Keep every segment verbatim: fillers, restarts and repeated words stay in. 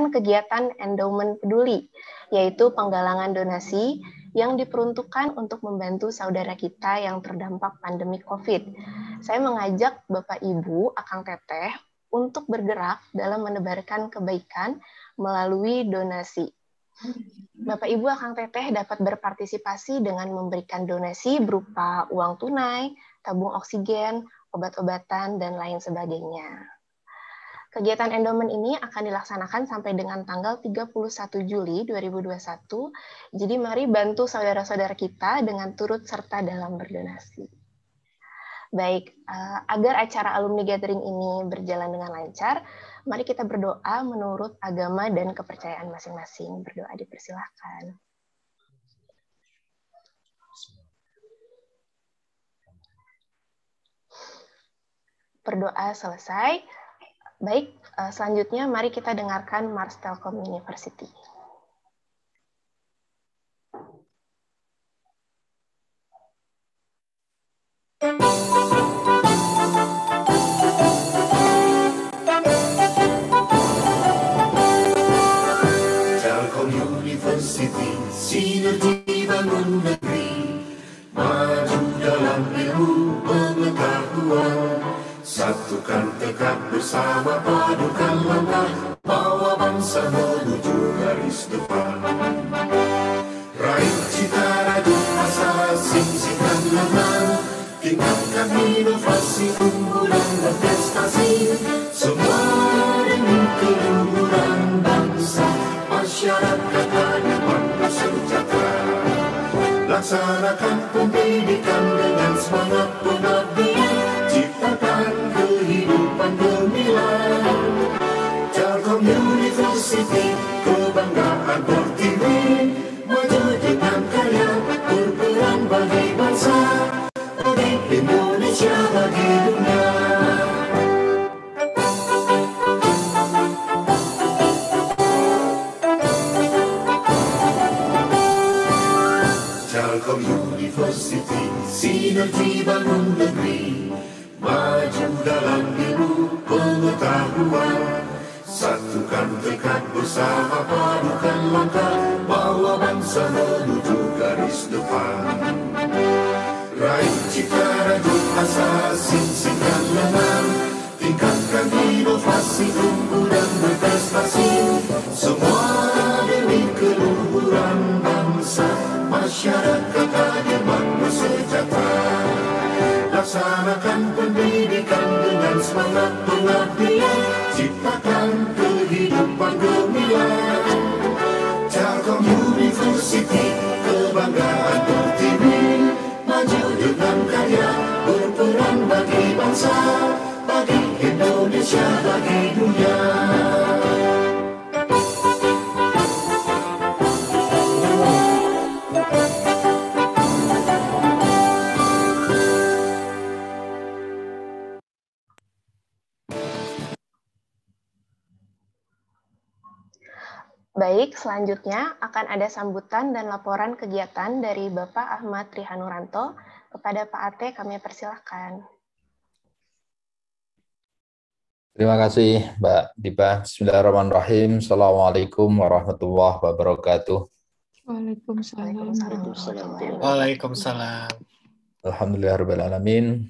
melaksanakan kegiatan endowment peduli, yaitu penggalangan donasi yang diperuntukkan untuk membantu saudara kita yang terdampak pandemi COVID. Saya mengajak Bapak Ibu, Akang Teteh, untuk bergerak dalam menebarkan kebaikan melalui donasi. Bapak Ibu, Akang Teteh dapat berpartisipasi dengan memberikan donasi berupa uang tunai, tabung oksigen, obat-obatan, dan lain sebagainya. Kegiatan endowment ini akan dilaksanakan sampai dengan tanggal tiga puluh satu Juli dua ribu dua puluh satu. Jadi mari bantu saudara-saudara kita dengan turut serta dalam berdonasi. Baik, agar acara alumni gathering ini berjalan dengan lancar, mari kita berdoa menurut agama dan kepercayaan masing-masing. Berdoa dipersilahkan. Berdoa selesai. Baik, selanjutnya mari kita dengarkan Mars Telkom University. Telkom University, sinergi bangun negeri, maju dalam ilmu pengetahuan. Satukan tekad bersama, padukan langkah, bawa bangsa menuju garis depan. Raih cita radu asa, sing-singkan lengan, tingkatkan inovasi, unggulan dan prestasi. Semua demi keluhuran bangsa, masyarakat adil mampu sejahtera. Laksanakan pendidikan dengan semangat pengabdian, ciptakan kehidupan gemilang. Telkom University, kebanggaan Pertiwi, maju dengan karya, berperan bagi bangsa, bagi Indonesia, bagi dunia. Telkom University, sinergi bangun negeri, maju dalam ilmu pengetahuan. Satukan tekad bersama, padukan langkah, bawa bangsa menuju garis depan. Raih cita raju asa, sing-singkan lengan, tingkatkan inovasi, unggul dan berprestasi. Semua demi keluhuran bangsa, masyarakat adil makmur sejahtera. Laksanakan pendidikan dengan semangat pengabdian, ciptakan kehidupan gemilang. Telkom University, kebanggaan Pertiwi, maju dengan karya, berperan bagi bangsa, bagi Indonesia, bagi dunia. Baik, selanjutnya akan ada sambutan dan laporan kegiatan dari Bapak Ahmad Trihanuranto. Kepada Pak Ate, kami persilahkan. Terima kasih, Mbak Dipa. Bismillahirrahmanirrahim. Assalamualaikum warahmatullahi wabarakatuh. Waalaikumsalam. Waalaikumsalam. Alhamdulillahirrahmanirrahim.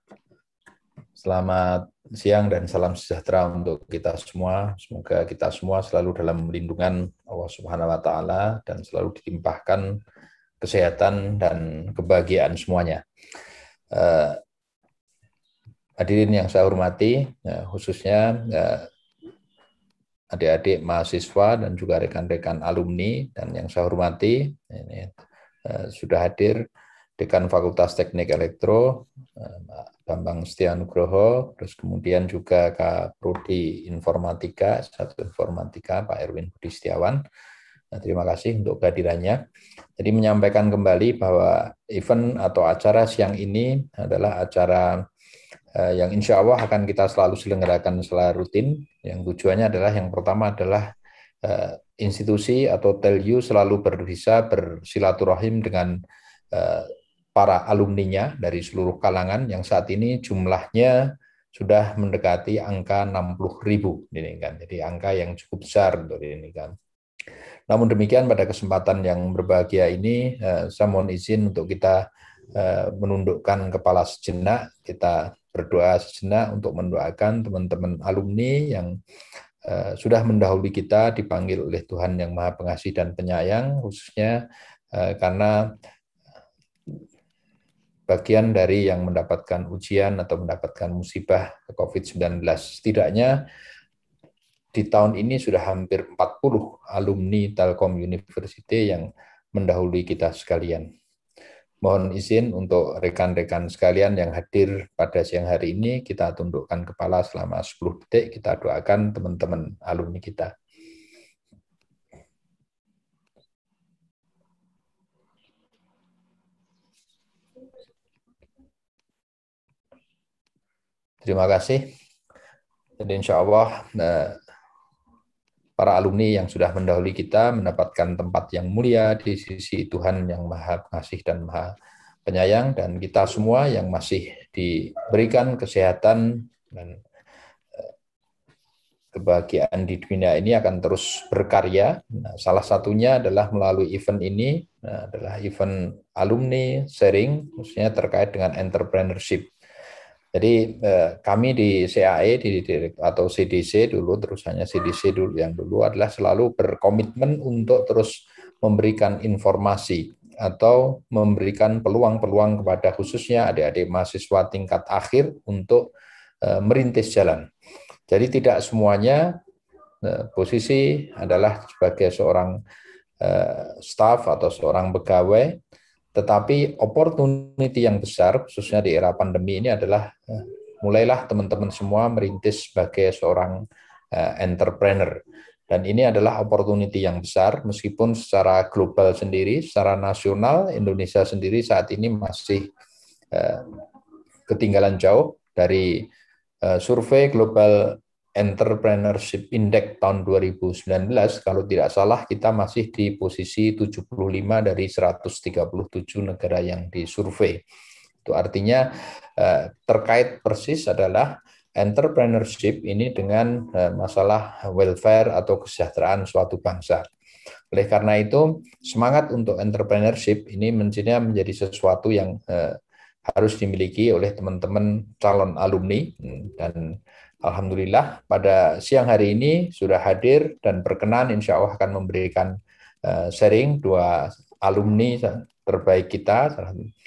Selamat siang dan salam sejahtera untuk kita semua. Semoga kita semua selalu dalam lindungan Allah Subhanahu wa taala dan selalu dilimpahkan kesehatan dan kebahagiaan semuanya. Uh, hadirin yang saya hormati, uh, khususnya uh, adik-adik mahasiswa dan juga rekan-rekan alumni, dan yang saya hormati ini, uh, sudah hadir Dekan Fakultas Teknik Elektro, Bambang Setianugroho, terus kemudian juga Kak Prodi Informatika, satu Informatika, Pak Erwin Budi Setiawan. Nah, terima kasih untuk kehadirannya. Jadi menyampaikan kembali bahwa event atau acara siang ini adalah acara eh, yang insya Allah akan kita selalu selenggarakan secara rutin. Yang tujuannya adalah yang pertama adalah eh, institusi atau Telyu selalu bisa bersilaturahim dengan eh, para alumninya dari seluruh kalangan yang saat ini jumlahnya sudah mendekati angka enam puluh ribu ini kan. Jadi angka yang cukup besar untuk ini kan. Namun demikian pada kesempatan yang berbahagia ini saya mohon izin untuk kita menundukkan kepala sejenak, kita berdoa sejenak untuk mendoakan teman-teman alumni yang uh, sudah mendahului kita, dipanggil oleh Tuhan yang Maha Pengasih dan Penyayang, khususnya uh, karena bagian dari yang mendapatkan ujian atau mendapatkan musibah covid sembilan belas. Setidaknya di tahun ini sudah hampir empat puluh alumni Telkom University yang mendahului kita sekalian. Mohon izin untuk rekan-rekan sekalian yang hadir pada siang hari ini, kita tundukkan kepala selama sepuluh detik, kita doakan teman-teman alumni kita. Terima kasih. Jadi insya Allah para alumni yang sudah mendahului kita mendapatkan tempat yang mulia di sisi Tuhan yang Maha Pengasih dan Maha Penyayang, dan kita semua yang masih diberikan kesehatan dan kebahagiaan di dunia ini akan terus berkarya. Nah, salah satunya adalah melalui event ini, nah, adalah event alumni sharing, khususnya terkait dengan entrepreneurship. Jadi eh, kami di C A E di, di, atau C D C dulu, terus hanya C D C dulu yang dulu adalah selalu berkomitmen untuk terus memberikan informasi atau memberikan peluang-peluang kepada khususnya adik-adik mahasiswa tingkat akhir untuk eh, merintis jalan. Jadi tidak semuanya eh, posisi adalah sebagai seorang eh, staf atau seorang pegawai, tetapi opportunity yang besar, khususnya di era pandemi ini adalah uh, mulailah teman-teman semua merintis sebagai seorang uh, entrepreneur. Dan ini adalah opportunity yang besar, meskipun secara global sendiri, secara nasional, Indonesia sendiri saat ini masih uh, ketinggalan jauh dari uh, survei Global Entrepreneurship Index tahun dua ribu sembilan belas, kalau tidak salah kita masih di posisi tujuh puluh lima dari seratus tiga puluh tujuh negara yang disurvei. Itu artinya terkait persis adalah entrepreneurship ini dengan masalah welfare atau kesejahteraan suatu bangsa. Oleh karena itu, semangat untuk entrepreneurship ini mestinya menjadi sesuatu yang harus dimiliki oleh teman-teman calon alumni, dan alhamdulillah pada siang hari ini sudah hadir dan berkenan insya Allah akan memberikan sharing dua alumni terbaik kita.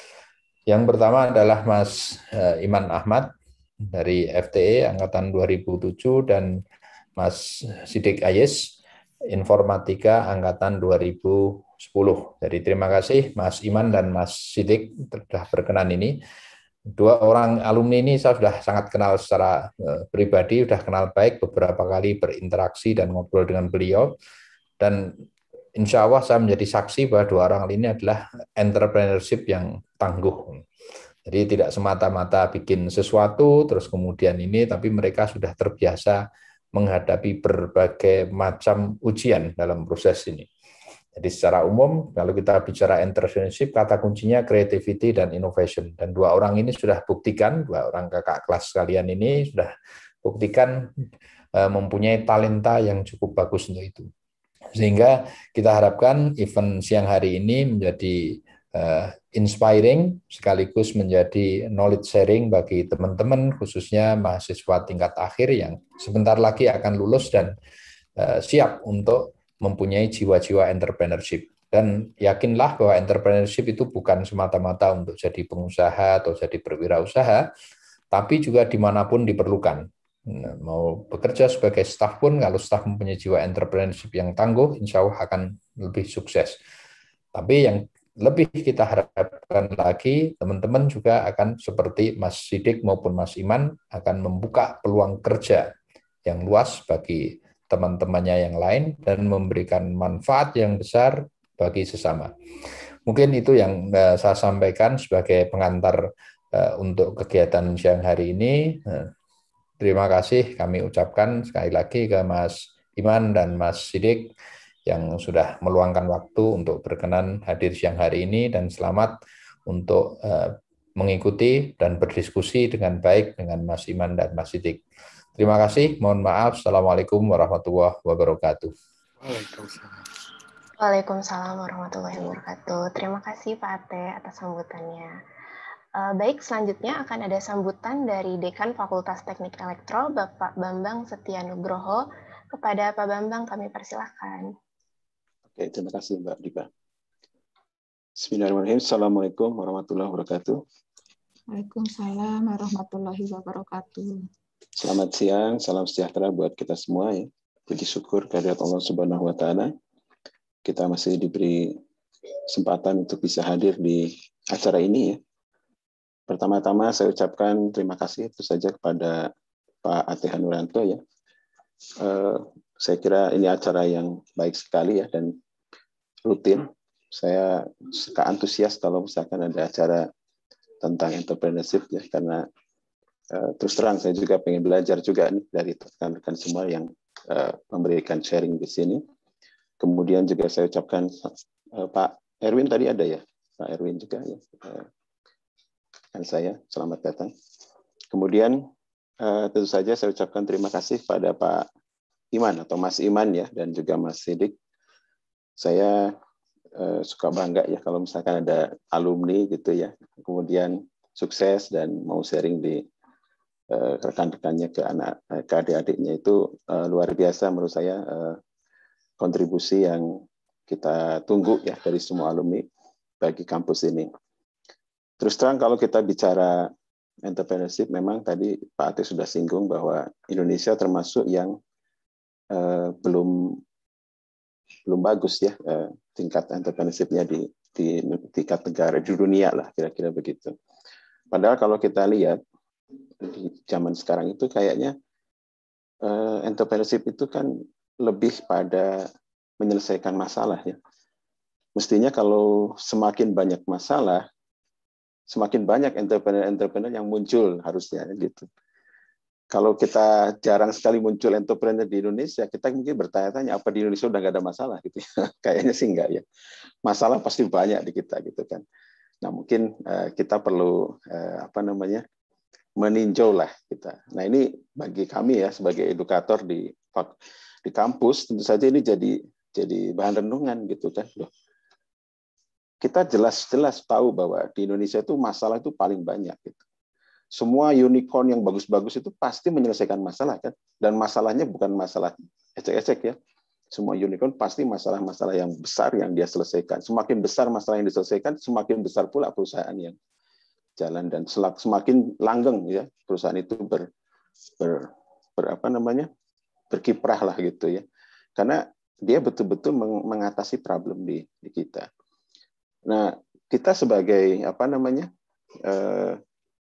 Yang pertama adalah Mas Iman Ahmad dari F T E angkatan dua ribu tujuh dan Mas Sidik Ayes Informatika angkatan dua ribu sepuluh. Jadi terima kasih Mas Iman dan Mas Sidik sudah berkenan ini. Dua orang alumni ini saya sudah sangat kenal secara uh, pribadi, sudah kenal baik, beberapa kali berinteraksi dan ngobrol dengan beliau, dan insya Allah saya menjadi saksi bahwa dua orang ini adalah entrepreneurship yang tangguh. Jadi tidak semata-mata bikin sesuatu terus kemudian ini, tapi mereka sudah terbiasa menghadapi berbagai macam ujian dalam proses ini. Jadi secara umum, kalau kita bicara entrepreneurship, kata kuncinya creativity dan innovation. Dan dua orang ini sudah buktikan, dua orang kakak kelas kalian ini sudah buktikan uh, mempunyai talenta yang cukup bagus untuk itu. Sehingga kita harapkan event siang hari ini menjadi uh, inspiring, sekaligus menjadi knowledge sharing bagi teman-teman, khususnya mahasiswa tingkat akhir yang sebentar lagi akan lulus dan uh, siap untuk mempunyai jiwa-jiwa entrepreneurship. Dan yakinlah bahwa entrepreneurship itu bukan semata-mata untuk jadi pengusaha atau jadi berwirausaha, tapi juga dimanapun diperlukan. Nah, mau bekerja sebagai staf pun, kalau staf mempunyai jiwa entrepreneurship yang tangguh, insya Allah akan lebih sukses. Tapi yang lebih kita harapkan lagi, teman-teman juga akan seperti Mas Sidik maupun Mas Iman, akan membuka peluang kerja yang luas bagi teman-temannya yang lain dan memberikan manfaat yang besar bagi sesama. Mungkin itu yang uh, saya sampaikan sebagai pengantar uh, untuk kegiatan siang hari ini. Uh, terima kasih kami ucapkan sekali lagi ke Mas Iman dan Mas Sidik yang sudah meluangkan waktu untuk berkenan hadir siang hari ini, dan selamat untuk uh, mengikuti dan berdiskusi dengan baik dengan Mas Iman dan Mas Sidik. Terima kasih, mohon maaf. Assalamualaikum warahmatullahi wabarakatuh. Waalaikumsalam. Waalaikumsalam warahmatullahi wabarakatuh. Terima kasih Pak Ate atas sambutannya. Uh, baik, selanjutnya akan ada sambutan dari Dekan Fakultas Teknik Elektro, Bapak Bambang Setia Nugroho. Kepada Pak Bambang kami persilahkan. Oke, terima kasih Mbak Dipa. Bismillahirrahmanirrahim. Assalamualaikum warahmatullahi wabarakatuh. Waalaikumsalam warahmatullahi wabarakatuh. Selamat siang, salam sejahtera buat kita semua ya. Puji syukur kehadirat Allah Subhanahu wa taala. Kita masih diberi kesempatan untuk bisa hadir di acara ini ya. Pertama-tama saya ucapkan terima kasih itu saja kepada Pak Ate Hanuranto ya. Eh, saya kira ini acara yang baik sekali ya dan rutin. Saya suka antusias kalau misalkan ada acara tentang entrepreneurship ya, karena uh, terus terang saya juga pengen belajar juga nih dari rekan-rekan semua yang uh, memberikan sharing di sini. Kemudian juga saya ucapkan uh, Pak Erwin tadi ada ya, Pak Erwin juga ya, uh, dan saya selamat datang. Kemudian uh, tentu saja saya ucapkan terima kasih pada Pak Iman atau Mas Iman ya, dan juga Mas Sidik. Saya Uh, suka bangga ya kalau misalkan ada alumni gitu ya, kemudian sukses dan mau sharing di uh, rekan-rekannya ke anak ke adik-adiknya itu uh, luar biasa menurut saya, uh, kontribusi yang kita tunggu ya dari semua alumni bagi kampus ini. Terus terang kalau kita bicara entrepreneurship, memang tadi Pak Ate sudah singgung bahwa Indonesia termasuk yang uh, belum belum bagus ya uh, tingkat entrepreneurship-nya di, di tingkat negara di dunia lah kira-kira begitu. Padahal kalau kita lihat di zaman sekarang itu kayaknya uh, entrepreneurship itu kan lebih pada menyelesaikan masalah ya. Mestinya kalau semakin banyak masalah, semakin banyak entrepreneur-entrepreneur yang muncul harusnya gitu. Kalau kita jarang sekali muncul entrepreneur di Indonesia, kita mungkin bertanya-tanya apa di Indonesia udah nggak ada masalah gitu. Kayaknya sih enggak ya. Masalah pasti banyak di kita gitu kan. Nah mungkin uh, kita perlu uh, apa namanya meninjau lah kita. Nah ini bagi kami ya sebagai edukator di di kampus tentu saja ini jadi jadi bahan renungan gitu kan. Loh, kita jelas-jelas tahu bahwa di Indonesia itu masalah itu paling banyak gitu. Semua unicorn yang bagus-bagus itu pasti menyelesaikan masalah kan, dan masalahnya bukan masalah ecek-ecek ya. Semua unicorn pasti masalah-masalah yang besar yang dia selesaikan. Semakin besar masalah yang diselesaikan, semakin besar pula perusahaan yang jalan, dan semakin langgeng ya perusahaan itu ber, ber, ber apa namanya berkiprah lah gitu ya. Karena dia betul-betul mengatasi problem di, di kita. Nah kita sebagai apa namanya eh,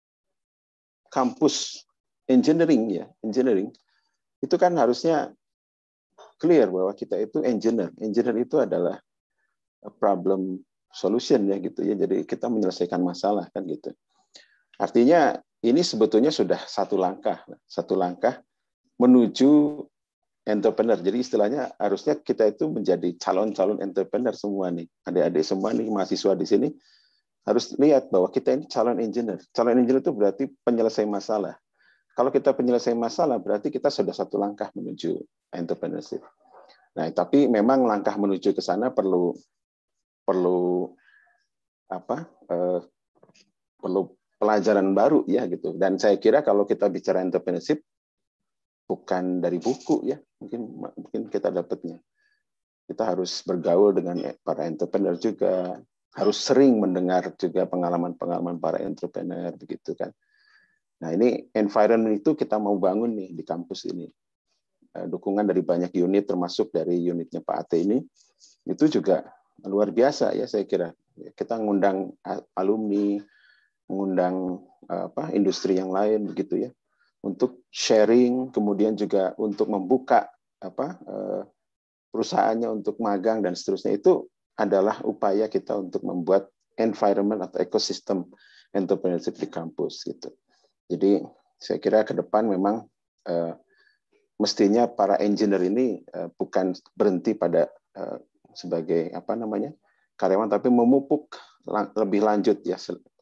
kampus engineering ya, engineering itu kan harusnya clear bahwa kita itu engineer. Engineer itu adalah problem solution ya gitu ya. Jadi kita menyelesaikan masalah kan gitu. Artinya ini sebetulnya sudah satu langkah, satu langkah menuju entrepreneur. Jadi istilahnya harusnya kita itu menjadi calon-calon entrepreneur semua nih. Adik-adik semua nih mahasiswa di sini harus lihat bahwa kita ini calon engineer. Calon engineer itu berarti penyelesai masalah. Kalau kita penyelesai masalah, berarti kita sudah satu langkah menuju entrepreneurship. Nah, tapi memang langkah menuju ke sana perlu perlu apa? Eh, perlu pelajaran baru ya gitu. Dan saya kira kalau kita bicara entrepreneurship bukan dari buku ya, mungkin mungkin kita dapatnya. Kita harus bergaul dengan para entrepreneur juga. Harus sering mendengar juga pengalaman-pengalaman para entrepreneur begitu kan. Nah ini environment itu kita mau bangun nih di kampus ini. Dukungan dari banyak unit termasuk dari unitnya Pak Ate ini itu juga luar biasa ya saya kira. Kita mengundang alumni, mengundang apa industri yang lain begitu ya untuk sharing, kemudian juga untuk membuka apa perusahaannya untuk magang dan seterusnya. Itu adalah upaya kita untuk membuat environment atau ekosistem entrepreneurship di kampus gitu. Jadi saya kira ke depan memang eh, mestinya para engineer ini eh, bukan berhenti pada eh, sebagai apa namanya karyawan, tapi memupuk lang lebih lanjut ya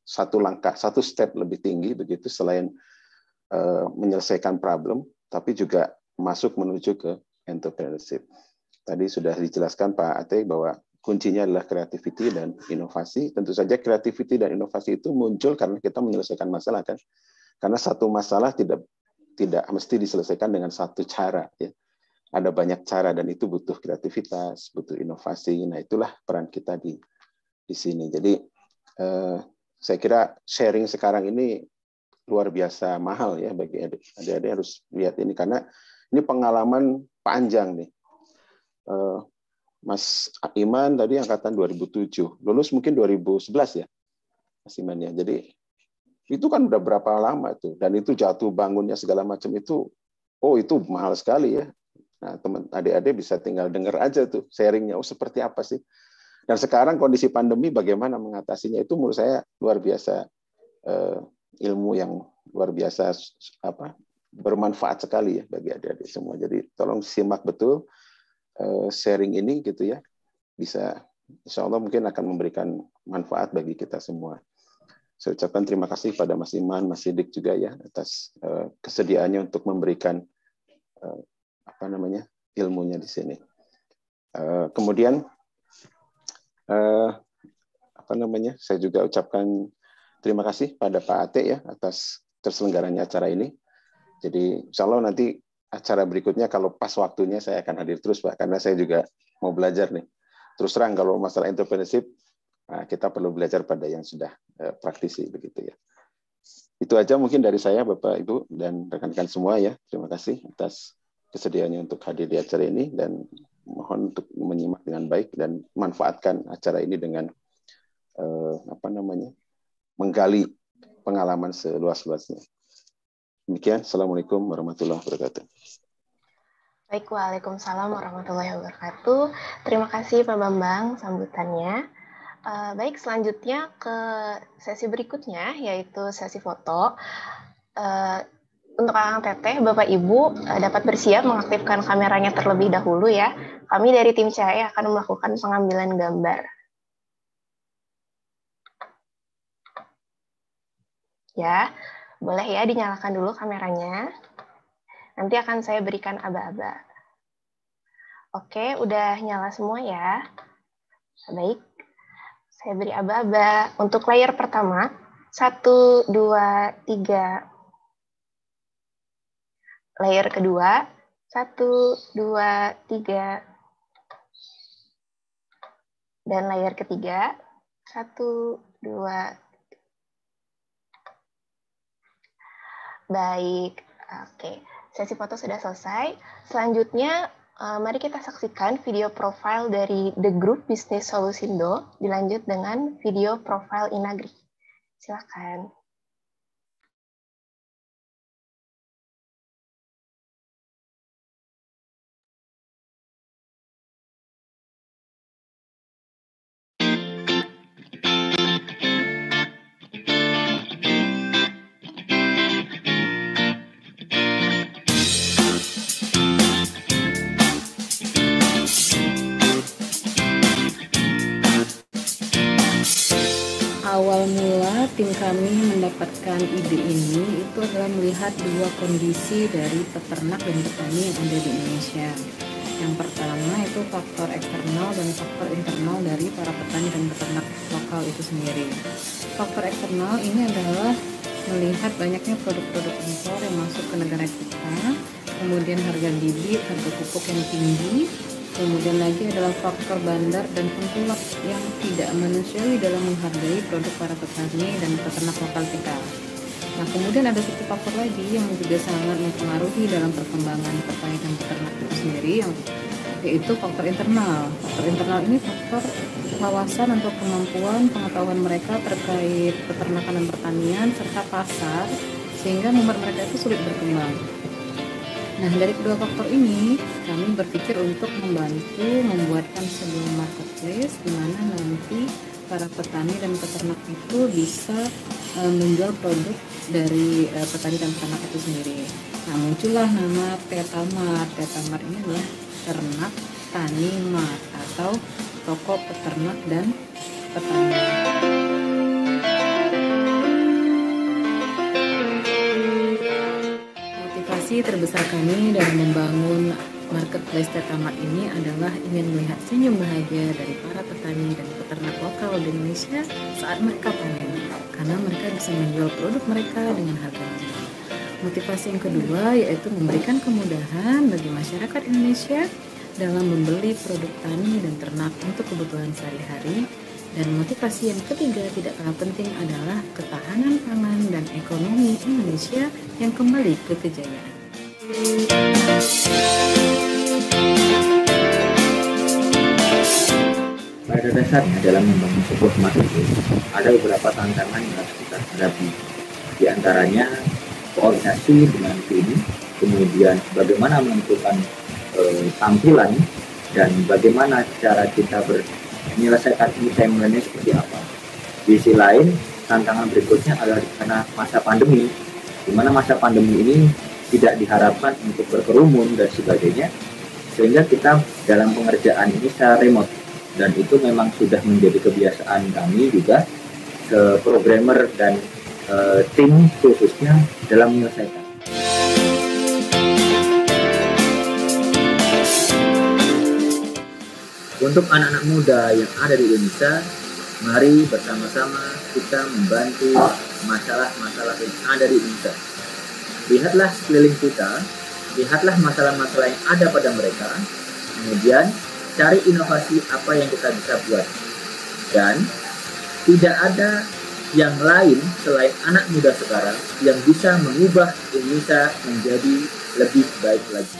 satu langkah, satu step lebih tinggi begitu selain uh, menyelesaikan problem, tapi juga masuk menuju ke entrepreneurship. Tadi sudah dijelaskan Pak Ate bahwa kuncinya adalah creativity dan inovasi. Tentu saja creativity dan inovasi itu muncul karena kita menyelesaikan masalah kan. Karena satu masalah tidak tidak mesti diselesaikan dengan satu cara ya. Ada banyak cara dan itu butuh kreativitas, butuh inovasi. Nah, itulah peran kita di di sini. Jadi eh, saya kira sharing sekarang ini luar biasa mahal ya bagi adik-adik, harus lihat ini karena ini pengalaman panjang nih. Eh, Mas Iman tadi angkatan dua ribu tujuh, lulus mungkin dua ribu sebelas ya, Mas Iman ya. Jadi itu kan udah berapa lama itu, dan itu jatuh bangunnya segala macam itu, oh itu mahal sekali ya. Nah teman adik-adik bisa tinggal dengar aja tuh sharingnya, oh seperti apa sih. Dan sekarang kondisi pandemi bagaimana mengatasinya itu menurut saya luar biasa, eh, ilmu yang luar biasa apa bermanfaat sekali ya bagi adik-adik semua. Jadi tolong simak betul sharing ini gitu ya, bisa insya Allah mungkin akan memberikan manfaat bagi kita semua. Saya ucapkan terima kasih pada Mas Iman, Mas Sidik juga ya atas uh, kesediaannya untuk memberikan uh, apa namanya ilmunya di sini. Uh, kemudian uh, apa namanya saya juga ucapkan terima kasih pada Pak Ate ya atas terselenggaranya acara ini. Jadi insya Allah nanti acara berikutnya kalau pas waktunya saya akan hadir terus Pak, karena saya juga mau belajar nih. Terus terang kalau masalah entrepreneurship, nah kita perlu belajar pada yang sudah eh, praktisi begitu ya. Itu aja mungkin dari saya Bapak Ibu dan rekan-rekan semua ya. Terima kasih atas kesediaannya untuk hadir di acara ini dan mohon untuk menyimak dengan baik dan manfaatkan acara ini dengan eh, apa namanya menggali pengalaman seluas-luasnya. Demikian, Assalamualaikum warahmatullahi wabarakatuh. Baik, Waalaikumsalam warahmatullahi wabarakatuh. Terima kasih Pak Bambang sambutannya. Uh, baik, selanjutnya ke sesi berikutnya, yaitu sesi foto. Uh, untuk Akang Teteh, Bapak Ibu uh, dapat bersiap mengaktifkan kameranya terlebih dahulu ya. Kami dari tim Cahaya akan melakukan pengambilan gambar. Ya. Boleh ya dinyalakan dulu kameranya. Nanti akan saya berikan aba-aba. Oke, udah nyala semua ya. Baik, saya beri aba-aba. Untuk layar pertama, satu, dua, tiga. Layar kedua, satu, dua, tiga. Dan layar ketiga, satu, dua, tiga. Baik, oke. Sesi foto sudah selesai. Selanjutnya, uh, mari kita saksikan video profile dari The Group Business Solusindo, dilanjut dengan video profile Inagri. Silakan. Awal mula tim kami mendapatkan ide ini itu adalah melihat dua kondisi dari peternak dan petani yang ada di Indonesia. Yang pertama itu faktor eksternal dan faktor internal dari para petani dan peternak lokal itu sendiri. Faktor eksternal ini adalah melihat banyaknya produk-produk impor yang masuk ke negara kita, kemudian harga bibit, harga pupuk yang tinggi, kemudian lagi adalah faktor bandar dan pengkulak yang tidak manusiawi dalam menghargai produk para petani dan peternak lokal kita. Nah, kemudian ada satu faktor lagi yang juga sangat mempengaruhi dalam perkembangan petani dan peternak itu sendiri, yang yaitu faktor internal. Faktor internal ini faktor wawasan atau kemampuan pengetahuan mereka terkait peternakan dan pertanian serta pasar, sehingga membuat mereka itu sulit berkembang. Nah, dari kedua faktor ini, kami berpikir untuk membantu membuatkan sebuah marketplace di mana nanti para petani dan peternak itu bisa e, menjual produk dari e, petani dan peternak itu sendiri. Nah, muncullah nama Tetamart. Tetamart ini adalah ternak tani mart atau toko peternak dan petani. Visi terbesar kami dalam membangun marketplace Tetamat ini adalah ingin melihat senyum bahagia dari para petani dan peternak lokal di Indonesia saat mereka panen, karena mereka bisa menjual produk mereka dengan harga murah. Motivasi yang kedua yaitu memberikan kemudahan bagi masyarakat Indonesia dalam membeli produk tani dan ternak untuk kebutuhan sehari-hari. Dan motivasi yang ketiga tidak kalah penting adalah ketahanan pangan dan ekonomi Indonesia yang kembali ke kejayaan. Pada dasarnya dalam membangun sebuah marketplace ada beberapa tantangan yang harus kita hadapi. Di antaranya koordinasi dengan tim, kemudian bagaimana menentukan e, tampilan, dan bagaimana cara kita ber menyelesaikan ini timeline-nya seperti apa. Di sisi lain, tantangan berikutnya adalah karena masa pandemi, di mana masa pandemi ini tidak diharapkan untuk berkerumun dan sebagainya, sehingga kita dalam pengerjaan ini secara remote, dan itu memang sudah menjadi kebiasaan kami juga, ke programmer dan e, tim khususnya dalam menyelesaikan. Untuk anak-anak muda yang ada di Indonesia, mari bersama-sama kita membantu masalah-masalah yang ada di Indonesia. Lihatlah sekeliling kita, lihatlah masalah-masalah yang ada pada mereka, kemudian cari inovasi apa yang kita bisa buat. Dan tidak ada yang lain selain anak muda sekarang yang bisa mengubah Indonesia menjadi lebih baik lagi.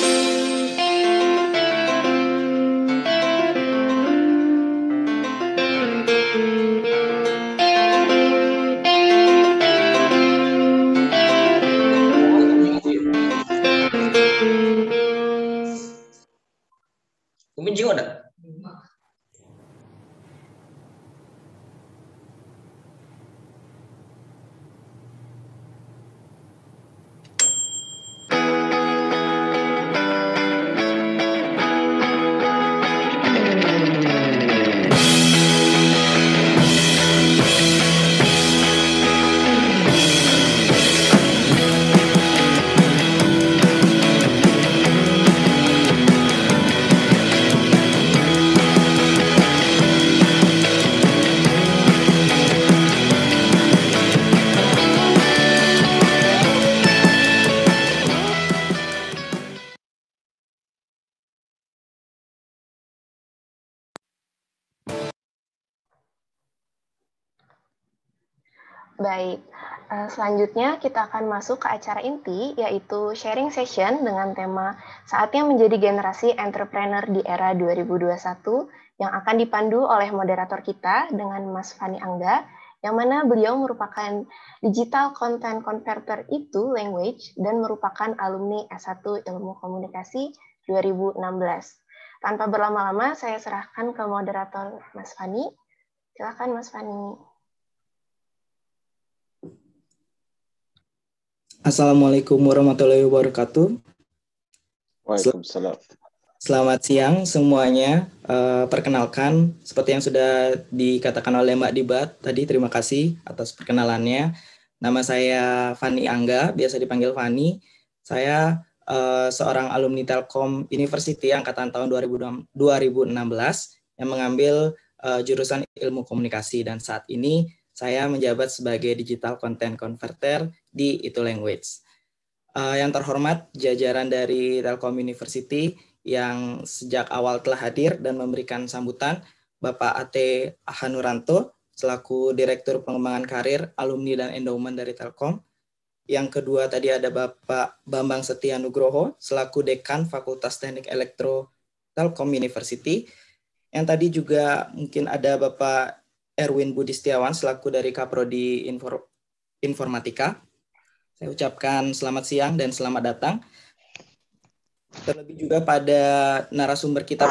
Kumin jiwa dah. Baik, selanjutnya kita akan masuk ke acara inti, yaitu sharing session dengan tema Saatnya Menjadi Generasi Entrepreneur di Era dua ribu dua puluh satu, yang akan dipandu oleh moderator kita dengan Mas Fani Angga, yang mana beliau merupakan Digital Content Converter I T U Language dan merupakan alumni S satu Ilmu Komunikasi dua ribu enam belas. Tanpa berlama-lama, saya serahkan ke moderator Mas Fani. Silakan Mas Fani. Assalamualaikum warahmatullahi wabarakatuh. Waalaikumsalam. Selamat siang semuanya. Uh, perkenalkan, seperti yang sudah dikatakan oleh Mbak Dibat tadi, terima kasih atas perkenalannya. Nama saya Fani Angga, biasa dipanggil Fani. Saya uh, seorang alumni Telkom University angkatan tahun dua ribu enam belas yang mengambil uh, jurusan Ilmu Komunikasi, dan saat ini saya menjabat sebagai Digital Content Converter di I T U Language. Uh, yang terhormat jajaran dari Telkom University yang sejak awal telah hadir dan memberikan sambutan, Bapak A T Hanuranto selaku Direktur Pengembangan Karir, Alumni dan Endowment dari Telkom. Yang kedua tadi ada Bapak Bambang Setia Nugroho selaku Dekan Fakultas Teknik Elektro Telkom University. Yang tadi juga mungkin ada Bapak Erwin Budi Setiawan selaku dari Kaprodi Infor- Informatika. Saya ucapkan selamat siang dan selamat datang. Terlebih juga pada narasumber kita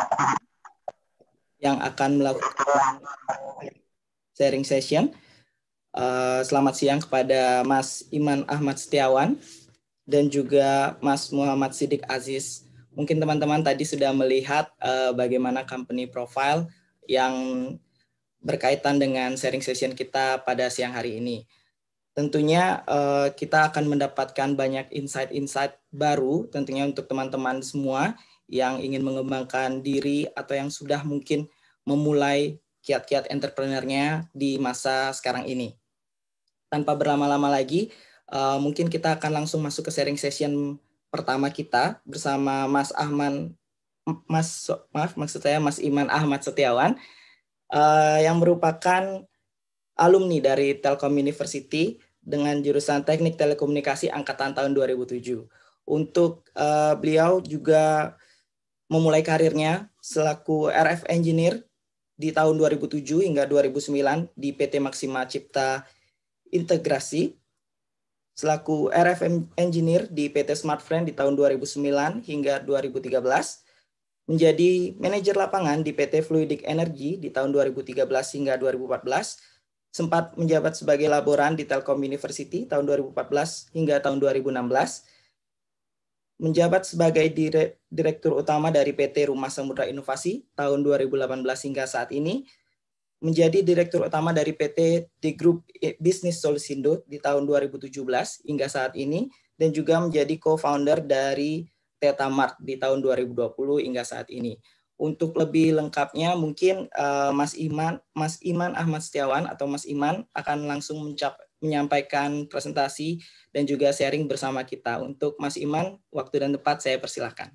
yang akan melakukan sharing session. Uh, selamat siang kepada Mas Iman Ahmad Setiawan dan juga Mas Muhammad Siddiq Aziz. Mungkin teman-teman tadi sudah melihat uh, bagaimana company profile yang berkaitan dengan sharing session kita pada siang hari ini. tentunya uh, kita akan mendapatkan banyak insight-insight baru tentunya untuk teman-teman semua yang ingin mengembangkan diri atau yang sudah mungkin memulai kiat-kiat entrepreneurnya di masa sekarang ini. Tanpa berlama-lama lagi, uh, mungkin kita akan langsung masuk ke sharing session pertama kita bersama Mas Ahmad, Mas maaf maksud saya Mas Iman Ahmad Setiawan, uh, yang merupakan alumni dari Telkom University dengan jurusan Teknik Telekomunikasi angkatan tahun dua ribu tujuh. Untuk uh, beliau juga memulai karirnya selaku R F Engineer di tahun dua ribu tujuh hingga dua ribu sembilan di P T Maxima Cipta Integrasi, selaku R F Engineer di P T Smartfren di tahun dua ribu sembilan hingga dua ribu tiga belas, menjadi manajer lapangan di P T Fluidic Energy di tahun dua ribu tiga belas hingga dua ribu empat belas, sempat menjabat sebagai laboran di Telkom University tahun dua ribu empat belas hingga tahun dua ribu enam belas, menjabat sebagai dire, Direktur Utama dari P T Rumah Samudra Inovasi tahun dua ribu delapan belas hingga saat ini, menjadi Direktur Utama dari P T The Group Business Solusindo di tahun dua ribu tujuh belas hingga saat ini, dan juga menjadi co-founder dari Theta Mart di tahun dua ribu dua puluh hingga saat ini. Untuk lebih lengkapnya mungkin uh, Mas Iman, Mas Iman Ahmad Setiawan atau Mas Iman akan langsung mencap, menyampaikan presentasi dan juga sharing bersama kita. Untuk Mas Iman, waktu dan tempat saya persilahkan.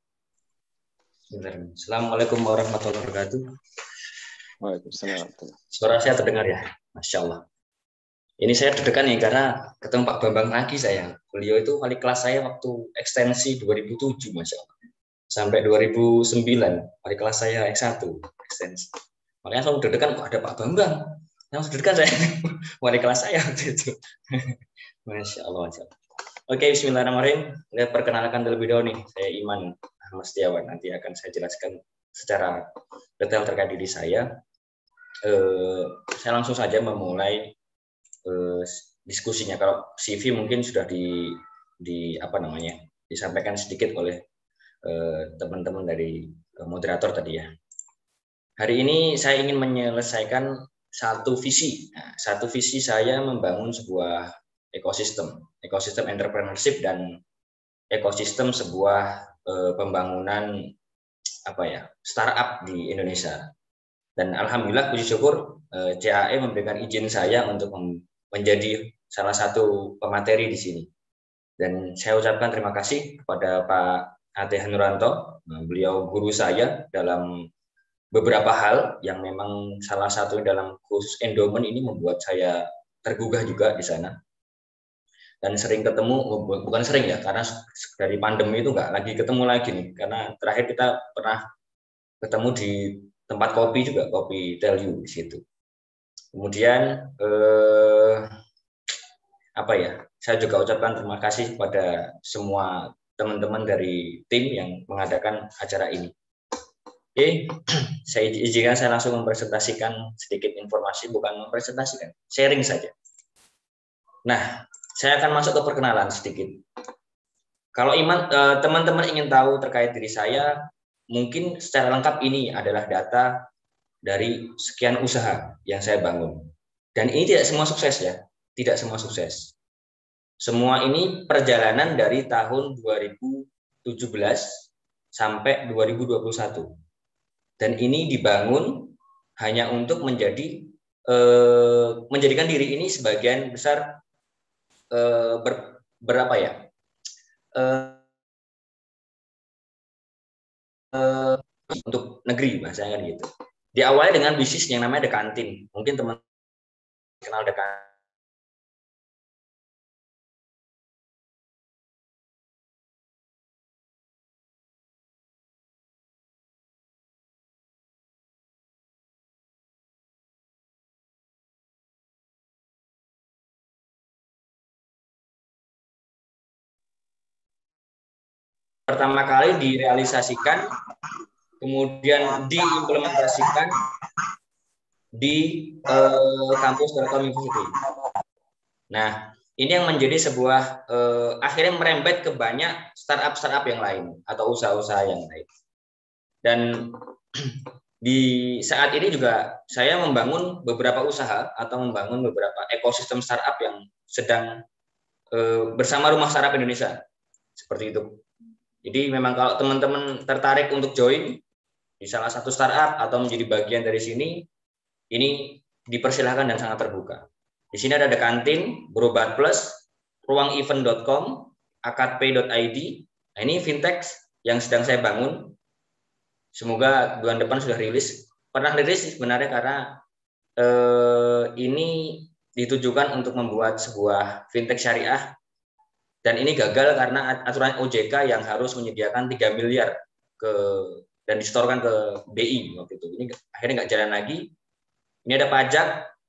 Assalamualaikum warahmatullahi wabarakatuh. Waalaikumsalam. Suara saya terdengar ya, Masya Allah. Ini saya deg-degan nih karena ketemu Pak Bambang lagi saya. Beliau itu wali kelas saya waktu ekstensi dua ribu tujuh, Masya Allah. Sampai dua ribu sembilan, wali kelas saya X satu, ekstensi. Makanya saya deg-degan, kok ada Pak Bambang. Yang deg-degan saya, wali kelas saya waktu itu. Masya Allah, Masya Allah. Oke, bismillahirrahmanirrahim. Saya perkenalkan terlebih dahulu nih, saya Iman Ahmad Setiawan. Nanti akan saya jelaskan secara detail terkait diri saya. Eh, saya langsung saja memulai eh, diskusinya. Kalau C V mungkin sudah di, di apa namanya disampaikan sedikit oleh teman-teman dari moderator tadi ya. Hari ini saya ingin menyelesaikan satu visi. Nah, satu visi saya membangun sebuah ekosistem, ekosistem entrepreneurship dan ekosistem sebuah eh, pembangunan apa ya startup di Indonesia. Dan alhamdulillah puji syukur eh, C A E memberikan izin saya untuk menjadi salah satu pemateri di sini. Dan saya ucapkan terima kasih kepada Pak A T Hanuranto, beliau guru saya dalam beberapa hal yang memang salah satu dalam khusus endowment ini membuat saya tergugah juga di sana. Dan sering ketemu, bukan sering ya, karena dari pandemi itu nggak lagi ketemu lagi nih, karena terakhir kita pernah ketemu di tempat kopi juga, kopi Tell You di situ. Kemudian eh, apa ya, saya juga ucapkan terima kasih kepada semua teman-teman dari tim yang mengadakan acara ini. Oke, saya izinkan saya langsung mempresentasikan sedikit informasi, bukan mempresentasikan, sharing saja. Nah, saya akan masuk ke perkenalan sedikit. Kalau Iman, teman-teman ingin tahu terkait diri saya, mungkin secara lengkap ini adalah data dari sekian usaha yang saya bangun. Dan ini tidak semua sukses ya, tidak semua sukses. Semua ini perjalanan dari tahun dua ribu tujuh belas sampai dua ribu dua puluh satu. Dan ini dibangun hanya untuk menjadi eh, menjadikan diri ini sebagian besar eh, ber, berapa ya? Eh, eh, untuk negeri bahasanya kan gitu. Diawali dengan bisnis yang namanya The Kantin. Mungkin teman kenal The Kantin. Pertama kali direalisasikan, kemudian diimplementasikan di eh, kampus Telkom University. Nah, ini yang menjadi sebuah eh, akhirnya merembet ke banyak startup-startup yang lain atau usaha-usaha yang lain. Dan di saat ini juga saya membangun beberapa usaha atau membangun beberapa ekosistem startup yang sedang eh, bersama Rumah Startup Indonesia. Seperti itu. Jadi memang kalau teman-teman tertarik untuk join di salah satu startup atau menjadi bagian dari sini, ini dipersilahkan dan sangat terbuka. Di sini ada, ada kantin, Berobat Plus, ruang event dot com, akadpay dot i d. Nah, ini fintech yang sedang saya bangun. Semoga bulan depan sudah rilis. Pernah rilis sebenarnya karena eh, ini ditujukan untuk membuat sebuah fintech syariah. Dan ini gagal karena aturan O J K yang harus menyediakan tiga miliar ke dan disetorkan ke B I waktu itu. Ini akhirnya nggak jalan lagi. Ini ada pajak.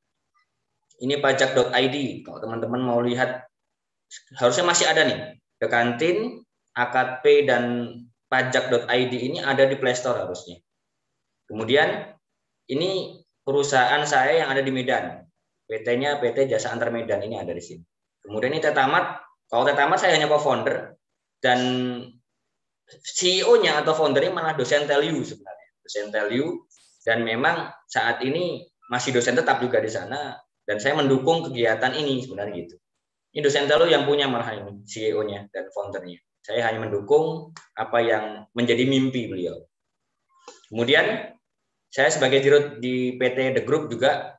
Ini pajak dot i d. Kalau teman-teman mau lihat, harusnya masih ada nih. Ke kantin, akadpay, dan pajak dot i d ini ada di Play Store harusnya. Kemudian, ini perusahaan saya yang ada di Medan. P T-nya P T Jasa Antar Medan, ini ada di sini. Kemudian ini Tetamat. Kalau Tetamat saya hanya co-founder. Dan C E O-nya atau foundernya malah dosen Telu sebenarnya. Dosen Telu. Dan memang saat ini masih dosen tetap juga di sana. Dan saya mendukung kegiatan ini sebenarnya gitu. Ini dosen Telu yang punya malah ini, C E O-nya dan foundernya. Saya hanya mendukung apa yang menjadi mimpi beliau. Kemudian saya sebagai dirut di P T The Group juga,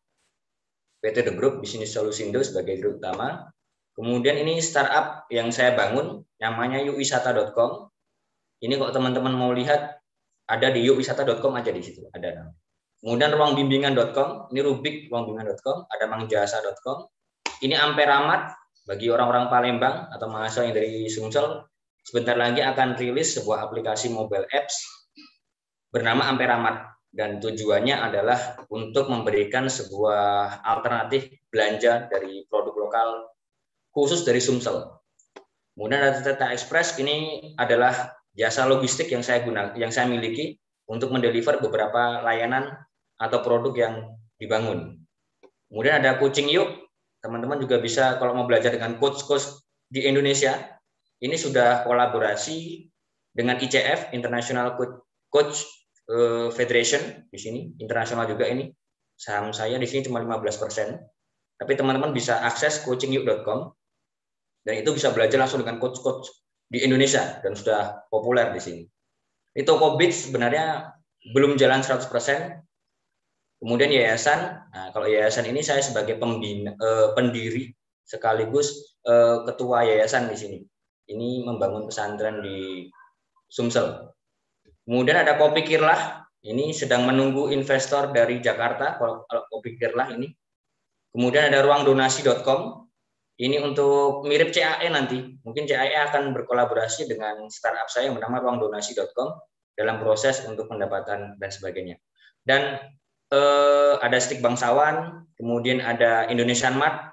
P T The Group Business Solusindo sebagai dirut utama. Kemudian ini startup yang saya bangun, namanya yuk wisata dot com. Ini kalau teman-teman mau lihat, ada di yuk wisata dot com aja di situ, ada nama. Kemudian ruang bimbingan dot com, ini Rubik ruang bimbingan dot com, ada mangjasa dot com. Ini Amperamat bagi orang-orang Palembang atau mahasiswa yang dari Sumsel. Sebentar lagi akan rilis sebuah aplikasi mobile apps bernama Amperamat dan tujuannya adalah untuk memberikan sebuah alternatif belanja dari produk lokal khusus dari Sumsel. Kemudian ada Teta Express, ini adalah jasa logistik yang saya gunakan, yang saya miliki untuk mendeliver beberapa layanan atau produk yang dibangun. Kemudian ada Coaching Yuk, teman-teman juga bisa kalau mau belajar dengan coach-coach di Indonesia. Ini sudah kolaborasi dengan I C F, International Coach Federation di sini, internasional juga ini. Saham saya di sini cuma lima belas persen. Tapi teman-teman bisa akses coaching yuk dot com dan itu bisa belajar langsung dengan coach-coach di Indonesia dan sudah populer di sini. Ini Tokobits sebenarnya belum jalan seratus persen. Kemudian yayasan, nah kalau yayasan ini saya sebagai pembina, eh, pendiri sekaligus eh, ketua yayasan di sini. Ini membangun pesantren di Sumsel. Kemudian ada Kopi Kirlah, ini sedang menunggu investor dari Jakarta, kalau Kopi Kirlah ini. Kemudian ada ruang donasi dot com, ini untuk mirip C A E nanti. Mungkin C A E akan berkolaborasi dengan startup saya yang bernama ruang donasi dot com dalam proses untuk pendapatan dan sebagainya. Dan eh, ada Stik Bangsawan, kemudian ada Indonesian Mart,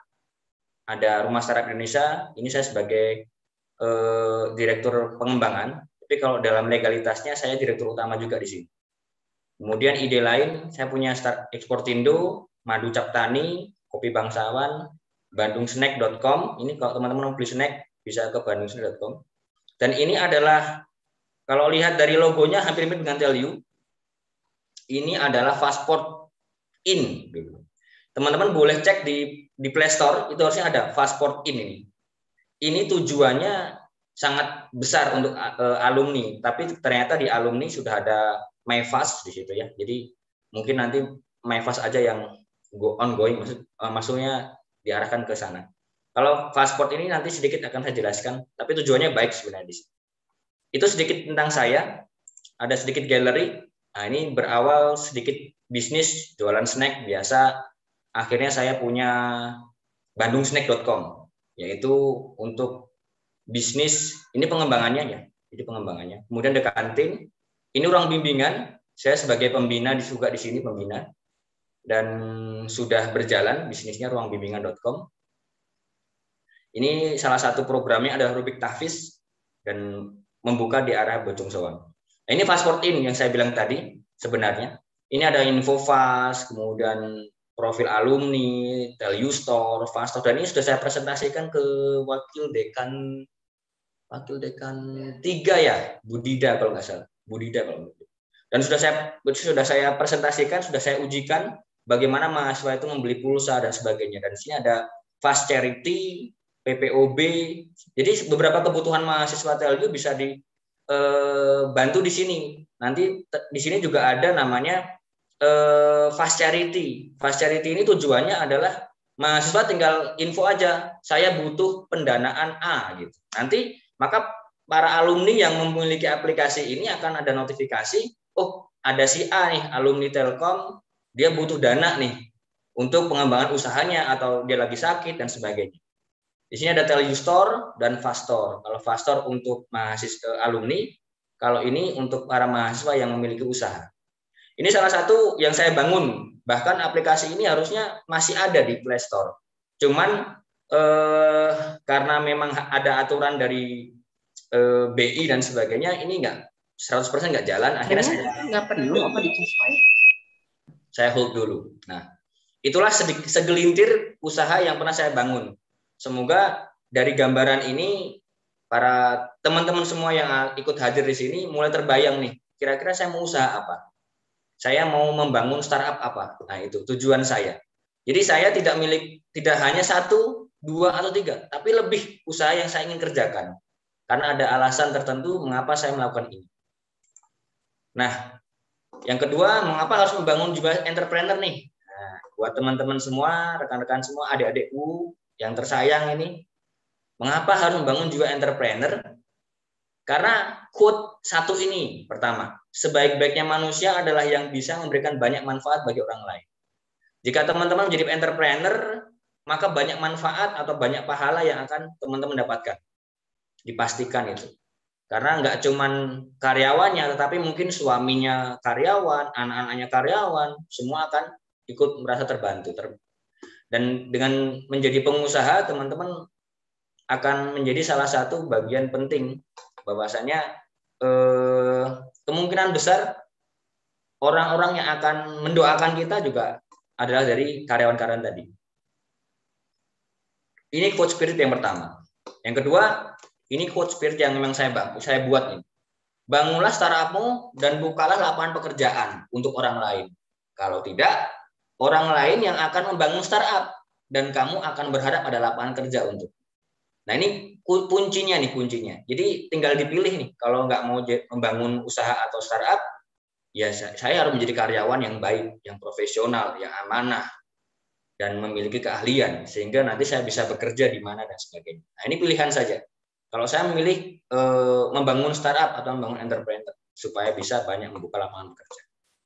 ada Rumah Startup Indonesia. Ini saya sebagai eh, direktur pengembangan, tapi kalau dalam legalitasnya saya direktur utama juga di sini. Kemudian ide lain, saya punya Start Eksportindo, Madu Cap Tani, Kopi Bangsawan, bandung snack dot com. Ini kalau teman-teman mau beli snack bisa ke bandung snack dot com. Dan ini adalah, kalau lihat dari logonya hampir mirip dengan Telu. Ini adalah Fastport In. Teman-teman boleh cek di di Play Store, itu harusnya ada Fastport In ini. Ini tujuannya sangat besar untuk uh, alumni, tapi ternyata di alumni sudah ada MyFast di situ ya. Jadi mungkin nanti MyFast aja yang go ongoing, maksud uh, maksudnya diarahkan ke sana. Kalau Fastport ini nanti sedikit akan saya jelaskan, tapi tujuannya baik sebenarnya di sini. Itu sedikit tentang saya. Ada sedikit galeri. Nah, ini berawal sedikit bisnis jualan snack biasa. Akhirnya saya punya bandung snack dot com, yaitu untuk bisnis. Ini pengembangannya ya. Jadi pengembangannya. Kemudian ada kantin. Ini ruang bimbingan. Saya sebagai pembina juga di sini pembina. Dan sudah berjalan bisnisnya ruang bimbingan dot com. Ini salah satu programnya adalah Rubik Tahfiz dan membuka di arah Bojong Soang. Nah, ini Fastport In yang saya bilang tadi sebenarnya. Ini ada Infovast, kemudian profil alumni, Telu Store, Faststore, dan ini sudah saya presentasikan ke wakil dekan wakil dekan tiga ya, Budida kalau nggak salah. Budida kalau nggak salah. Dan sudah saya sudah saya presentasikan, sudah saya ujikan bagaimana mahasiswa itu membeli pulsa dan sebagainya. Dan di sini ada Fast Charity, P P O B. Jadi beberapa kebutuhan mahasiswa T L U bisa dibantu di sini. Nanti di sini juga ada namanya eh, Fast Charity. Fast Charity ini tujuannya adalah mahasiswa tinggal info aja, saya butuh pendanaan A gitu. Nanti maka para alumni yang memiliki aplikasi ini akan ada notifikasi, oh ada si A nih, alumni Telkom, dia butuh dana nih untuk pengembangan usahanya atau dia lagi sakit dan sebagainya. Di sini ada Telu Store dan Fast Store. Kalau Fast Store untuk mahasiswa alumni, kalau ini untuk para mahasiswa yang memiliki usaha. Ini salah satu yang saya bangun. Bahkan aplikasi ini harusnya masih ada di Play Store. Cuman eh, karena memang ada aturan dari eh, B I dan sebagainya, ini enggak seratus persen enggak jalan. Akhirnya saya nggak perlu apa dicapai. Saya hold dulu. Nah, itulah segelintir usaha yang pernah saya bangun. Semoga dari gambaran ini para teman-teman semua yang ikut hadir di sini mulai terbayang nih. Kira-kira saya mau usaha apa? Saya mau membangun startup apa? Nah, itu tujuan saya. Jadi saya tidak milik tidak hanya satu, dua atau tiga, tapi lebih usaha yang saya ingin kerjakan. Karena ada alasan tertentu mengapa saya melakukan ini. Nah, yang kedua, mengapa harus membangun juga entrepreneur nih? Nah, buat teman-teman semua, rekan-rekan semua, adik-adikku yang tersayang ini, mengapa harus membangun juga entrepreneur? Karena quote satu ini, pertama, sebaik-baiknya manusia adalah yang bisa memberikan banyak manfaat bagi orang lain. Jika teman-teman menjadi entrepreneur, maka banyak manfaat atau banyak pahala yang akan teman-teman dapatkan. Dipastikan itu. Karena nggak cuman karyawannya, tetapi mungkin suaminya karyawan, anak-anaknya karyawan, semua akan ikut merasa terbantu. Dan dengan menjadi pengusaha, teman-teman akan menjadi salah satu bagian penting. Bahwasanya eh, kemungkinan besar orang-orang yang akan mendoakan kita juga adalah dari karyawan-karyawan tadi. Ini quote spirit yang pertama. Yang kedua, ini quote spirit yang memang saya saya buat ini. Bangunlah startupmu dan bukalah lapangan pekerjaan untuk orang lain. Kalau tidak, orang lain yang akan membangun startup dan kamu akan berharap ada lapangan kerja untuk. Nah, ini kuncinya nih kuncinya. Jadi tinggal dipilih nih. Kalau nggak mau membangun usaha atau startup, ya saya harus menjadi karyawan yang baik, yang profesional, yang amanah, dan memiliki keahlian sehingga nanti saya bisa bekerja di mana dan sebagainya. Nah, ini pilihan saja. Kalau saya memilih e, membangun startup atau membangun entrepreneur supaya bisa banyak membuka lapangan pekerjaan.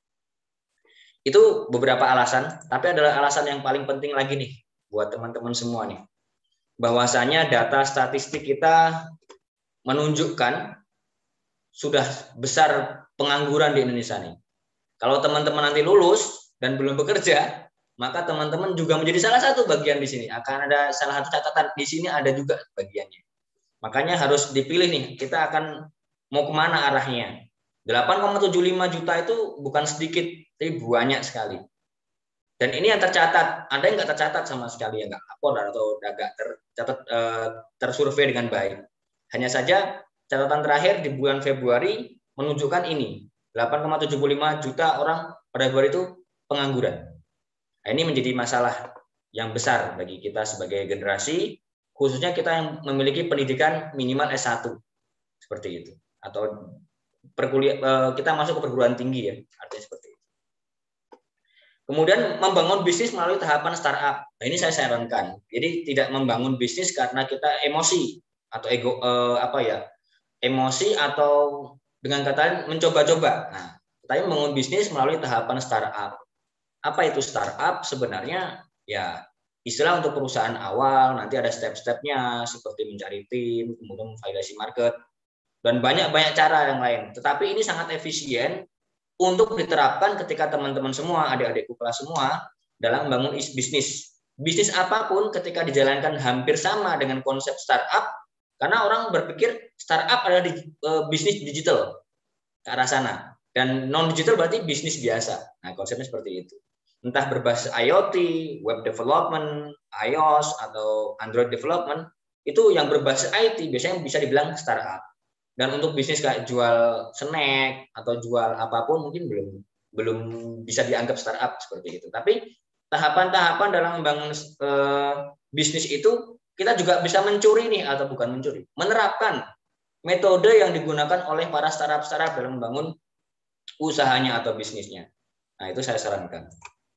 Itu beberapa alasan, tapi adalah alasan yang paling penting lagi nih buat teman-teman semua nih. Bahwasanya data statistik kita menunjukkan sudah besar pengangguran di Indonesia nih. Kalau teman-teman nanti lulus dan belum bekerja, maka teman-teman juga menjadi salah satu bagian di sini. Akan ada salah satu catatan di sini ada juga bagiannya. Makanya harus dipilih nih, kita akan mau kemana arahnya. delapan koma tujuh lima juta itu bukan sedikit, tapi banyak sekali. Dan ini yang tercatat, ada yang nggak tercatat sama sekali, yang nggak lapor atau nggak tercatat tersurvei dengan baik. Hanya saja catatan terakhir di bulan Februari menunjukkan ini, delapan koma tujuh lima juta orang pada Februari itu pengangguran. Nah, ini menjadi masalah yang besar bagi kita sebagai generasi, khususnya kita yang memiliki pendidikan minimal S satu, seperti itu. Atau perkuliah, kita masuk ke perguruan tinggi ya, artinya seperti itu. Kemudian membangun bisnis melalui tahapan startup. Nah, ini saya sarankan. Jadi tidak membangun bisnis karena kita emosi atau ego eh, apa ya? Emosi atau dengan kata lain mencoba-coba. Nah, tapi membangun bisnis melalui tahapan startup. Apa itu startup? Sebenarnya ya istilah untuk perusahaan awal, nanti ada step-stepnya seperti mencari tim, kemudian memvalidasi market dan banyak-banyak cara yang lain. Tetapi ini sangat efisien untuk diterapkan ketika teman-teman semua, adik-adikku kelas semua, dalam membangun bisnis. Bisnis apapun ketika dijalankan hampir sama dengan konsep startup, karena orang berpikir startup adalah di, e, bisnis digital ke arah sana. Dan non-digital berarti bisnis biasa. Nah, konsepnya seperti itu. Entah berbasis IoT, web development, iOS, atau Android development, itu yang berbasis I T biasanya bisa dibilang startup. Dan untuk bisnis kayak jual snack atau jual apapun mungkin belum belum bisa dianggap startup seperti itu. Tapi tahapan-tahapan dalam membangun eh, bisnis itu kita juga bisa mencuri nih, atau bukan mencuri, menerapkan metode yang digunakan oleh para startup-startup dalam membangun usahanya atau bisnisnya. Nah, itu saya sarankan.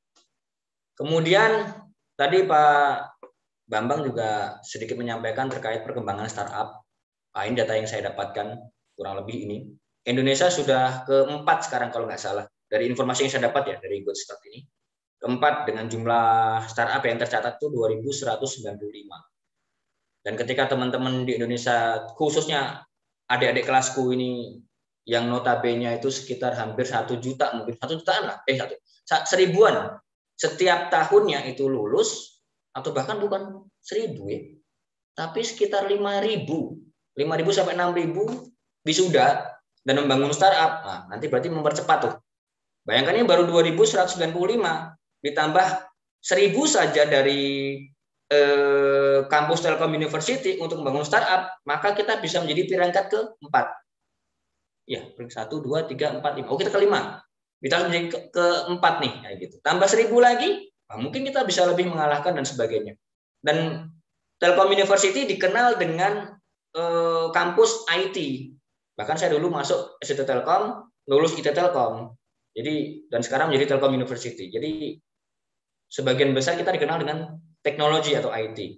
Kemudian tadi Pak Bambang juga sedikit menyampaikan terkait perkembangan startup. Nah, ini data yang saya dapatkan kurang lebih ini. Indonesia sudah keempat sekarang kalau nggak salah. Dari informasi yang saya dapat ya dari Good Start ini. Keempat dengan jumlah startup yang tercatat itu dua ribu seratus sembilan puluh lima. Dan ketika teman-teman di Indonesia, khususnya adik-adik kelasku ini, yang notabene itu sekitar hampir satu juta, mungkin satu jutaan lah, eh satu, seribuan. Setiap tahunnya itu lulus, atau bahkan bukan seribu ya, tapi sekitar lima ribu. lima ribu sampai enam ribu wisuda dan membangun startup. Nah, nanti berarti mempercepat tuh. Bayangkan ini baru dua ribu seratus sembilan puluh lima ditambah seribu saja dari eh, kampus Telkom University untuk membangun startup, maka kita bisa menjadi peringkat keempat. Ya, peringkat satu, dua, tiga, empat, lima. Oh, kita kelima. Kita menjadi ke keempat nih, kayak gitu. Tambah seribu lagi, nah, mungkin kita bisa lebih mengalahkan dan sebagainya. Dan Telkom University dikenal dengan eh, kampus I T. Bahkan saya dulu masuk S D T Telkom, lulus I T Telkom. Jadi dan sekarang menjadi Telkom University. Jadi sebagian besar kita dikenal dengan teknologi atau I T.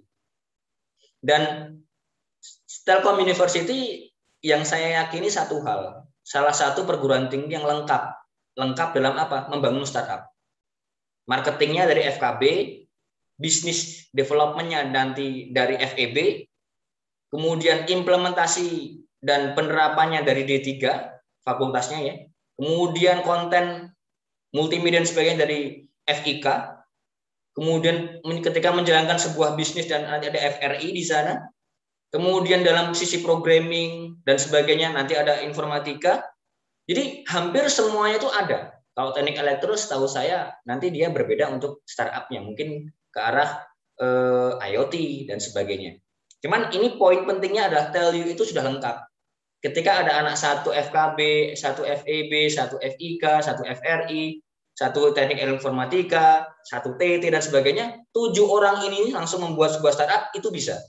Dan Telkom University yang saya yakini satu hal, salah satu perguruan tinggi yang lengkap. Lengkap dalam apa? Membangun startup. Marketingnya dari F K B, bisnis development-nya nanti dari F E B, kemudian implementasi dan penerapannya dari D tiga, fakultasnya ya, kemudian konten multimedia dan sebagainya dari F I K, kemudian ketika menjalankan sebuah bisnis dan nanti ada F R I di sana, kemudian dalam sisi programming dan sebagainya nanti ada informatika. Jadi hampir semuanya itu ada. Kalau teknik elektro setahu saya nanti dia berbeda untuk startupnya, mungkin ke arah eh, I O T dan sebagainya. Cuman ini poin pentingnya adalah T E L U itu sudah lengkap. Ketika ada anak satu F K B, satu F E B, satu F I K, satu F R I, satu teknik informatika, satu T T dan sebagainya, tujuh orang ini langsung membuat sebuah startup itu bisa.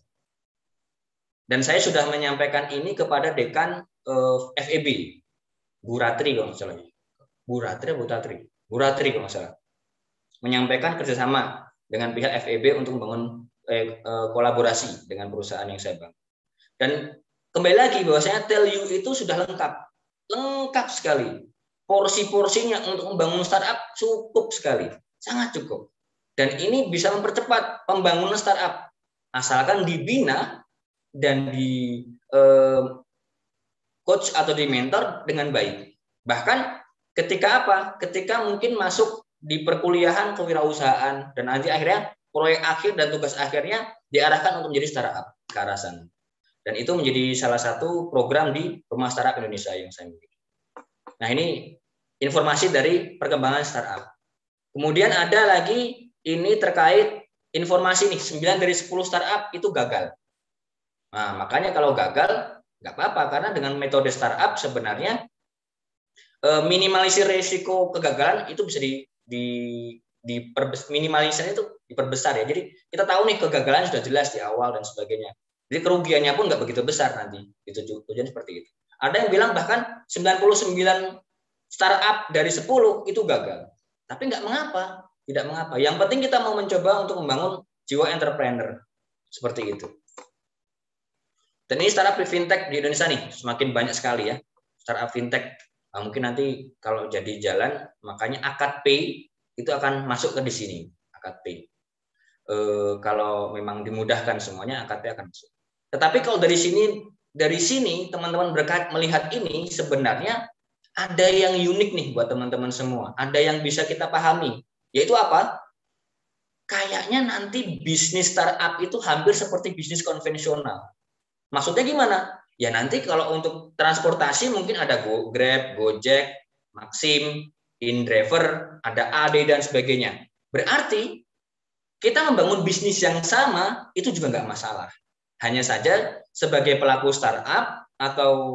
Dan saya sudah menyampaikan ini kepada dekan eh, F E B, Bu Ratri kalau nggak salah. Bu Ratri, Bu Ratri, Bu Ratri kalau nggak salah. Menyampaikan kerjasama dengan pihak F E B untuk membangun eh, eh, kolaborasi dengan perusahaan yang saya bangun. Dan kembali lagi bahwasanya T E L U itu sudah lengkap, lengkap sekali. Porsi-porsinya untuk membangun startup cukup sekali, sangat cukup. Dan ini bisa mempercepat pembangunan startup asalkan dibina dan di eh, coach atau di mentor dengan baik. Bahkan ketika apa? Ketika mungkin masuk di perkuliahan kewirausahaan dan nanti akhirnya proyek akhir dan tugas akhirnya diarahkan untuk menjadi startup ke arah sana. Dan itu menjadi salah satu program di Rumah Startup Indonesia yang saya miliki. Nah, ini informasi dari perkembangan startup. Kemudian ada lagi ini terkait informasi nih, sembilan dari sepuluh startup itu gagal. Nah, makanya kalau gagal nggak apa-apa, karena dengan metode startup sebenarnya minimalisir risiko kegagalan itu bisa di, di, di minimalisir itu diperbesar ya. Jadi kita tahu nih kegagalan sudah jelas di awal dan sebagainya. Jadi kerugiannya pun nggak begitu besar nanti. Itu tujuan seperti itu. Ada yang bilang bahkan sembilan puluh sembilan startup dari sepuluh itu gagal. Tapi nggak mengapa, tidak mengapa. Yang penting kita mau mencoba untuk membangun jiwa entrepreneur seperti itu. Dan ini startup fintech di Indonesia nih semakin banyak sekali ya. Startup fintech. Nah, mungkin nanti kalau jadi jalan, makanya Akad Pay itu akan masuk ke di sini. Akad Pay. E, kalau memang dimudahkan semuanya, Akad Pay akan masuk. Tetapi kalau dari sini, dari sini teman-teman berkat melihat ini sebenarnya ada yang unik nih buat teman-teman semua. Ada yang bisa kita pahami. Yaitu apa? Kayaknya nanti bisnis startup itu hampir seperti bisnis konvensional. Maksudnya gimana? Ya nanti kalau untuk transportasi mungkin ada Go, Grab, Gojek, Maxim, InDriver, ada A D dan sebagainya. Berarti kita membangun bisnis yang sama itu juga nggak masalah. Hanya saja sebagai pelaku startup atau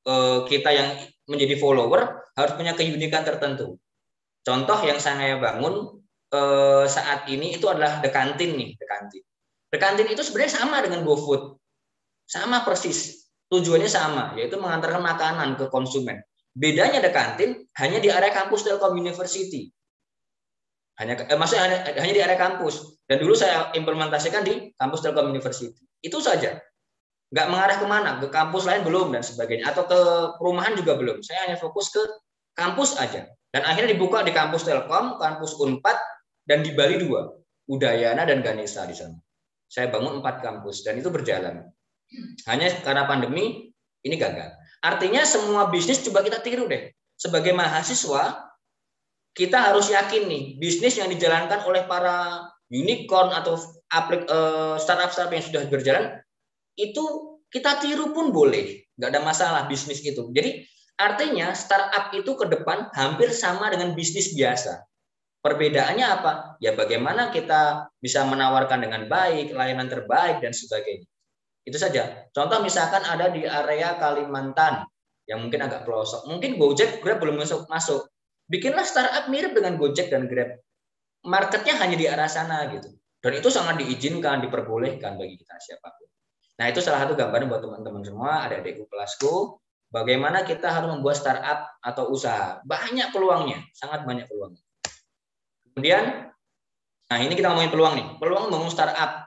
eh, kita yang menjadi follower harus punya keunikan tertentu. Contoh yang saya bangun eh, saat ini itu adalah The Canteen nih, The Canteen. The Canteen itu sebenarnya sama dengan GoFood. Sama persis. Tujuannya sama, yaitu mengantarkan makanan ke konsumen. Bedanya The Canteen hanya di area kampus Telkom University. Hanya eh, maksudnya hanya, hanya di area kampus. Dan dulu saya implementasikan di kampus Telkom University. Itu saja. Nggak mengarah kemana, ke kampus lain belum dan sebagainya. Atau ke perumahan juga belum. Saya hanya fokus ke kampus aja. Dan akhirnya dibuka di kampus Telkom, kampus Unpad, dan di Bali dua. Udayana dan Ganesha di sana. Saya bangun empat kampus dan itu berjalan. Hanya karena pandemi ini gagal. Artinya semua bisnis coba kita tiru deh. Sebagai mahasiswa kita harus yakin nih bisnis yang dijalankan oleh para unicorn atau startup-startup yang sudah berjalan itu kita tiru pun boleh, nggak ada masalah bisnis itu. Jadi artinya startup itu ke depan hampir sama dengan bisnis biasa. Perbedaannya apa? Ya bagaimana kita bisa menawarkan dengan baik, layanan terbaik dan sebagainya. Itu saja. Contoh misalkan ada di area Kalimantan yang mungkin agak pelosok. Mungkin Gojek, Grab belum masuk. masuk. Bikinlah startup mirip dengan Gojek dan Grab. Marketnya hanya di arah sana gitu. Dan itu sangat diizinkan, diperbolehkan bagi kita siapapun. Nah itu salah satu gambaran buat teman-teman semua, adik-adikku kelasku. Bagaimana kita harus membuat startup atau usaha. Banyak peluangnya, sangat banyak peluangnya. Kemudian, nah ini kita ngomongin peluang nih. Peluang membangun startup.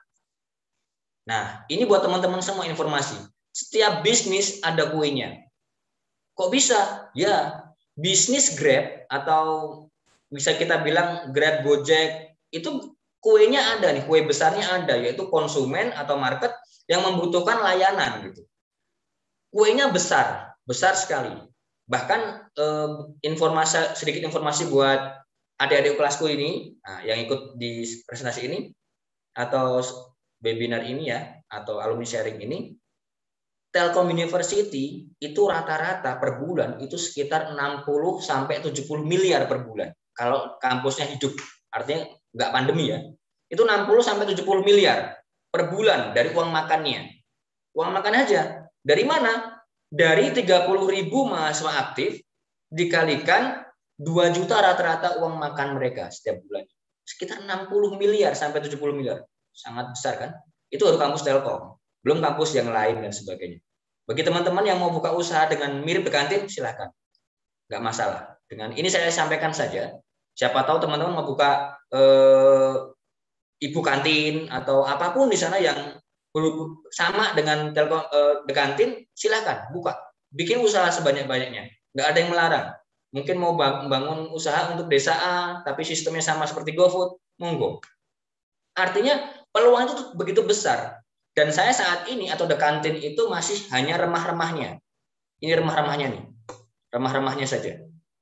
Nah, ini buat teman-teman semua informasi. Setiap bisnis ada kuenya. Kok bisa? Ya, bisnis Grab atau bisa kita bilang Grab, Gojek, itu kuenya ada nih, kue besarnya ada, yaitu konsumen atau market yang membutuhkan layanan gitu. Kuenya besar, besar sekali. Bahkan eh, informasi sedikit informasi buat adik-adik kelasku ini, nah, yang ikut di presentasi ini atau webinar ini ya, atau alumni sharing ini, Telkom University itu rata-rata per bulan itu sekitar enam puluh sampai tujuh puluh miliar per bulan. Kalau kampusnya hidup, artinya nggak pandemi ya, itu enam puluh sampai tujuh puluh miliar per bulan dari uang makannya. Uang makan aja. Dari mana? Dari tiga puluh ribu mahasiswa aktif dikalikan dua juta rata-rata uang makan mereka setiap bulan. Sekitar enam puluh miliar sampai tujuh puluh miliar. Sangat besar kan? Itu baru kampus Telkom. Belum kampus yang lain dan sebagainya. Bagi teman-teman yang mau buka usaha dengan mirip The Canteen, silahkan. Nggak masalah. Dengan ini saya sampaikan saja. Siapa tahu teman-teman mau buka eh, ibu kantin atau apapun di sana yang sama dengan Telkom eh, The Canteen, silahkan buka. Bikin usaha sebanyak-banyaknya. Nggak ada yang melarang. Mungkin mau membangun usaha untuk desa A, tapi sistemnya sama seperti GoFood, monggo. Artinya peluang itu begitu besar. Dan saya saat ini atau The Canteen itu masih hanya remah-remahnya. Ini remah-remahnya nih. Remah-remahnya saja.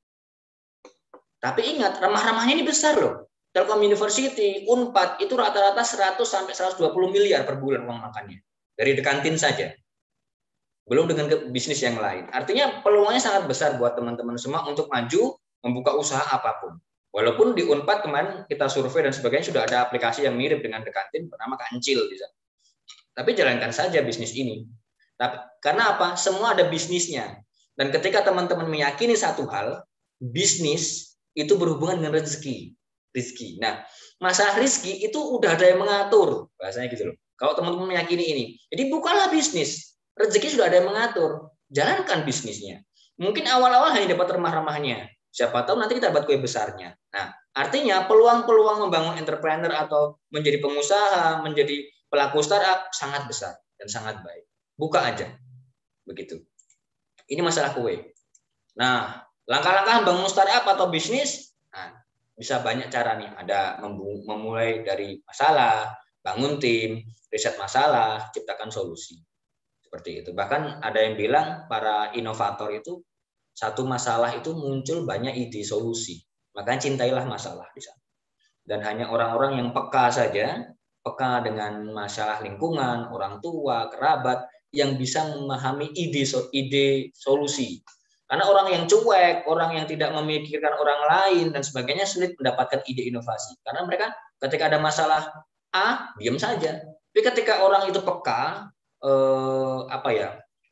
Tapi ingat, remah-remahnya ini besar loh. Telkom University, Unpad, itu rata-rata seratus sampai seratus dua puluh miliar per bulan uang makannya. Dari The Canteen saja. Belum dengan bisnis yang lain. Artinya peluangnya sangat besar buat teman-teman semua untuk maju, membuka usaha apapun. Walaupun di Unpad kemarin kita survei dan sebagainya sudah ada aplikasi yang mirip dengan The Canteen bernama Kancil di sana. Tapi jalankan saja bisnis ini. Tapi karena apa? Semua ada bisnisnya. Dan ketika teman-teman meyakini satu hal, bisnis itu berhubungan dengan rezeki. Rezeki. Nah, masalah rezeki itu udah ada yang mengatur, bahasanya gitu loh. Kalau teman-teman meyakini ini, jadi bukanlah bisnis. Rezeki sudah ada yang mengatur. Jalankan bisnisnya. Mungkin awal-awal hanya dapat remah-remahnya. Siapa tahu nanti kita dapat kue besarnya. Nah, artinya peluang-peluang membangun entrepreneur atau menjadi pengusaha, menjadi pelaku startup sangat besar dan sangat baik. Buka aja. Begitu. Ini masalah kue. Nah, langkah-langkah membangun startup atau bisnis, nah, bisa banyak cara nih. Ada memulai dari masalah, bangun tim, riset masalah, ciptakan solusi. Seperti itu. Bahkan ada yang bilang para inovator itu satu masalah itu muncul banyak ide solusi. Makanya cintailah masalah di sana. Dan hanya orang-orang yang peka saja, peka dengan masalah lingkungan, orang tua, kerabat, yang bisa memahami ide ide solusi. Karena orang yang cuek, orang yang tidak memikirkan orang lain dan sebagainya sulit mendapatkan ide inovasi. Karena mereka ketika ada masalah A, diam saja. Tapi ketika orang itu peka, eh, apa ya,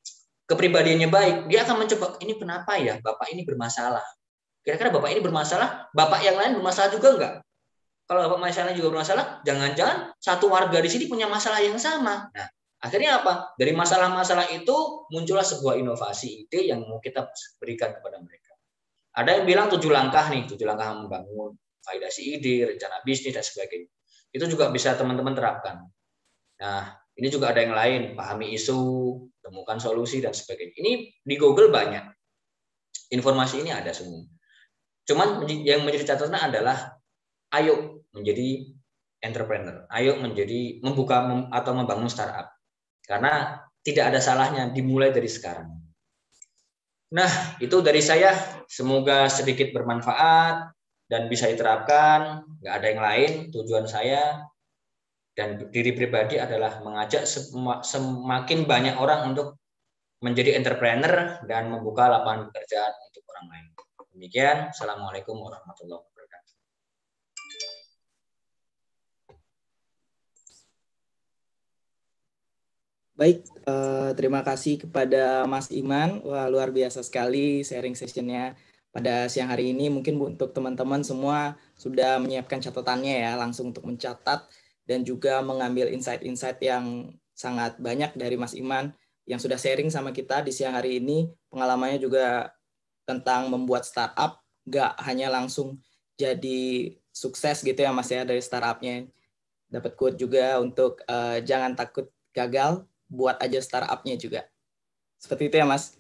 kepribadiannya baik, dia akan mencoba, ini kenapa ya Bapak ini bermasalah? Kira-kira Bapak ini bermasalah, Bapak yang lain bermasalah juga enggak? Kalau Bapak masalahnya juga bermasalah, jangan-jangan satu warga di sini punya masalah yang sama. Nah, akhirnya apa? Dari masalah-masalah itu muncullah sebuah inovasi ide yang mau kita berikan kepada mereka. Ada yang bilang tujuh langkah nih, tujuh langkah membangun validasi ide, rencana bisnis, dan sebagainya. Itu juga bisa teman-teman terapkan. Nah, ini juga ada yang lain, pahami isu, temukan solusi, dan sebagainya. Ini di Google banyak. Informasi ini ada semua. Cuman yang menjadi catatan adalah, ayo menjadi entrepreneur, ayo menjadi membuka atau membangun startup. Karena tidak ada salahnya dimulai dari sekarang. Nah, itu dari saya. Semoga sedikit bermanfaat dan bisa diterapkan. Nggak ada yang lain. Tujuan saya dan diri pribadi adalah mengajak semakin banyak orang untuk menjadi entrepreneur dan membuka lapangan pekerjaan untuk orang lain. Demikian. Assalamualaikum warahmatullahi wabarakatuh. Baik, eh, terima kasih kepada Mas Iman. Wah, luar biasa sekali sharing sessionnya pada siang hari ini. Mungkin untuk teman-teman semua sudah menyiapkan catatannya ya, langsung untuk mencatat dan juga mengambil insight-insight yang sangat banyak dari Mas Iman yang sudah sharing sama kita di siang hari ini. Pengalamannya juga tentang membuat startup, nggak hanya langsung jadi sukses gitu ya Mas ya dari startupnya. Dapat quote juga untuk uh, jangan takut gagal, buat aja startupnya juga. Seperti itu ya Mas.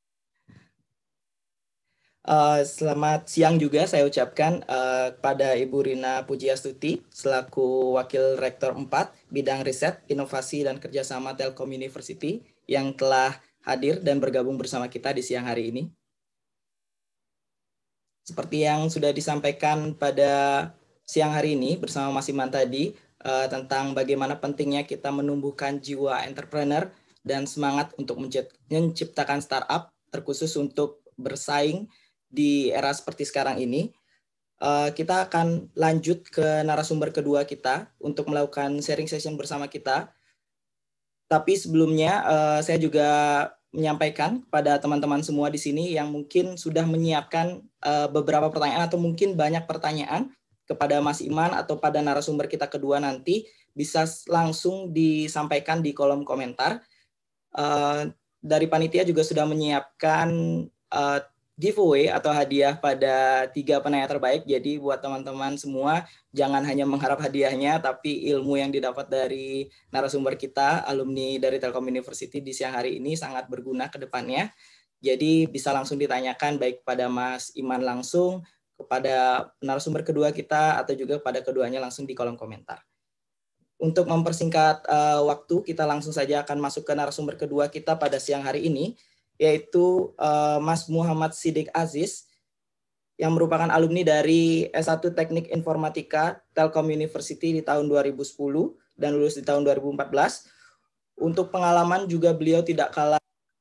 Uh, selamat siang juga saya ucapkan uh, kepada Ibu Rina Pujiastuti selaku Wakil Rektor empat Bidang Riset, Inovasi, dan Kerjasama Telkom University yang telah hadir dan bergabung bersama kita di siang hari ini. Seperti yang sudah disampaikan pada siang hari ini bersama Mas Iman tadi, uh, tentang bagaimana pentingnya kita menumbuhkan jiwa entrepreneur dan semangat untuk menciptakan startup, terkhusus untuk bersaing di era seperti sekarang ini. Uh, kita akan lanjut ke narasumber kedua kita untuk melakukan sharing session bersama kita. Tapi sebelumnya uh, saya juga menyampaikan kepada teman-teman semua di sini yang mungkin sudah menyiapkan uh, beberapa pertanyaan atau mungkin banyak pertanyaan kepada Mas Iman atau pada narasumber kita kedua nanti, bisa langsung disampaikan di kolom komentar. Uh, dari panitia juga sudah menyiapkan uh, giveaway atau hadiah pada tiga penanya terbaik. Jadi buat teman-teman semua, jangan hanya mengharap hadiahnya, tapi ilmu yang didapat dari narasumber kita, alumni dari Telkom University di siang hari ini sangat berguna ke depannya. Jadi bisa langsung ditanyakan baik pada Mas Iman langsung, kepada narasumber kedua kita, atau juga pada keduanya langsung di kolom komentar. Untuk mempersingkat uh, waktu, kita langsung saja akan masuk ke narasumber kedua kita pada siang hari ini, yaitu uh, Mas Muhammad Siddiq Aziz, yang merupakan alumni dari S satu Teknik Informatika Telkom University di tahun dua ribu sepuluh dan lulus di tahun dua ribu empat belas. Untuk pengalaman juga beliau tidak kalah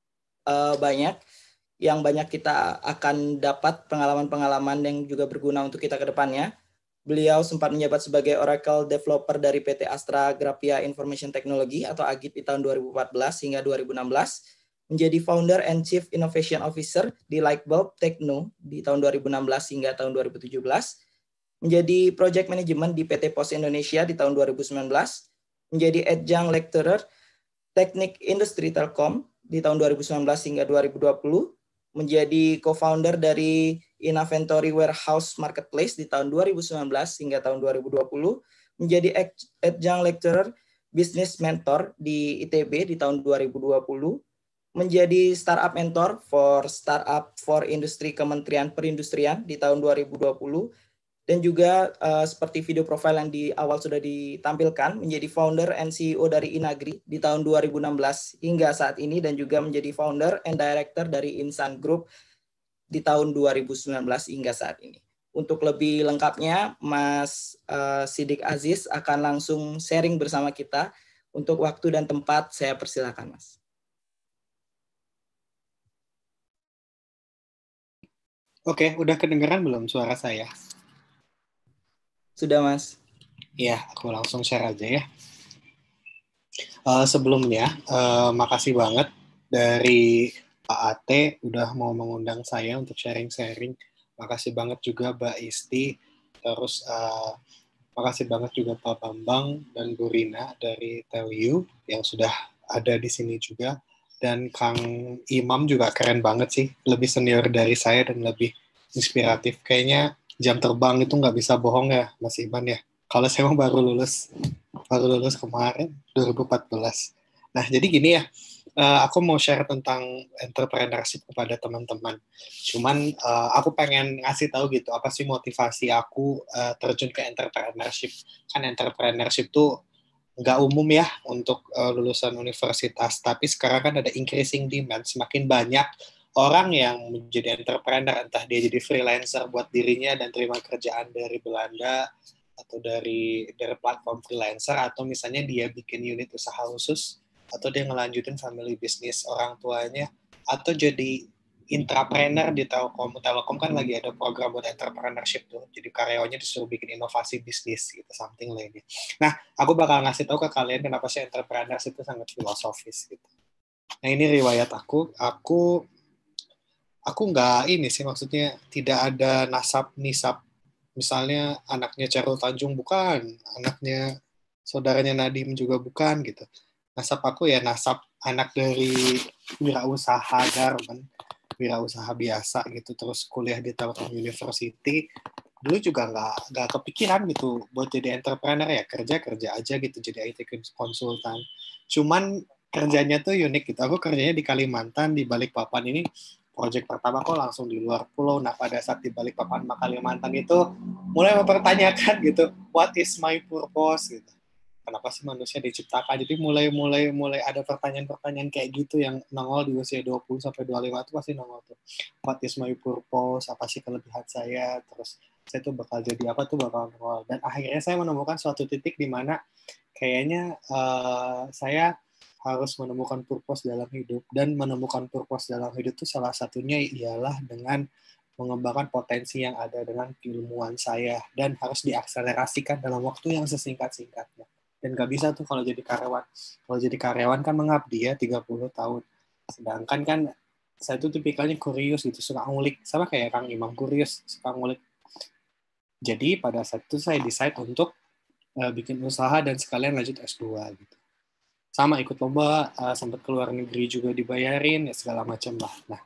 uh, banyak, yang banyak kita akan dapat pengalaman-pengalaman yang juga berguna untuk kita ke depannya. Beliau sempat menjabat sebagai Oracle Developer dari P T Astra Graphia Information Technology atau A G I T di tahun dua ribu empat belas hingga dua ribu enam belas. Menjadi Founder and Chief Innovation Officer di Lightbulb Techno di tahun dua ribu enam belas hingga tahun dua ribu tujuh belas. Menjadi Project Management di P T Pos Indonesia di tahun dua ribu sembilan belas. Menjadi Adjunct Lecturer Teknik Industri Telkom di tahun dua ribu sembilan belas hingga dua ribu dua puluh. Menjadi co-founder dari Inventory Warehouse Marketplace di tahun dua ribu sembilan belas hingga tahun dua ribu dua puluh. Menjadi Adjunct Lecturer Business Mentor di I T B di tahun dua ribu dua puluh. Menjadi Startup Mentor for Startup for Industri Kementerian Perindustrian di tahun dua ribu dua puluh, dan juga uh, seperti video profile yang di awal sudah ditampilkan, menjadi Founder and C E O dari Inagri di tahun dua ribu enam belas hingga saat ini, dan juga menjadi Founder and Director dari Insan Group di tahun dua ribu sembilan belas hingga saat ini. Untuk lebih lengkapnya, Mas uh, Siddiq Aziz akan langsung sharing bersama kita. Untuk waktu dan tempat, saya persilakan, Mas. Oke, udah kedengeran belum suara saya? Sudah, Mas. Iya, aku langsung share aja ya. Uh, sebelumnya, uh, makasih banget dari Pak Ate udah mau mengundang saya untuk sharing-sharing. Makasih banget juga Mbak Isti. Terus uh, makasih banget juga Pak Bambang dan Bu Rina dari Telu yang sudah ada di sini juga. Dan Kang Imam juga keren banget sih. Lebih senior dari saya dan lebih inspiratif. Kayaknya jam terbang itu nggak bisa bohong ya, Mas Iman ya. Kalau saya emang baru lulus, baru lulus kemarin, dua ribu empat belas. Nah, jadi gini ya, uh, aku mau share tentang entrepreneurship kepada teman-teman. Cuman uh, aku pengen ngasih tahu gitu, apa sih motivasi aku uh, terjun ke entrepreneurship. Kan entrepreneurship tuh nggak umum ya untuk uh, lulusan universitas, tapi sekarang kan ada increasing demand, semakin banyak orang yang menjadi entrepreneur, entah dia jadi freelancer buat dirinya dan terima kerjaan dari Belanda, atau dari dari platform freelancer, atau misalnya dia bikin unit usaha khusus, atau dia ngelanjutin family business orang tuanya, atau jadi intrapreneur di Telkom. Telkom kan lagi ada program buat entrepreneurship tuh, jadi karyawannya disuruh bikin inovasi bisnis gitu, something lainnya. Nah, aku bakal ngasih tahu ke kalian kenapa sih entrepreneurship itu sangat filosofis gitu. Nah, ini riwayat aku, aku aku nggak ini sih, maksudnya tidak ada nasab nisab. Misalnya anaknya Chairul Tanjung bukan, anaknya saudaranya Nadiem juga bukan gitu. Nasab aku ya nasab anak dari wirausaha Garmen, wirausaha biasa gitu, terus kuliah di Telkom University. Dulu juga nggak nggak kepikiran gitu buat jadi entrepreneur, ya kerja kerja aja gitu, jadi I T konsultan. Cuman kerjanya tuh unik gitu. Aku kerjanya di Kalimantan, di Balikpapan. Ini proyek pertama kok langsung di luar pulau. Nah, pada saat di Balikpapan sama Kalimantan itu mulai mempertanyakan gitu, what is my purpose gitu. Kenapa sih manusia diciptakan? Jadi mulai mulai mulai ada pertanyaan-pertanyaan kayak gitu yang nongol di usia dua puluh sampai dua puluh lima itu pasti nongol tuh. What is my purpose? Apa sih kelebihan saya? Terus saya tuh bakal jadi apa tuh bakal nongol. Dan akhirnya saya menemukan suatu titik di mana kayaknya uh, saya harus menemukan purpose dalam hidup, dan menemukan purpose dalam hidup itu salah satunya ialah dengan mengembangkan potensi yang ada dengan keilmuan saya, dan harus diakselerasikan dalam waktu yang sesingkat-singkatnya. Dan nggak bisa tuh kalau jadi karyawan. Kalau jadi karyawan kan mengabdi ya tiga puluh tahun. Sedangkan kan saya tuh tipikalnya kurius gitu, suka ngulik. Sama kayak Kang Imam, kurius, suka ngulik. Jadi pada saat itu saya decide untuk uh, bikin usaha dan sekalian lanjut S dua gitu. Sama ikut lomba, uh, sempat keluar negeri juga dibayarin, ya segala macam lah. Nah,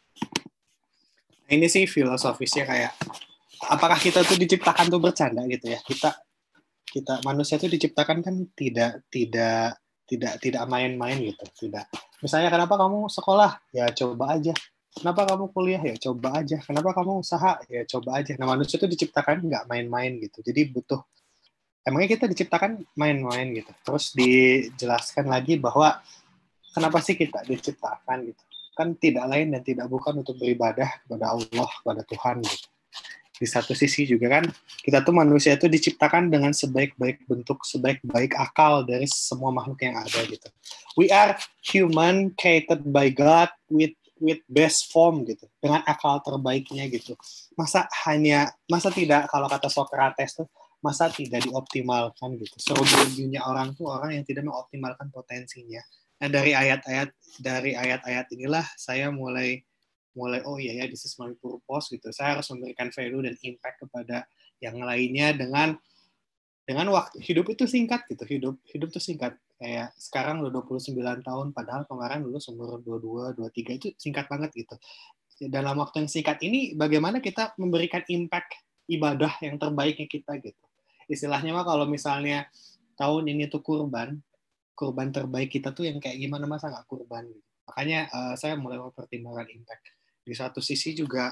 ini sih filosofisnya kayak, apakah kita tuh diciptakan tuh bercanda gitu ya? Kita kita manusia tuh diciptakan kan tidak tidak tidak tidak main-main gitu, tidak. Misalnya kenapa kamu sekolah? Ya coba aja. Kenapa kamu kuliah? Ya coba aja. Kenapa kamu usaha? Ya coba aja. Nah, manusia tuh diciptakan nggak main-main gitu. Jadi butuh, emangnya kita diciptakan main-main gitu. Terus dijelaskan lagi bahwa kenapa sih kita diciptakan gitu. Kan tidak lain dan tidak bukan untuk beribadah kepada Allah, kepada Tuhan gitu. Di satu sisi juga kan, kita tuh manusia itu diciptakan dengan sebaik-baik bentuk, sebaik-baik akal dari semua makhluk yang ada gitu. We are human created by God with with best form gitu, dengan akal terbaiknya gitu. Masa hanya, masa tidak, kalau kata Socrates tuh, masa tidak dioptimalkan gitu. Serugi-ruginya orang tuh orang yang tidak mengoptimalkan potensinya. Nah, dari ayat-ayat dari ayat-ayat inilah saya mulai mulai oh iya ya, this is my purpose gitu. Saya harus memberikan value dan impact kepada yang lainnya dengan dengan waktu. Hidup itu singkat gitu. Hidup hidup itu singkat. Kayak sekarang udah dua puluh sembilan tahun, padahal kemarin dulu umur dua puluh dua, dua puluh tiga, itu singkat banget gitu. Dalam waktu yang singkat ini bagaimana kita memberikan impact ibadah yang terbaiknya kita gitu. Istilahnya mah kalau misalnya tahun ini tuh kurban, kurban terbaik kita tuh yang kayak gimana, masa nggak kurban gitu. Makanya uh, saya mulai mempertimbangkan impact. Di satu sisi juga,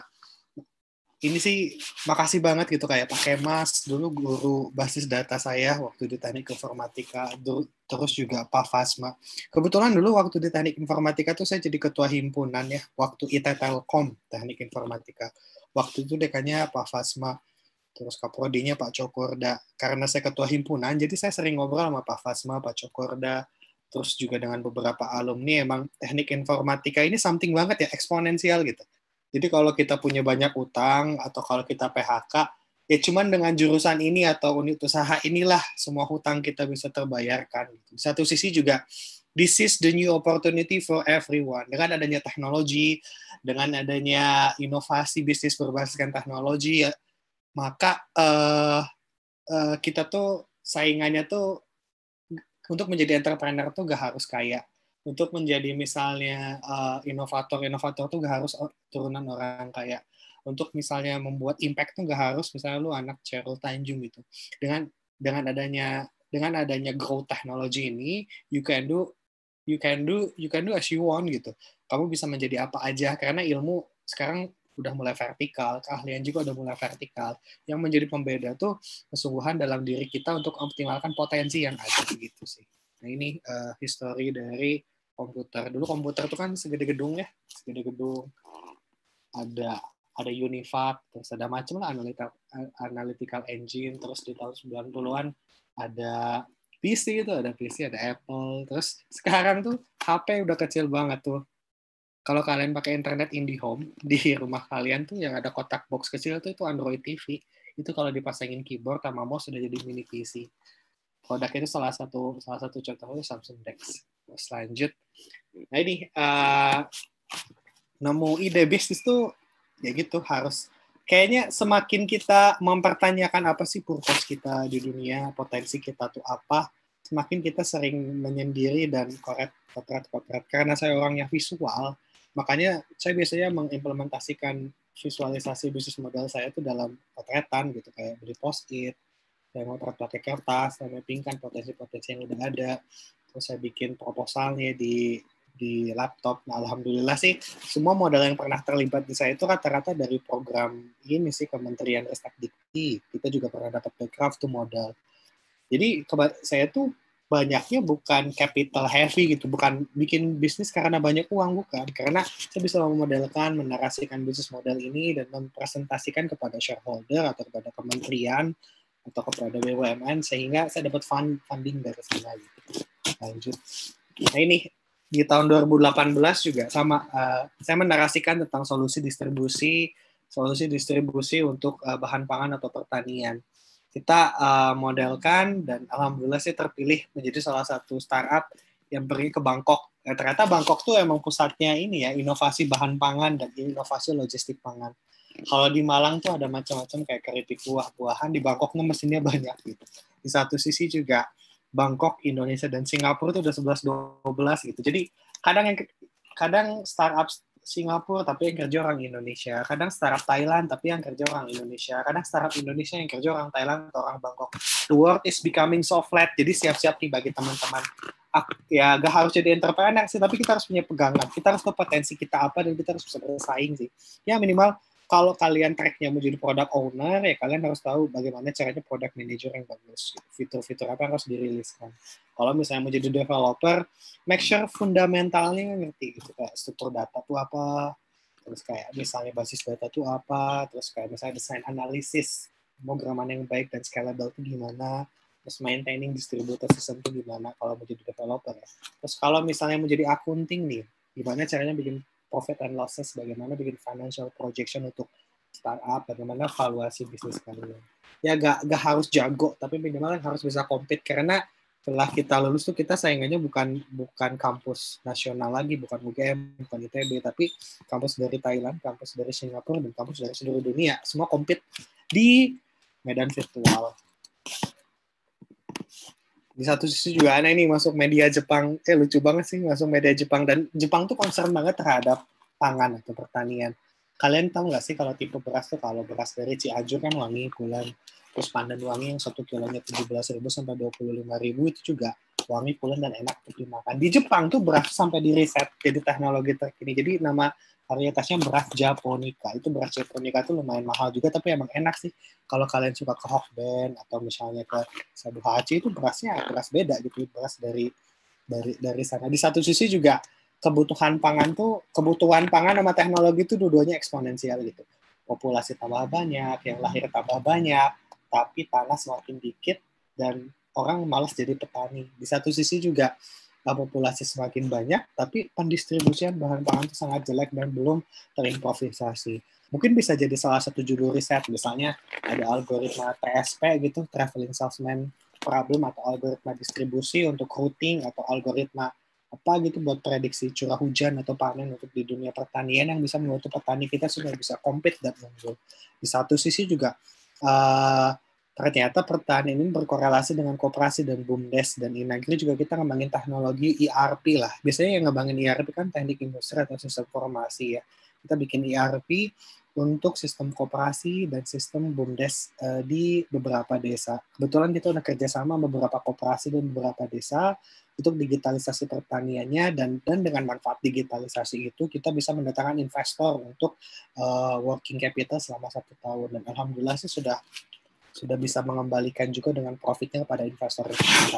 ini sih makasih banget gitu kayak Pak Kemas, dulu guru basis data saya waktu di Teknik Informatika, terus juga Pak Fasma. Kebetulan dulu waktu di Teknik Informatika tuh saya jadi ketua himpunan ya, waktu I T Telkom Teknik Informatika. Waktu itu dekannya Pak Fasma. Terus Kaprodinya Pak Cokorda. Karena saya ketua himpunan, jadi saya sering ngobrol sama Pak Fasma, Pak Cokorda, terus juga dengan beberapa alumni. Emang teknik informatika ini something banget ya, eksponensial gitu. Jadi kalau kita punya banyak utang, atau kalau kita P H K, ya cuman dengan jurusan ini atau unit usaha inilah semua hutang kita bisa terbayarkan. Di satu sisi juga this is the new opportunity for everyone. Dengan adanya teknologi, dengan adanya inovasi bisnis berbasiskan teknologi, ya, maka uh, uh, kita tuh saingannya tuh untuk menjadi entrepreneur tuh gak harus kaya. Untuk menjadi misalnya uh, inovator-inovator tuh gak harus turunan orang kaya. Untuk misalnya membuat impact tuh gak harus misalnya lu anak Cheryl Tanjung gitu. Dengan dengan adanya dengan adanya growth teknologi ini, you can do you can do you can do as you want gitu. Kamu bisa menjadi apa aja karena ilmu sekarang udah mulai vertikal, keahlian juga udah mulai vertikal. Yang menjadi pembeda tuh kesungguhan dalam diri kita untuk optimalkan potensi yang ada gitu sih. Nah ini uh, history dari komputer. Dulu komputer tuh kan segede gedung ya, segede gedung. Ada ada Univac, terus ada macam lah analytical analytical engine, terus di tahun sembilan puluhan ada P C itu, ada P C, ada Apple. Terus sekarang tuh H P udah kecil banget tuh. Kalau kalian pakai internet IndiHome di rumah kalian tuh yang ada kotak box kecil tuh itu Android T V. Itu kalau dipasangin keyboard sama mouse sudah jadi mini P C. Produknya itu salah satu salah satu contohnya Samsung Dex. Terus lanjut. Nah ini uh, nemu ide bisnis tuh ya gitu harus kayaknya semakin kita mempertanyakan apa sih purpose kita di dunia, potensi kita tuh apa, semakin kita sering menyendiri dan korek potret-potret. Karena saya orang yang visual, makanya saya biasanya mengimplementasikan visualisasi bisnis model saya itu dalam potretan gitu, kayak beli post-it, saya mau pakai kertas, saya mappingkan potensi-potensi yang udah ada, terus saya bikin proposalnya di di laptop. Nah, alhamdulillah sih semua modal yang pernah terlibat di saya itu rata-rata dari program ini sih Kementerian Ristekdikti. Kita juga pernah dapat backcraft tuh modal. Jadi saya tuh banyaknya bukan capital heavy gitu, bukan bikin bisnis karena banyak uang, bukan. Karena saya bisa memodelkan, menarasikan bisnis model ini dan mempresentasikan kepada shareholder atau kepada kementerian atau kepada B U M N sehingga saya dapat fund, funding dari sana gitu. Lanjut. Nah ini di tahun dua ribu delapan belas juga sama uh, saya menarasikan tentang solusi distribusi solusi distribusi untuk uh, bahan pangan atau pertanian. Kita uh, modelkan dan alhamdulillah sih terpilih menjadi salah satu startup yang pergi ke Bangkok. Ya, ternyata Bangkok tuh emang pusatnya ini ya, inovasi bahan pangan dan inovasi logistik pangan. Kalau di Malang tuh ada macam-macam kayak keripik buah-buahan, di Bangkok mesinnya banyak gitu. Di satu sisi juga Bangkok, Indonesia, dan Singapura itu udah sebelas dua belas gitu. Jadi kadang yang kadang startup Singapura tapi yang kerja orang Indonesia, kadang startup Thailand tapi yang kerja orang Indonesia, kadang startup Indonesia yang kerja orang Thailand atau orang Bangkok. The world is becoming so flat. Jadi siap-siap nih bagi teman-teman. Ya gak harus jadi entrepreneur sih, tapi kita harus punya pegangan. Kita harus tahu potensi kita apa dan kita harus bisa bersaing sih. Ya minimal kalau kalian tracknya menjadi product owner, ya kalian harus tahu bagaimana caranya product manager yang bagus. Fitur-fitur apa yang harus diriliskan. Kalau misalnya menjadi developer, make sure fundamentalnya ngerti gitu, kayak struktur data itu apa, terus kayak misalnya basis data itu apa, terus kayak misalnya desain analisis, pemrograman yang baik dan scalable itu gimana, terus maintaining distributed system itu gimana kalau menjadi developer ya. Terus kalau misalnya menjadi accounting nih, gimana caranya bikin profit and losses, bagaimana bikin financial projection untuk startup, bagaimana valuasi bisnis kalian. Ya gak, gak harus jago, tapi minimal harus bisa compete, karena setelah kita lulus tuh kita saingannya bukan bukan kampus nasional lagi, bukan U G M, bukan I T B, tapi kampus dari Thailand, kampus dari Singapura, dan kampus dari seluruh dunia. Semua compete di medan virtual. Di satu sisi juga aneh nih masuk media Jepang, eh lucu banget sih masuk media Jepang, dan Jepang tuh concern banget terhadap pangan atau pertanian. Kalian tahu nggak sih kalau tipe beras tuh, kalau beras dari Cianjur kan wangi pulen, terus pandan wangi yang satu kilonya tujuh belas ribu sampai dua puluh lima ribu itu juga wangi pulen dan enak untuk dimakan. Di Jepang tuh beras sampai di riset jadi teknologi terkini. Jadi nama varietasnya beras Japonica. Itu beras Japonica tuh lumayan mahal juga, tapi emang enak sih. Kalau kalian suka ke Hokben atau misalnya ke Sabu Hachi, itu berasnya beras beda gitu, beras dari dari dari sana. Di satu sisi juga kebutuhan pangan tuh, kebutuhan pangan sama teknologi itu dua-duanya eksponensial gitu. Populasi tambah banyak, yang lahir tambah banyak, tapi tanah semakin dikit dan orang malas jadi petani. Di satu sisi juga populasi semakin banyak, tapi pendistribusian bahan pangan itu sangat jelek dan belum terimprovisasi. Mungkin bisa jadi salah satu judul riset, misalnya ada algoritma T S P gitu, Traveling Salesman Problem, atau algoritma distribusi untuk routing, atau algoritma apa gitu buat prediksi curah hujan atau panen untuk di dunia pertanian yang bisa membantu petani kita supaya bisa compete dan unggul. Di satu sisi juga uh, ternyata pertanian ini berkorelasi dengan koperasi dan BUMDes dan Inagri juga kita ngembangin teknologi E R P lah. Biasanya yang ngembangin E R P kan teknik industri atau sistem informasi ya. Kita bikin E R P untuk sistem koperasi dan sistem BUMDes uh, di beberapa desa. Kebetulan kita udah kerjasama beberapa koperasi dan beberapa desa untuk digitalisasi pertaniannya, dan dan dengan manfaat digitalisasi itu kita bisa mendatangkan investor untuk uh, working capital selama satu tahun, dan alhamdulillah sih sudah sudah bisa mengembalikan juga dengan profitnya kepada investor kita.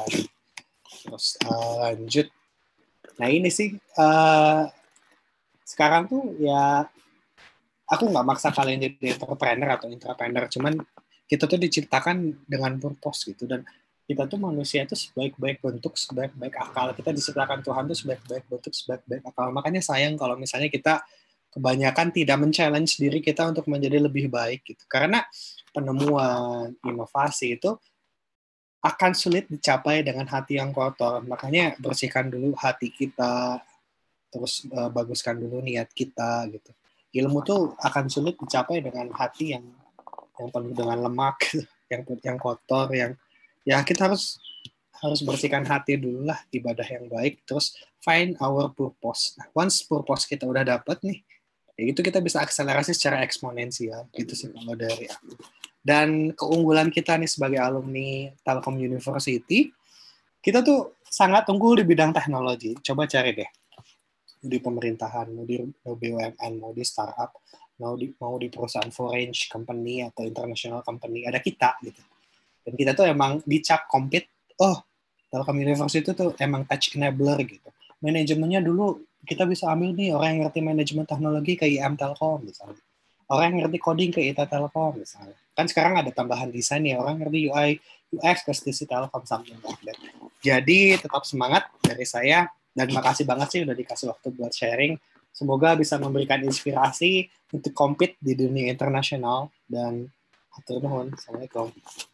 Terus uh, lanjut, nah ini sih uh, sekarang tuh ya aku nggak maksa kalian jadi entrepreneur atau intrapreneur, cuman kita tuh diciptakan dengan purpose gitu, dan kita tuh manusia itu sebaik-baik bentuk, sebaik-baik akal. Kita diciptakan Tuhan tuh sebaik-baik bentuk, sebaik-baik akal. Makanya sayang kalau misalnya kita kebanyakan tidak men-challenge diri kita untuk menjadi lebih baik gitu. Karena penemuan, inovasi itu akan sulit dicapai dengan hati yang kotor. Makanya bersihkan dulu hati kita, terus uh, baguskan dulu niat kita gitu. Ilmu tuh akan sulit dicapai dengan hati yang yang penuh dengan lemak, yang yang kotor, yang ya kita harus harus bersihkan hati dulu lah, ibadah yang baik, terus find our purpose. Nah, once purpose kita udah dapat nih, ya itu kita bisa akselerasi secara eksponensial gitu sih kalau dari aku. Dan keunggulan kita nih sebagai alumni Telkom University, kita tuh sangat unggul di bidang teknologi. Coba cari deh, di pemerintahan, mau di B U M N, mau di startup, mau di mau di perusahaan foreign company atau international company, ada kita gitu. Dan kita tuh emang dicap compete, oh Telkom University itu tuh emang touch enabler gitu. Manajemennya dulu kita bisa ambil nih orang yang ngerti manajemen teknologi ke I M Telkom misalnya. Orang yang ngerti coding ke I T Telkom misalnya. Kan sekarang ada tambahan desain ya, orang ngerti U I, U X ke S T C Telkom, something like that. Jadi tetap semangat dari saya, dan makasih banget sih udah dikasih waktu buat sharing. Semoga bisa memberikan inspirasi untuk compete di dunia internasional, dan hatur nuhun. Assalamualaikum.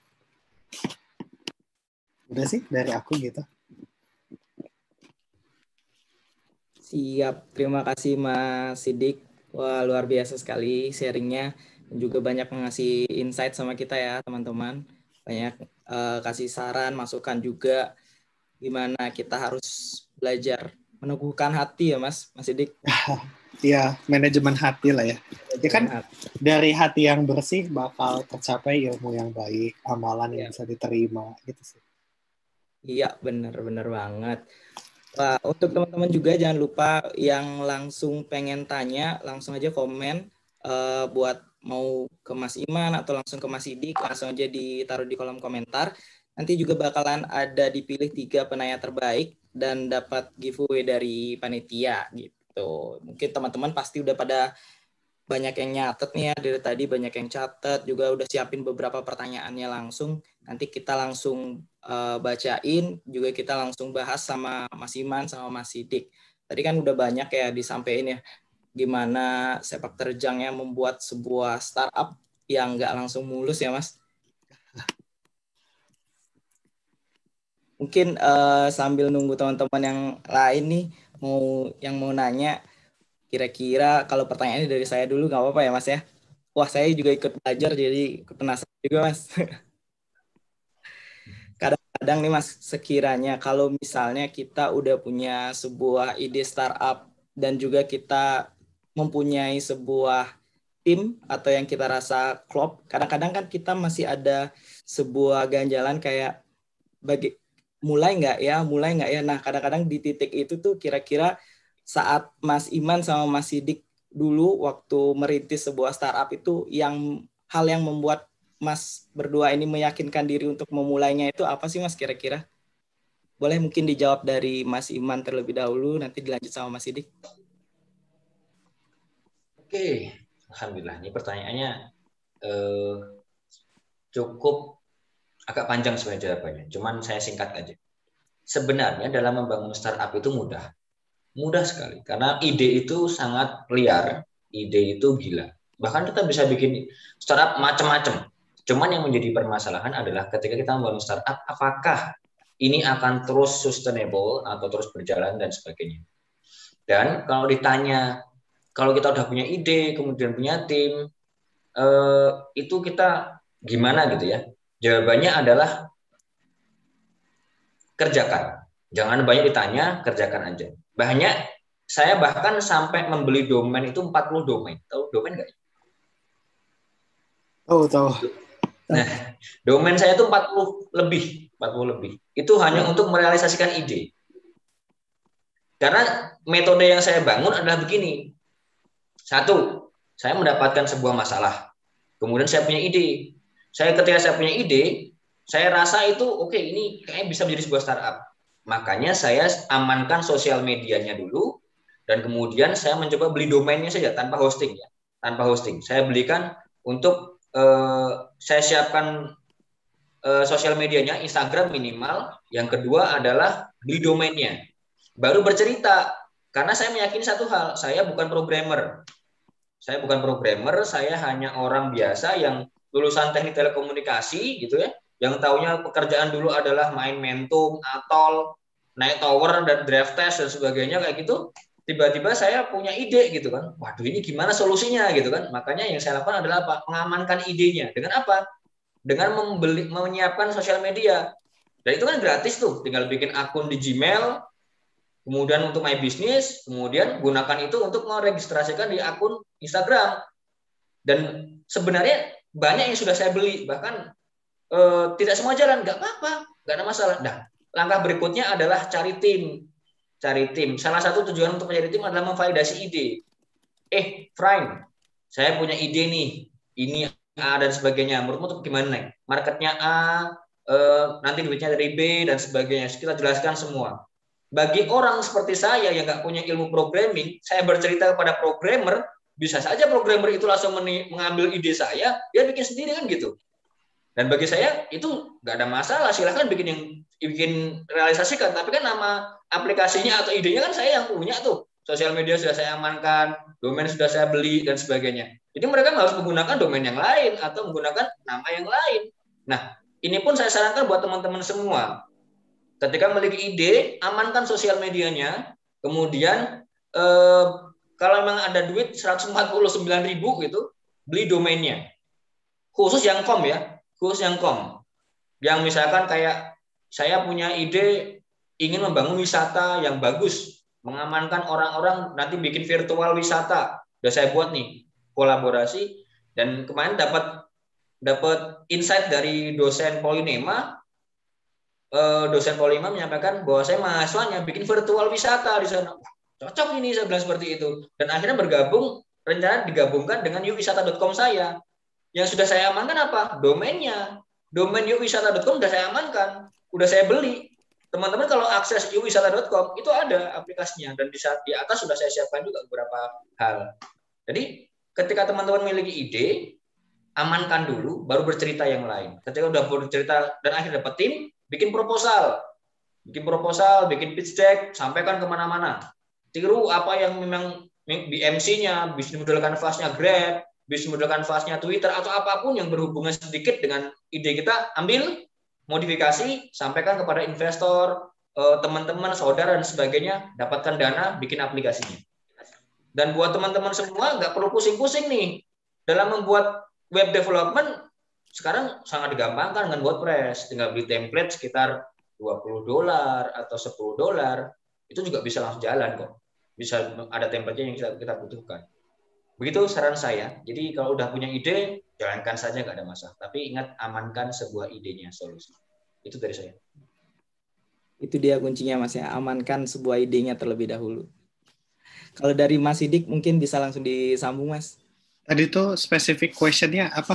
Udah sih dari aku gitu. Siap, terima kasih Mas Sidik. Wah, luar biasa sekali sharingnya, dan juga banyak ngasih insight sama kita ya teman-teman. Banyak uh, kasih saran, masukan juga gimana kita harus belajar meneguhkan hati ya Mas, Mas Sidik. Iya, manajemen hati lah ya. Ya kan dari hati yang bersih bakal tercapai ilmu yang baik, amalan yang ya. Bisa diterima gitu sih. Iya, benar-benar banget. Wah, untuk teman-teman juga jangan lupa yang langsung pengen tanya, langsung aja komen uh, buat mau ke Mas Iman atau langsung ke Mas Sidik, langsung aja ditaruh di kolom komentar. Nanti juga bakalan ada dipilih tiga penanya terbaik dan dapat giveaway dari panitia gitu. Mungkin teman-teman pasti udah pada banyak yang nyatet nih ya, dari tadi banyak yang catat, juga udah siapin beberapa pertanyaannya langsung. Nanti kita langsung uh, bacain, juga kita langsung bahas sama Mas Iman sama Mas Sidik. Tadi kan udah banyak ya disampaikan ya, gimana sepak terjangnya membuat sebuah startup yang nggak langsung mulus ya Mas. Mungkin uh, sambil nunggu teman-teman yang lain nih, mau yang mau nanya, kira-kira kalau pertanyaannya dari saya dulu nggak apa-apa ya Mas ya? Wah, saya juga ikut belajar jadi ikut penasaran juga Mas. Kadang-kadang nih Mas, sekiranya kalau misalnya kita udah punya sebuah ide startup dan juga kita mempunyai sebuah tim atau yang kita rasa klop, kadang-kadang kan kita masih ada sebuah ganjalan kayak bagi mulai nggak ya, mulai nggak ya. Nah, kadang-kadang di titik itu tuh kira-kira saat Mas Iman sama Mas Sidik dulu waktu merintis sebuah startup itu, yang hal yang membuat Mas berdua ini meyakinkan diri untuk memulainya itu apa sih Mas kira-kira? Boleh mungkin dijawab dari Mas Iman terlebih dahulu, nanti dilanjut sama Mas Sidik. Oke, alhamdulillah. Ini pertanyaannya eh, cukup agak panjang sebenarnya jawabannya. Cuman saya singkat aja. Sebenarnya dalam membangun startup itu mudah. Mudah sekali, karena ide itu sangat liar, ide itu gila. Bahkan kita bisa bikin startup macam-macam. Cuman yang menjadi permasalahan adalah ketika kita membangun startup, apakah ini akan terus sustainable atau terus berjalan dan sebagainya. Dan kalau ditanya, kalau kita udah punya ide, kemudian punya tim, eh, itu kita gimana gitu ya? Jawabannya adalah kerjakan. Jangan banyak ditanya, kerjakan aja. Banyak, saya bahkan sampai membeli domain itu empat puluh domain. Tahu domain nggak? Oh, tahu. Nah, domain saya itu empat puluh lebih, empat puluh lebih. Itu hanya untuk merealisasikan ide. Karena metode yang saya bangun adalah begini. Satu, saya mendapatkan sebuah masalah. Kemudian saya punya ide. Saya ketika saya punya ide, saya rasa itu oke, okay, ini kayaknya bisa menjadi sebuah startup. Makanya saya amankan sosial medianya dulu, dan kemudian saya mencoba beli domainnya saja tanpa hosting ya, tanpa hosting. Saya belikan untuk eh, saya siapkan eh, sosial medianya, Instagram minimal. Yang kedua adalah beli domainnya. Baru bercerita, karena saya meyakini satu hal, saya bukan programmer. Saya bukan programmer, saya hanya orang biasa yang lulusan teknik telekomunikasi gitu ya, yang taunya pekerjaan dulu adalah main Mentum, Atol, naik tower dan draft test dan sebagainya kayak gitu. Tiba-tiba saya punya ide gitu kan, waduh ini gimana solusinya gitu kan. Makanya yang saya lakukan adalah apa? Mengamankan idenya. Dengan apa? Dengan membeli, menyiapkan sosial media. Dan itu kan gratis tuh, tinggal bikin akun di Gmail, kemudian untuk My Business, kemudian gunakan itu untuk meregistrasikan di akun Instagram. Dan sebenarnya banyak yang sudah saya beli, bahkan eh, tidak semua jalan, nggak apa-apa, nggak ada masalah. Nah, langkah berikutnya adalah cari tim. Cari tim. Salah satu tujuan untuk mencari tim adalah memvalidasi ide. Eh, Frank, saya punya ide nih, ini A dan sebagainya. Menurutmu tuh gimana nih? Marketnya A, eh, nanti duitnya dari B dan sebagainya. Kita jelaskan semua. Bagi orang seperti saya yang nggak punya ilmu programming, saya bercerita kepada programmer, bisa saja programmer itu langsung mengambil ide saya, dia bikin sendiri kan gitu. Dan bagi saya itu nggak ada masalah, silahkan bikin yang bikin realisasikan. Tapi kan nama aplikasinya atau idenya kan saya yang punya tuh. Sosial media sudah saya amankan, domain sudah saya beli dan sebagainya. Jadi mereka harus menggunakan domain yang lain atau menggunakan nama yang lain. Nah, ini pun saya sarankan buat teman-teman semua. Ketika memiliki ide, amankan sosial medianya. Kemudian eh, kalau memang ada duit seratus empat puluh sembilan ribu gitu, beli domainnya. Khusus yang com ya, khusus yang com. Yang misalkan kayak saya punya ide ingin membangun wisata yang bagus, mengamankan orang-orang nanti bikin virtual wisata. Udah saya buat nih kolaborasi, dan kemarin dapat dapat insight dari dosen Polinema. Dosen Polima menyampaikan bahwa saya mahasiswanya bikin virtual wisata di sana. Cocok ini, saya bilang seperti itu. Dan akhirnya bergabung, rencana digabungkan dengan u wisata dot com saya. Yang sudah saya amankan apa? Domainnya. Domain u wisata dot com sudah saya amankan, sudah saya beli. Teman-teman kalau akses u wisata dot com itu ada aplikasinya, dan di saat di atas sudah saya siapkan juga beberapa hal. Jadi ketika teman-teman memiliki ide, amankan dulu, baru bercerita yang lain. Ketika sudah bercerita dan akhirnya dapat tim, bikin proposal, bikin proposal, bikin pitch deck, sampaikan kemana-mana. Tiru apa yang memang B M C-nya, bisnis model canvas-nya Grab, bisnis model canvas-nya Twitter, atau apapun yang berhubungan sedikit dengan ide kita, ambil, modifikasi, sampaikan kepada investor, teman-teman, saudara, dan sebagainya, dapatkan dana, bikin aplikasinya. Dan buat teman-teman semua, nggak perlu pusing-pusing nih, dalam membuat web development, sekarang sangat digampangkan dengan WordPress. Tinggal beli template sekitar dua puluh dolar atau sepuluh dolar, itu juga bisa langsung jalan kok. Bisa ada template-nya yang kita, kita butuhkan. Begitu saran saya. Jadi kalau udah punya ide, jalankan saja, nggak ada masalah. Tapi ingat, amankan sebuah idenya, solusi. Itu dari saya. Itu dia kuncinya Mas ya, amankan sebuah idenya terlebih dahulu. Kalau dari Mas Sidik mungkin bisa langsung disambung Mas. Tadi tuh specific question-nya apa?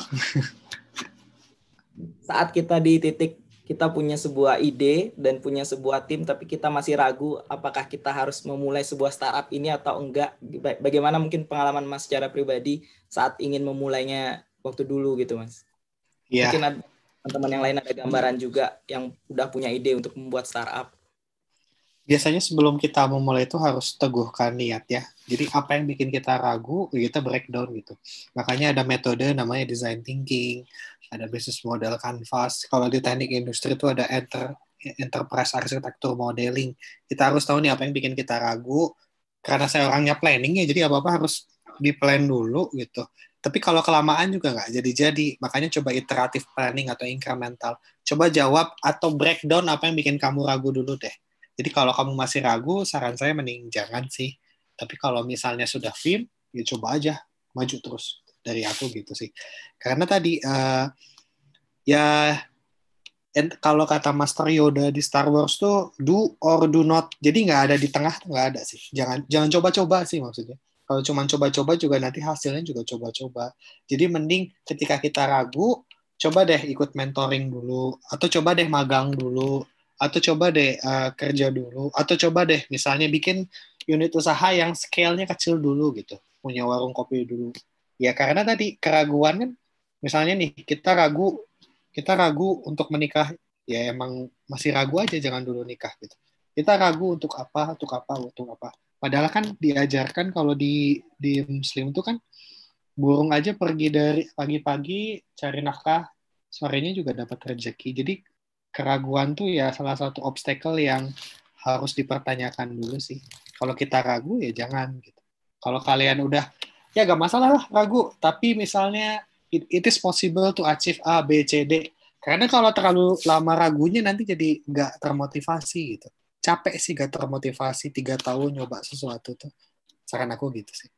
Saat kita di titik kita punya sebuah ide dan punya sebuah tim, tapi kita masih ragu apakah kita harus memulai sebuah startup ini atau enggak. Bagaimana mungkin pengalaman Mas secara pribadi saat ingin memulainya waktu dulu gitu Mas? Yeah. Mungkin ada teman-teman yang lain ada gambaran juga yang udah punya ide untuk membuat startup. Biasanya sebelum kita memulai itu harus teguhkan niat ya. Jadi apa yang bikin kita ragu, kita breakdown gitu. Makanya ada metode namanya design thinking, ada business model canvas. Kalau di teknik industri itu ada enter enterprise arsitektur modeling. Kita harus tahu nih apa yang bikin kita ragu. Karena saya orangnya planning ya, jadi apa-apa harus di-plan dulu gitu. Tapi kalau kelamaan juga nggak jadi-jadi. Makanya coba iteratif planning atau incremental. Coba jawab atau breakdown apa yang bikin kamu ragu dulu deh. Jadi kalau kamu masih ragu, saran saya mending jangan sih. Tapi kalau misalnya sudah firm, ya coba aja maju terus. Dari aku gitu sih. Karena tadi uh, ya and kalau kata Master Yoda di Star Wars tuh do or do not. Jadi nggak ada di tengah, nggak ada sih. Jangan jangan coba-coba sih maksudnya. Kalau cuma coba-coba juga nanti hasilnya juga coba-coba. Jadi mending ketika kita ragu, coba deh ikut mentoring dulu, atau coba deh magang dulu, atau coba deh uh, kerja dulu, atau coba deh misalnya bikin unit usaha yang scale-nya kecil dulu gitu, punya warung kopi dulu. Ya karena tadi keraguan kan, misalnya nih kita ragu kita ragu untuk menikah, ya emang masih ragu aja, jangan dulu nikah gitu. Kita ragu untuk apa, untuk apa, untuk apa. Padahal kan diajarkan kalau di di Muslim itu kan burung aja pergi dari pagi-pagi cari nafkah, sorenya juga dapat rezeki. Jadi keraguan tuh ya salah satu obstacle yang harus dipertanyakan dulu sih. Kalau kita ragu ya jangan gitu. Kalau kalian udah ya gak masalah lah ragu, tapi misalnya It, it is possible to achieve A, B, C, D. Karena kalau terlalu lama ragunya nanti jadi nggak termotivasi gitu. Capek sih nggak termotivasi tiga tahun nyoba sesuatu tuh. Saran aku gitu sih.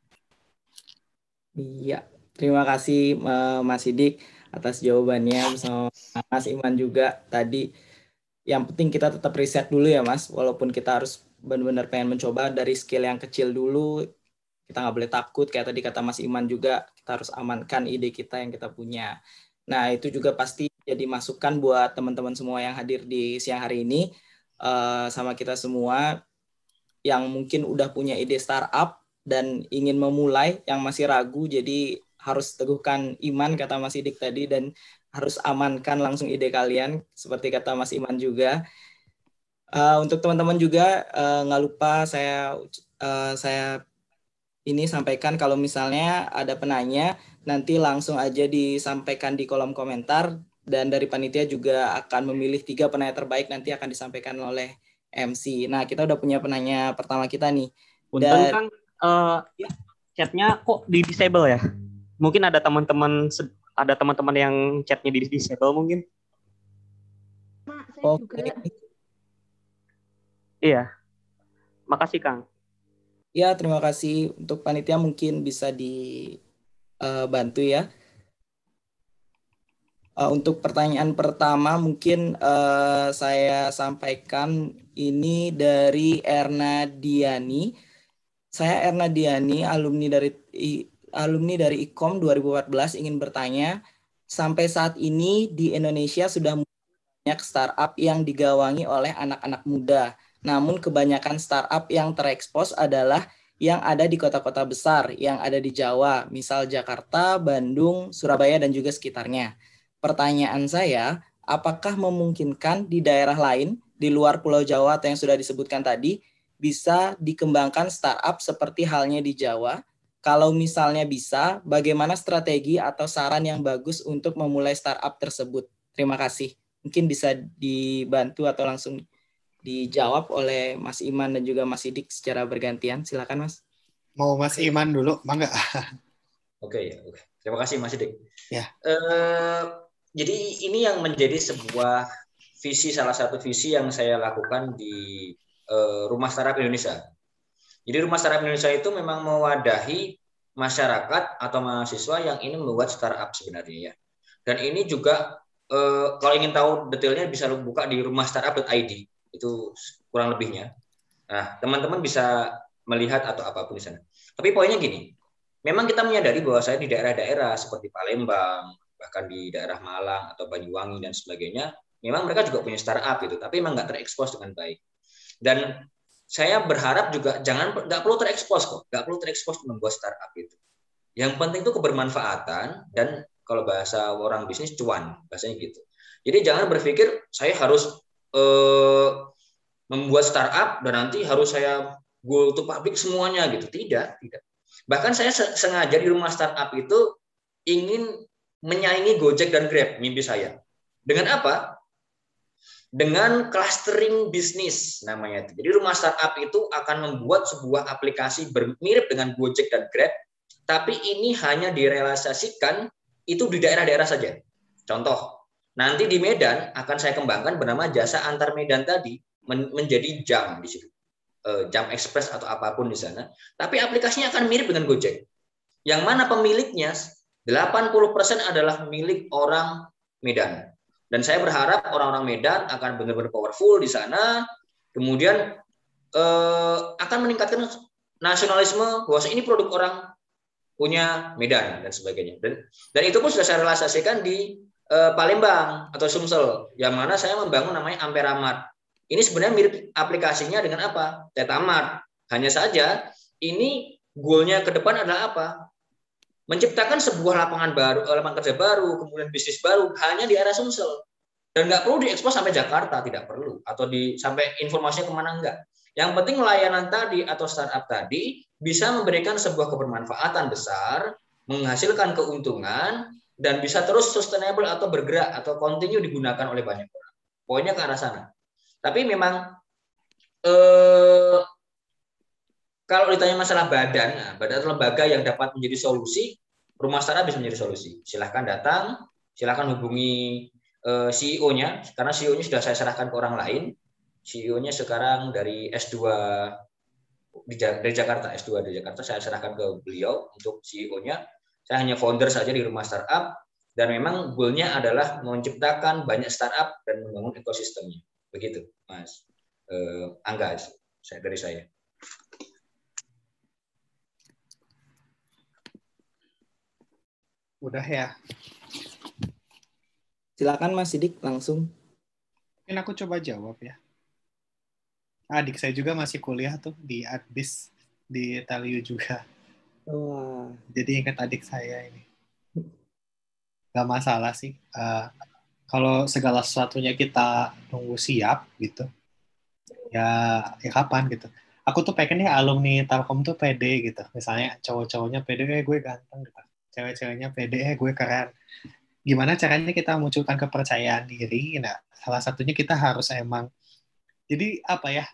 Iya, terima kasih Mas Sidik atas jawabannya bersama Mas Iman juga tadi. Yang penting kita tetap riset dulu ya Mas, walaupun kita harus benar-benar pengen mencoba dari skill yang kecil dulu. Kita nggak boleh takut, kayak tadi kata Mas Iman juga, kita harus amankan ide kita yang kita punya. Nah, itu juga pasti jadi masukan buat teman-teman semua yang hadir di siang hari ini, uh, sama kita semua, yang mungkin udah punya ide startup dan ingin memulai, yang masih ragu, jadi harus teguhkan iman, kata Mas Sidik tadi, dan harus amankan langsung ide kalian, seperti kata Mas Iman juga. Uh, untuk teman-teman juga, uh, nggak lupa saya uh, saya ini sampaikan kalau misalnya ada penanya, nanti langsung aja disampaikan di kolom komentar, dan dari panitia juga akan memilih tiga penanya terbaik, nanti akan disampaikan oleh M C. Nah, kita udah punya penanya pertama kita nih. Punten dan, Kang, uh, ya. Chatnya kok di disable ya? Mungkin ada teman-teman ada teman-teman yang chatnya di disable mungkin? Oke. Okay. Iya. Makasih, Kang. Ya, terima kasih. Untuk panitia mungkin bisa dibantu uh, ya. Uh, untuk pertanyaan pertama mungkin uh, saya sampaikan ini dari Erna Diani. Saya Erna Diani, alumni dari I, alumni dari I K O M dua ribu empat belas, ingin bertanya, sampai saat ini di Indonesia sudah banyak startup yang digawangi oleh anak-anak muda. Namun kebanyakan startup yang terekspos adalah yang ada di kota-kota besar, yang ada di Jawa, misal Jakarta, Bandung, Surabaya, dan juga sekitarnya. Pertanyaan saya, apakah memungkinkan di daerah lain, di luar Pulau Jawa atau yang sudah disebutkan tadi, bisa dikembangkan startup seperti halnya di Jawa? Kalau misalnya bisa, bagaimana strategi atau saran yang bagus untuk memulai startup tersebut? Terima kasih. Mungkin bisa dibantu atau langsung dijawab oleh Mas Iman dan juga Mas Sidik secara bergantian. Silakan Mas. Mau Mas Iman dulu, mangga. Oke ya, oke. Terima kasih Mas Sidik. Ya. Uh, jadi ini yang menjadi sebuah visi, salah satu visi yang saya lakukan di uh, Rumah Startup Indonesia. Jadi Rumah Startup Indonesia itu memang mewadahi masyarakat atau mahasiswa yang ingin membuat startup sebenarnya ya. Dan ini juga uh, kalau ingin tahu detailnya bisa buka di rumah startup dot i d. Itu kurang lebihnya. Nah, teman-teman bisa melihat atau apapun di sana. Tapi poinnya gini, memang kita menyadari bahwa saya di daerah-daerah seperti Palembang, bahkan di daerah Malang atau Banyuwangi dan sebagainya, memang mereka juga punya startup gitu, tapi memang nggak terekspos dengan baik. Dan saya berharap juga jangan nggak perlu terekspos kok, nggak perlu terekspos membuat startup itu. Yang penting itu kebermanfaatan dan kalau bahasa orang bisnis cuan, bahasanya gitu. Jadi jangan berpikir saya harus Uh, membuat startup dan nanti harus saya go to public semuanya gitu. Tidak, tidak. Bahkan saya sengaja di rumah startup itu ingin menyaingi Gojek dan Grab, mimpi saya. Dengan apa? dengan clustering bisnis namanya itu. Jadi rumah startup itu akan membuat sebuah aplikasi mirip dengan Gojek dan Grab, tapi ini hanya direalisasikan itu di daerah-daerah saja. Contoh, nanti di Medan akan saya kembangkan bernama jasa antar Medan tadi menjadi jam di situ, jam ekspres atau apapun di sana. Tapi aplikasinya akan mirip dengan Gojek. Yang mana pemiliknya delapan puluh persen adalah milik orang Medan. Dan saya berharap orang-orang Medan akan benar-benar powerful di sana, kemudian eh, akan meningkatkan nasionalisme bahwa ini produk orang punya Medan dan sebagainya. Dan dan itu pun sudah saya realisasikan di eh, Palembang atau Sumsel, yang mana saya membangun namanya Amperamat. Ini sebenarnya mirip aplikasinya dengan apa? Tetamat. Hanya saja ini goalnya ke depan adalah apa? Menciptakan sebuah lapangan baru, lapangan kerja baru, kemudian bisnis baru hanya di area Sumsel. Dan nggak perlu diekspos sampai Jakarta, tidak perlu. Atau di sampai informasinya kemana enggak. Yang penting layanan tadi atau startup tadi bisa memberikan sebuah kebermanfaatan besar, menghasilkan keuntungan, dan bisa terus sustainable atau bergerak atau continue digunakan oleh banyak orang. Poinnya ke arah sana. Tapi memang eh, kalau ditanya masalah badan, nah, badan atau lembaga yang dapat menjadi solusi, rumah startup bisa menjadi solusi. Silahkan datang, silahkan hubungi uh, C E O-nya, karena C E O-nya sudah saya serahkan ke orang lain. C E O-nya sekarang dari S dua di, dari Jakarta, S dua dari Jakarta, saya serahkan ke beliau untuk C E O-nya. Saya hanya founder saja di rumah startup, dan memang goal-nya adalah menciptakan banyak startup dan membangun ekosistemnya. Begitu, Mas uh, Angga, saya dari saya. Udah ya. Silakan Mas Sidik langsung. Mungkin aku coba jawab ya. Adik saya juga masih kuliah tuh di Adbis di Telio juga. Wah. Jadi ingat adik saya ini. Gak masalah sih. Uh, kalau segala sesuatunya kita nunggu siap gitu, ya, ya kapan gitu. Aku tuh pengen nih alumni Telkom tuh pede gitu. Misalnya cowok-cowoknya pede, eh gue ganteng gitu. Cewek-ceweknya pede, eh gue keren. Gimana caranya kita munculkan kepercayaan diri? Nah, salah satunya kita harus emang, jadi apa ya,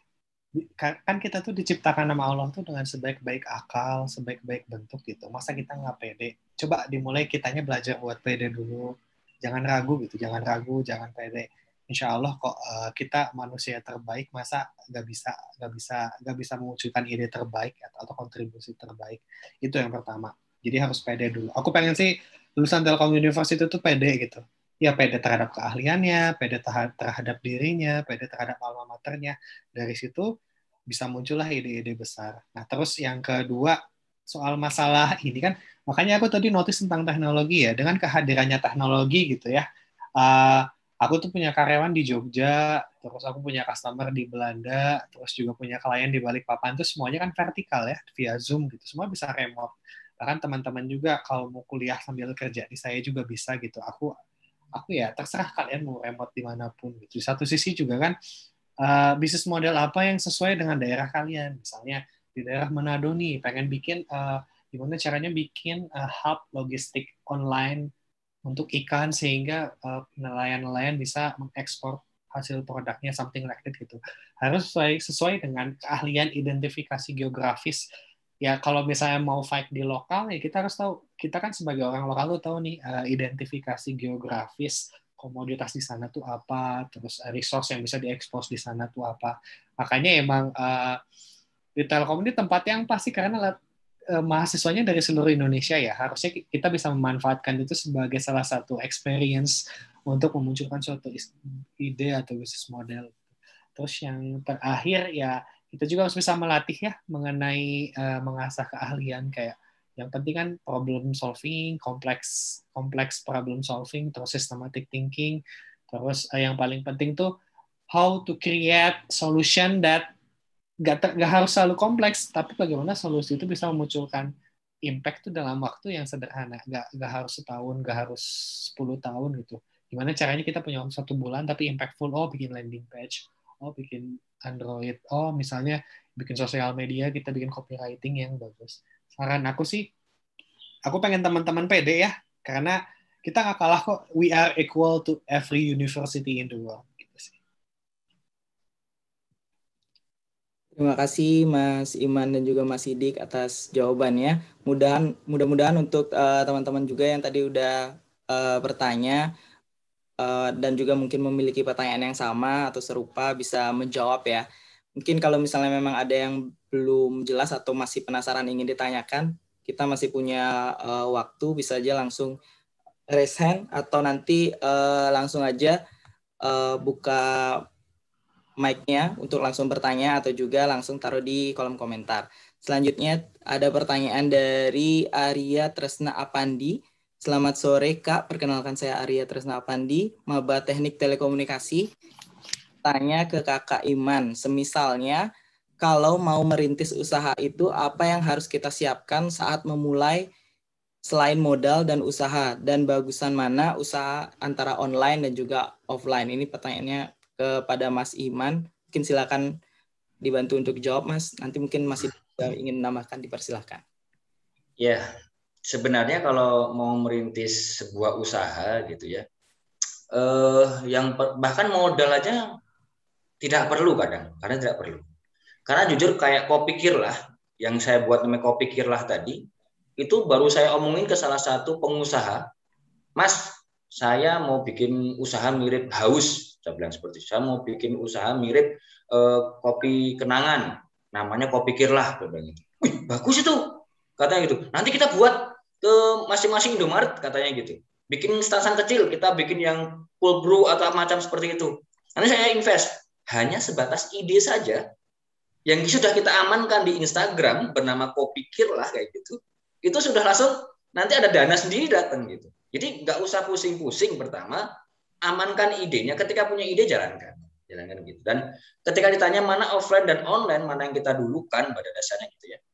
kan kita tuh diciptakan sama Allah tuh dengan sebaik-baik akal, sebaik-baik bentuk gitu. Masa kita nggak pede? Coba dimulai kitanya belajar buat pede dulu. Jangan ragu gitu, jangan ragu, jangan pede. Insya Allah kok uh, kita manusia terbaik, masa nggak bisa nggak bisa nggak bisa memunculkan ide terbaik atau, atau kontribusi terbaik. Itu yang pertama. Jadi harus pede dulu. Aku pengen sih lulusan Telkom University itu pede gitu. Ya pede terhadap keahliannya, pede terhadap dirinya, pede terhadap alma maternya. Dari situ bisa muncullah ide-ide besar. Nah terus yang kedua soal masalah ini kan, makanya aku tadi notice tentang teknologi ya. Dengan kehadirannya teknologi gitu ya. Uh, aku tuh punya karyawan di Jogja, terus aku punya customer di Belanda, terus juga punya klien di Balikpapan. Itu semuanya kan vertikal ya, via Zoom gitu. Semua bisa remote. Bahkan teman-teman juga kalau mau kuliah sambil kerja di saya juga bisa gitu. Aku aku ya terserah kalian mau remote dimanapun gitu. Di satu sisi juga kan uh, bisnis model apa yang sesuai dengan daerah kalian. Misalnya di daerah Manado nih pengen bikin uh, gimana caranya bikin uh, hub logistik online untuk ikan sehingga uh, nelayan-nelayan bisa mengekspor hasil produknya, something like that gitu. Harus sesuai sesuai dengan keahlian identifikasi geografis. Ya kalau misalnya mau fight di lokal ya kita harus tahu, kita kan sebagai orang lokal tuh tahu nih uh, identifikasi geografis komoditas di sana tuh apa, terus resource yang bisa diekspos di sana tuh apa. Makanya emang uh, di Telkom ini tempat yang pasti karena uh, mahasiswanya dari seluruh Indonesia ya, harusnya kita bisa memanfaatkan itu sebagai salah satu experience untuk memunculkan suatu ide atau bisnis model. Terus yang terakhir ya kita juga harus bisa melatih ya mengenai uh, mengasah keahlian kayak yang penting kan problem solving, kompleks kompleks problem solving, terus systematic thinking, terus uh, yang paling penting tuh how to create solution that gak, gak harus selalu kompleks, tapi bagaimana solusi itu bisa memunculkan impact tuh dalam waktu yang sederhana, gak, gak harus setahun, gak harus sepuluh tahun gitu. Gimana caranya kita punya satu bulan tapi impactful, oh bikin landing page, oh bikin Android, oh misalnya bikin sosial media, kita bikin copywriting yang bagus. Saran aku sih, aku pengen teman-teman pede ya, karena kita nggak kalah kok, we are equal to every university in the world. Gitu sih. Terima kasih Mas Iman dan juga Mas Sidik atas jawabannya. Mudahan, mudah-mudahan untuk uh, teman-teman juga yang tadi udah uh, bertanya uh, dan juga mungkin memiliki pertanyaan yang sama atau serupa bisa menjawab ya. Mungkin kalau misalnya memang ada yang belum jelas atau masih penasaran ingin ditanyakan, kita masih punya uh, waktu, bisa aja langsung raise hand atau nanti uh, langsung aja uh, buka mic-nya untuk langsung bertanya atau juga langsung taruh di kolom komentar. Selanjutnya ada pertanyaan dari Arya Tresna Apandi. Selamat sore Kak, perkenalkan saya Arya Tresna Apandi, Maba Teknik Telekomunikasi. Tanya ke Kakak Iman, semisalnya kalau mau merintis usaha itu apa yang harus kita siapkan saat memulai selain modal dan usaha, dan bagusan mana usaha antara online dan juga offline? Ini pertanyaannya kepada Mas Iman, mungkin silakan dibantu untuk jawab Mas. Nanti mungkin masih ingin menambahkan, dipersilahkan. Ya, sebenarnya kalau mau merintis sebuah usaha gitu ya, eh, yang bahkan modal aja tidak perlu kadang, karena tidak perlu. Karena jujur kayak Kopikir lah, yang saya buat namanya Kopikir lah tadi, itu baru saya omongin ke salah satu pengusaha, Mas, saya mau bikin usaha mirip Haus. Saya bilang seperti itu. Saya mau bikin usaha mirip eh, kopi kenangan, namanya Kopikir lah. Wih, bagus itu, katanya gitu. Nanti kita buat ke masing-masing Indomaret, katanya gitu. Bikin instansan kecil, kita bikin yang cold brew atau macam seperti itu. Nanti saya invest, hanya sebatas ide saja, yang sudah kita amankan di Instagram bernama Kopikir lah kayak gitu. Itu sudah langsung nanti ada dana sendiri datang gitu. Jadi nggak usah pusing-pusing. Pertama, amankan idenya. Ketika punya ide, jalankan, jalankan gitu. Dan ketika ditanya mana offline dan online, mana yang kita dulukan pada dasarnya gitu ya.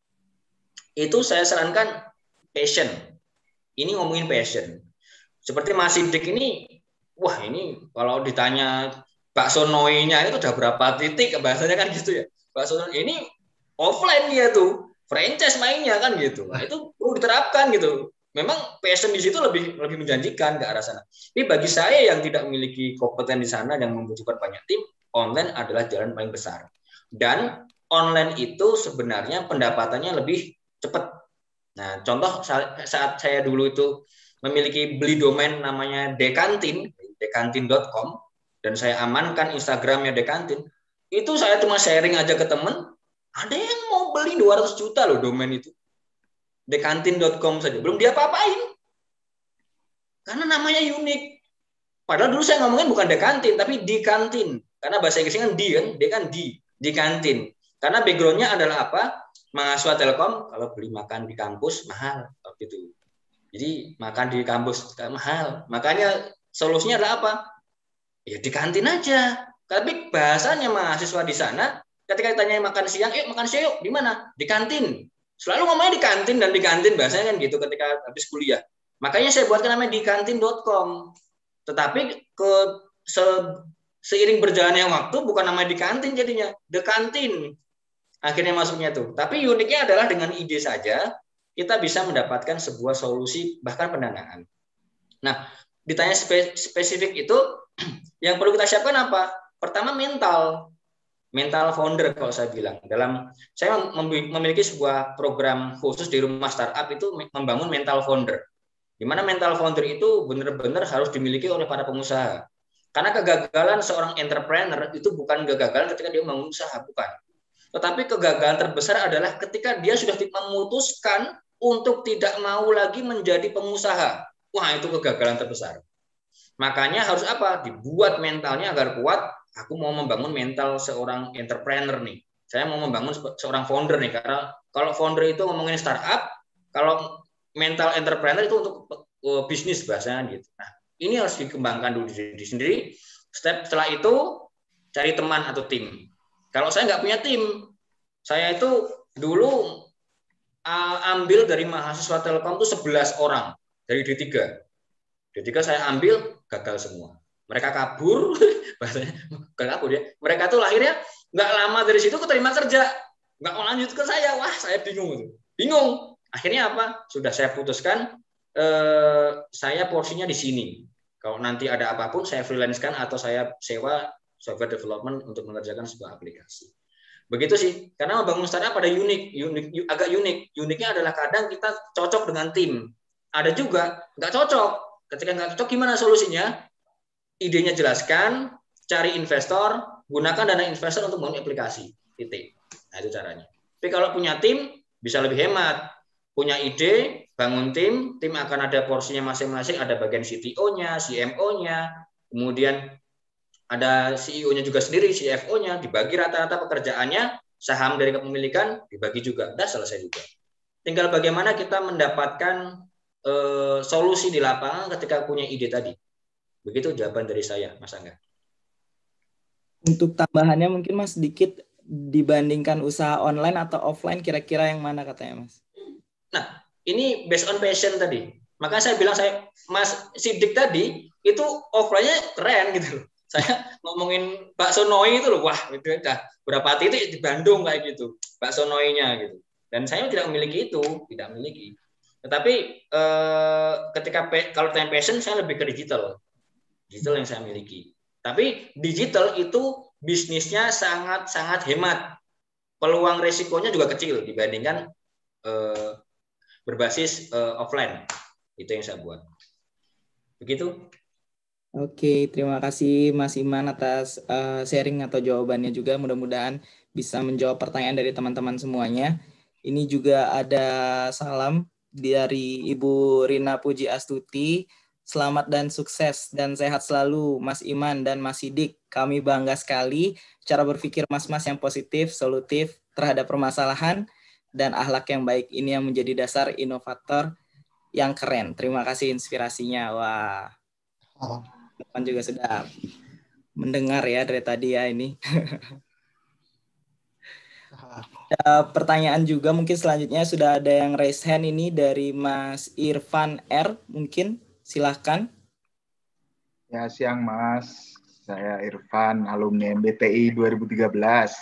Itu saya sarankan passion. Ini ngomongin passion. Seperti Mas Sidik ini, wah ini kalau ditanya bakso Noi-nya itu udah berapa titik bahasanya kan gitu ya. Bakso Noi ini offline dia tuh, franchise mainnya kan gitu. Nah, itu perlu diterapkan gitu. Memang passion di situ lebih lebih menjanjikan ke arah sana. Tapi bagi saya yang tidak memiliki kompeten di sana yang membutuhkan banyak tim, online adalah jalan paling besar. Dan online itu sebenarnya pendapatannya lebih cepat. Nah, contoh saat saya dulu itu memiliki beli domain namanya Dekantin, dekantin dot com, dan saya amankan Instagramnya Dekantin, itu saya cuma sharing aja ke temen, ada yang mau beli dua ratus juta loh domain itu. dekantin dot com saja, belum dia apa-apain. Karena namanya unik. Padahal dulu saya ngomongin bukan Dekantin, tapi di kantin. Karena bahasa Inggrisnya kan di, kan? D kan di, di kantin. Karena background-nya adalah apa? Mahasiswa Telkom, kalau beli makan di kampus, mahal. Gitu. Jadi makan di kampus, mahal. Makanya solusinya adalah apa? Ya di kantin aja. Tapi bahasanya mahasiswa di sana, ketika ditanya makan siang, yuk makan siang yuk, di mana? Di kantin. Selalu ngomongnya di kantin dan di kantin, bahasanya kan gitu ketika habis kuliah. Makanya saya buatkan namanya dekantin dot com. Tetapi ke se, seiring berjalannya waktu bukan namanya di kantin jadinya, the kantin. Akhirnya masuknya tuh. Tapi uniknya adalah dengan ide saja kita bisa mendapatkan sebuah solusi bahkan pendanaan. Nah, ditanya spe, spesifik itu yang perlu kita siapkan apa? Pertama mental. Mental founder kalau saya bilang. Dalam saya memiliki sebuah program khusus di rumah startup itu membangun mental founder. Di mana mental founder itu benar-benar harus dimiliki oleh para pengusaha. Karena kegagalan seorang entrepreneur itu bukan kegagalan ketika dia membangun usaha, bukan. Tetapi kegagalan terbesar adalah ketika dia sudah memutuskan untuk tidak mau lagi menjadi pengusaha. Wah, itu kegagalan terbesar. Makanya harus apa? Dibuat mentalnya agar kuat. Aku mau membangun mental seorang entrepreneur nih. Saya mau membangun seorang founder nih. Karena kalau founder itu ngomongin startup, kalau mental entrepreneur itu untuk uh, bisnis bahasanya gitu. Nah, ini harus dikembangkan dulu di diri sendiri. Step setelah itu cari teman atau tim. Kalau saya nggak punya tim, saya itu dulu uh, ambil dari mahasiswa Telkom itu sebelas orang dari D tiga. D tiga saya ambil, gagal semua. Mereka kabur, bahasanya kabur ya. Mereka tuh lahirnya nggak lama dari situ keterima kerja, nggak mau lanjut ke saya. Wah, saya bingung, bingung. Akhirnya apa? Sudah saya putuskan, eh, saya porsinya di sini. Kalau nanti ada apapun, saya freelance-kan atau saya sewa software development untuk mengerjakan sebuah aplikasi. Begitu sih, karena membangun startup pada unik, unik, agak unik. Uniknya adalah kadang kita cocok dengan tim. Ada juga nggak cocok. Ketika nggak cocok, gimana solusinya? Idenya jelaskan, cari investor, gunakan dana investor untuk membangun aplikasi. Titik. Nah, itu caranya. Tapi kalau punya tim, bisa lebih hemat. Punya ide, bangun tim, tim akan ada porsinya masing-masing, ada bagian C T O-nya, C M O-nya, kemudian ada C E O-nya juga sendiri, C F O-nya, dibagi rata-rata pekerjaannya, saham dari kepemilikan dibagi juga, udah selesai juga. Tinggal bagaimana kita mendapatkan eh, solusi di lapangan ketika punya ide tadi. Begitu jawaban dari saya, Mas Angga. Untuk tambahannya mungkin Mas sedikit, dibandingkan usaha online atau offline, kira-kira yang mana katanya Mas? Nah, ini based on passion tadi. Makanya saya bilang, saya Mas Sidik tadi, itu offline-nya keren gitu loh. Saya ngomongin bakso noi itu loh, wah itu udah berapa titik di Bandung kayak gitu, bakso noinya gitu. Dan saya tidak memiliki itu, tidak memiliki. Tetapi eh, ketika kalau tentang passion, saya lebih ke digital, digital yang saya miliki. Tapi digital itu bisnisnya sangat sangat hemat, peluang resikonya juga kecil dibandingkan eh, berbasis eh, offline. Itu yang saya buat. Begitu. Oke, terima kasih Mas Iman atas uh, sharing atau jawabannya juga. Mudah-mudahan bisa menjawab pertanyaan dari teman-teman semuanya. Ini juga ada salam dari Ibu Rina Puji Astuti. Selamat dan sukses dan sehat selalu Mas Iman dan Mas Sidik. Kami bangga sekali cara berpikir mas-mas yang positif, solutif terhadap permasalahan dan akhlak yang baik ini yang menjadi dasar inovator yang keren. Terima kasih inspirasinya. Wah. Oh. Teman juga sudah mendengar ya dari tadi ya ini. Ada pertanyaan juga mungkin selanjutnya sudah ada yang raise hand ini dari Mas Irfan R. Mungkin silahkan. Ya siang Mas, saya Irfan, alumni M B T I dua ribu tiga belas.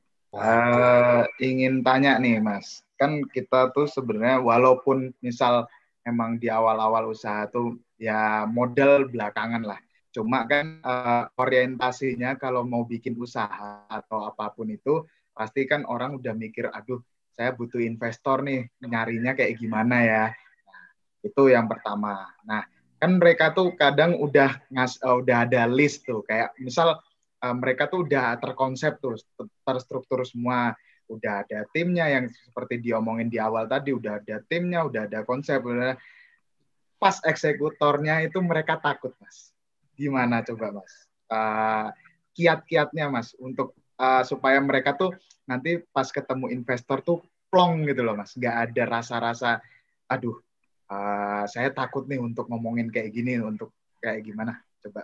Uh, ingin tanya nih Mas, kan kita tuh sebenarnya walaupun misal emang di awal-awal usaha tuh ya modal belakangan lah. Cuma kan uh, orientasinya kalau mau bikin usaha atau apapun itu, pasti kan orang udah mikir, aduh saya butuh investor nih, nyarinya kayak gimana ya. Nah, itu yang pertama. Nah, kan mereka tuh kadang udah ngas, uh, udah ada list tuh, kayak misal uh, mereka tuh udah terkonsep tuh, terstruktur semua. Udah ada timnya yang seperti diomongin di awal tadi, udah ada timnya, udah ada konsep. Udah. Pas eksekutornya itu mereka takut, Mas. Gimana coba Mas uh, kiat-kiatnya Mas untuk uh, supaya mereka tuh nanti pas ketemu investor tuh plong gitu loh Mas, nggak ada rasa-rasa aduh uh, saya takut nih untuk ngomongin kayak gini, untuk kayak gimana coba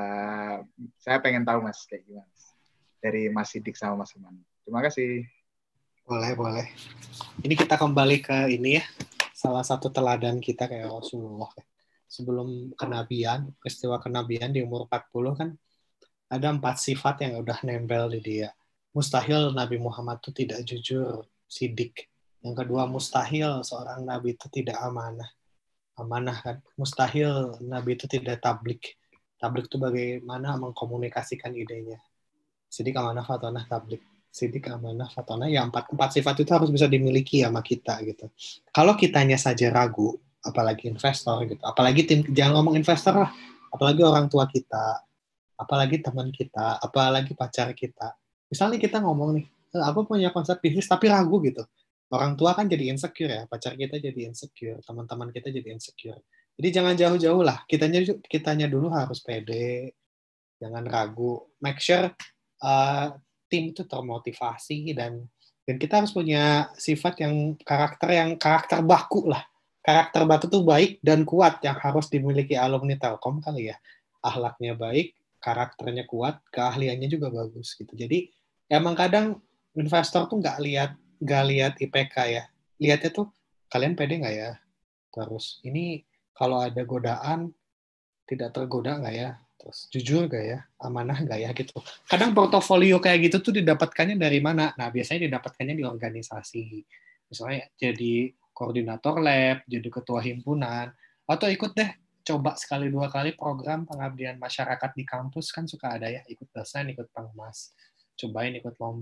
uh, saya pengen tahu Mas kayak gimana Mas. Dari Mas Sidik sama Mas Iman. Terima kasih. Boleh boleh. Ini kita kembali ke ini ya, salah satu teladan kita kayak Rasulullah. Sebelum kenabian, peristiwa kenabian di umur empat puluh kan ada empat sifat yang udah nempel di dia. Mustahil Nabi Muhammad itu tidak jujur, sidik. Yang kedua, mustahil seorang Nabi itu tidak amanah. Amanah kan. Mustahil Nabi itu tidak tablik. Tablik itu bagaimana mengkomunikasikan idenya. Sidik, amanah, fatonah, tablik. Sidik, amanah, fatonah. Ya empat, empat sifat itu harus bisa dimiliki sama kita gitu. Kalau kitanya saja ragu, apalagi investor gitu, apalagi tim, jangan ngomong investor lah, apalagi orang tua kita, apalagi teman kita, apalagi pacar kita. Misalnya kita ngomong nih, aku punya konsep bisnis tapi ragu gitu, orang tua kan jadi insecure ya, pacar kita jadi insecure, teman-teman kita jadi insecure. Jadi jangan jauh-jauh lah, kitanya kitanya dulu harus pede, jangan ragu, make sure uh, tim itu termotivasi dan dan kita harus punya sifat yang karakter yang karakter baku lah. Karakter batu tuh baik dan kuat yang harus dimiliki alumni Telkom kali ya. Akhlaknya baik, karakternya kuat, keahliannya juga bagus gitu. Jadi emang kadang investor tuh nggak lihat nggak lihat I P K ya. Lihatnya tuh kalian pede nggak ya? Terus ini kalau ada godaan tidak tergoda nggak ya? Terus jujur nggak ya? Amanah nggak ya gitu. Kadang portofolio kayak gitu tuh didapatkannya dari mana? Nah biasanya didapatkannya di organisasi. Misalnya jadi koordinator lab, jadi ketua himpunan, atau ikut deh, coba sekali dua kali program pengabdian masyarakat di kampus, kan suka ada ya, ikut dosen, ikut pengmas, cobain ikut lomba.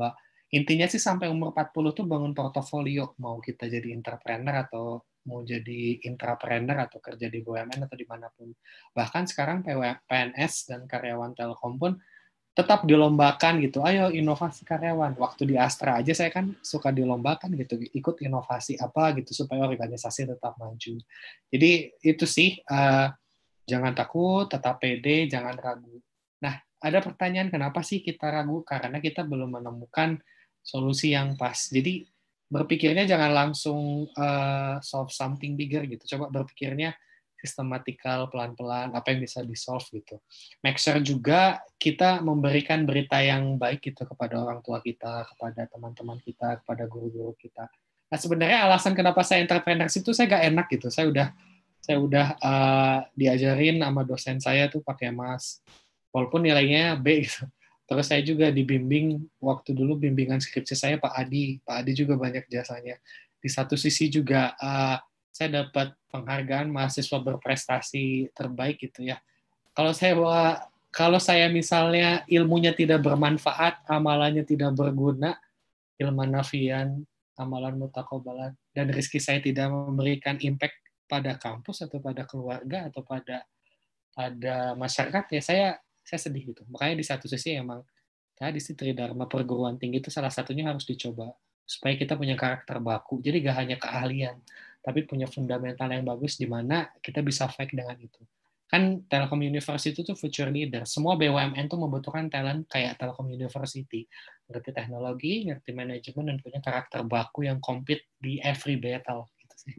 intinya sih sampai umur empat puluh tuh bangun portofolio, mau kita jadi entrepreneur atau mau jadi intrapreneur atau kerja di B U M N atau dimanapun. Bahkan sekarang P N S dan karyawan Telkom pun tetap dilombakan gitu, ayo inovasi karyawan. Waktu di Astra aja saya kan suka dilombakan gitu, ikut inovasi apa gitu supaya organisasi tetap maju. Jadi itu sih, uh, jangan takut, tetap pede, jangan ragu. Nah, ada pertanyaan kenapa sih kita ragu? Karena kita belum menemukan solusi yang pas. Jadi berpikirnya jangan langsung uh, solve something bigger gitu. Coba berpikirnya sistematikal, pelan-pelan, apa yang bisa di-solve gitu. Make sure juga kita memberikan berita yang baik gitu kepada orang tua kita, kepada teman-teman kita, kepada guru-guru kita. Nah, sebenarnya alasan kenapa saya entrepreneurship itu saya gak enak gitu. Saya udah saya udah uh, diajarin sama dosen saya tuh pakai mas, walaupun nilainya B gitu. Terus saya juga dibimbing, waktu dulu bimbingan skripsi saya Pak Adi. Pak Adi juga banyak jasanya. Di satu sisi juga uh, saya dapat penghargaan mahasiswa berprestasi terbaik gitu ya. Kalau saya kalau saya misalnya ilmunya tidak bermanfaat, amalannya tidak berguna, ilman nafian, amalan mutaqabbalan, dan rezeki saya tidak memberikan impact pada kampus atau pada keluarga atau pada pada masyarakat, ya saya saya sedih gitu. Makanya di satu sisi emang tadi sih Tridharma perguruan tinggi itu salah satunya harus dicoba supaya kita punya karakter baku. Jadi gak hanya keahlian, tapi punya fundamental yang bagus di mana kita bisa fake dengan itu. Kan Telkom University itu future leader. Semua B U M N tuh membutuhkan talent kayak Telkom University. Ngerti teknologi, ngerti manajemen, dan punya karakter baku yang compete di every battle. Gitu sih.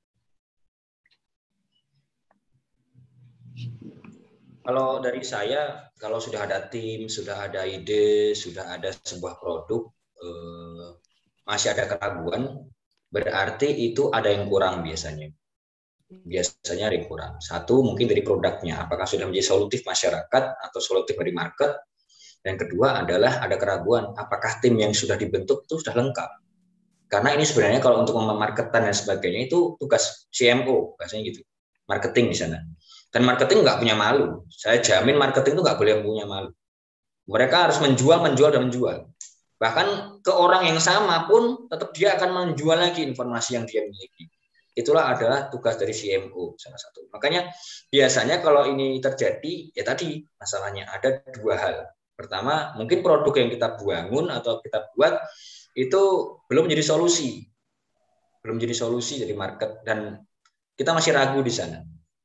Kalau dari saya, kalau sudah ada tim, sudah ada ide, sudah ada sebuah produk, eh, masih ada keraguan, berarti itu ada yang kurang biasanya. Biasanya ada yang kurang. Satu, mungkin dari produknya, apakah sudah menjadi solutif masyarakat atau solutif dari market. Dan kedua adalah ada keraguan, apakah tim yang sudah dibentuk itu sudah lengkap. Karena ini sebenarnya kalau untuk memarketan dan sebagainya itu tugas C M O, bahasanya gitu. Marketing di sana. Dan marketing nggak punya malu. Saya jamin marketing itu nggak boleh punya malu. Mereka harus menjual, menjual, dan menjual. Bahkan ke orang yang sama pun tetap dia akan menjual lagi informasi yang dia miliki. Itulah adalah tugas dari C M O salah satu. Makanya biasanya kalau ini terjadi, ya tadi masalahnya ada dua hal. Pertama, mungkin produk yang kita bangun atau kita buat itu belum menjadi solusi. Belum menjadi solusi dari market dan kita masih ragu di sana.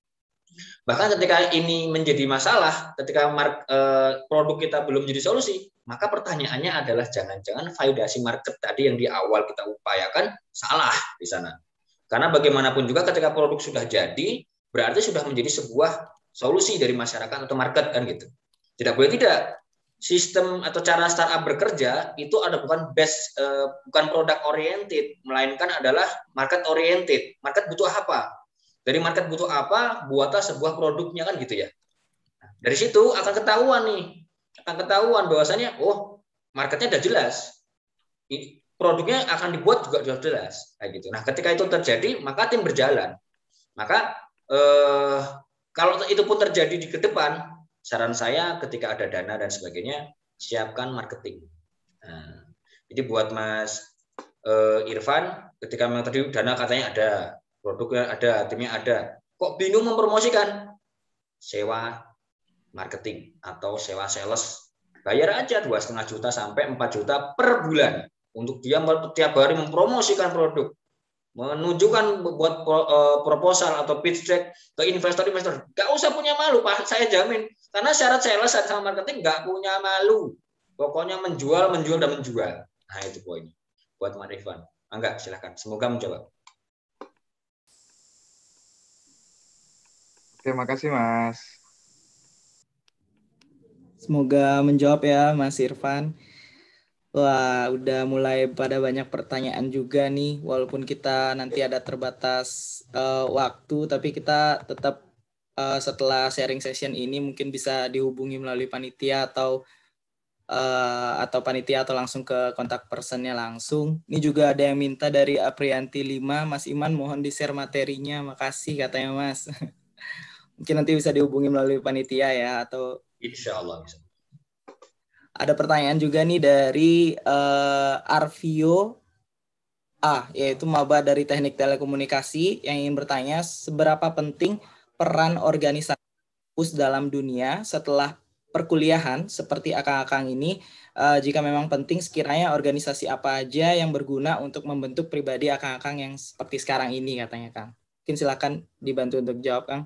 Bahkan ketika ini menjadi masalah, ketika mark, eh, produk kita belum menjadi solusi, maka pertanyaannya adalah jangan-jangan validasi market tadi yang di awal kita upayakan salah di sana. Karena bagaimanapun juga ketika produk sudah jadi, berarti sudah menjadi sebuah solusi dari masyarakat atau market kan gitu. Tidak boleh tidak. Sistem atau cara startup bekerja itu ada bukan best, eh, bukan product oriented, melainkan adalah market oriented. Market butuh apa? Dari market butuh apa, buatlah sebuah produknya kan gitu ya. Dari situ akan ketahuan nih, akan ketahuan bahwasanya, oh marketnya udah jelas, produknya akan dibuat juga sudah jelas, kayak gitu. Nah ketika itu terjadi, maka tim berjalan. Maka eh, kalau itu pun terjadi di ke depan, saran saya ketika ada dana dan sebagainya, siapkan marketing. Nah, jadi buat Mas eh, Irfan, ketika memang tadi dana katanya ada, produknya ada, timnya ada. Kok bingung mempromosikan? Sewa marketing atau sewa sales. Bayar aja dua setengah juta sampai empat juta per bulan untuk dia tiap hari mempromosikan produk, menunjukkan buat proposal atau pitch deck ke investor-investor. Gak usah punya malu, Pak. Saya jamin. Karena syarat sales sama marketing gak punya malu. Pokoknya menjual, menjual, dan menjual. Nah itu poinnya. Buat Mas Irfan. Enggak, silahkan. Semoga menjawab. Terima kasih, Mas. Semoga menjawab ya, Mas Irfan. Wah, udah mulai pada banyak pertanyaan juga nih. Walaupun kita nanti ada terbatas uh, waktu, tapi kita tetap uh, setelah sharing session ini mungkin bisa dihubungi melalui panitia atau uh, atau panitia atau langsung ke kontak personnya langsung. Ini juga ada yang minta dari Aprianti lima, Mas Iman mohon di-share materinya. Makasih katanya, Mas. Mungkin nanti bisa dihubungi melalui panitia ya atau Insya Allah bisa. ada pertanyaan juga nih dari uh, Arvio A, yaitu maba dari Teknik Telekomunikasi yang ingin bertanya seberapa penting peran organisasi kampus dalam dunia setelah perkuliahan seperti akang-akang ini, uh, jika memang penting sekiranya organisasi apa aja yang berguna untuk membentuk pribadi akang-akang yang seperti sekarang ini katanya Kang. Mungkin silakan dibantu untuk jawab Kang.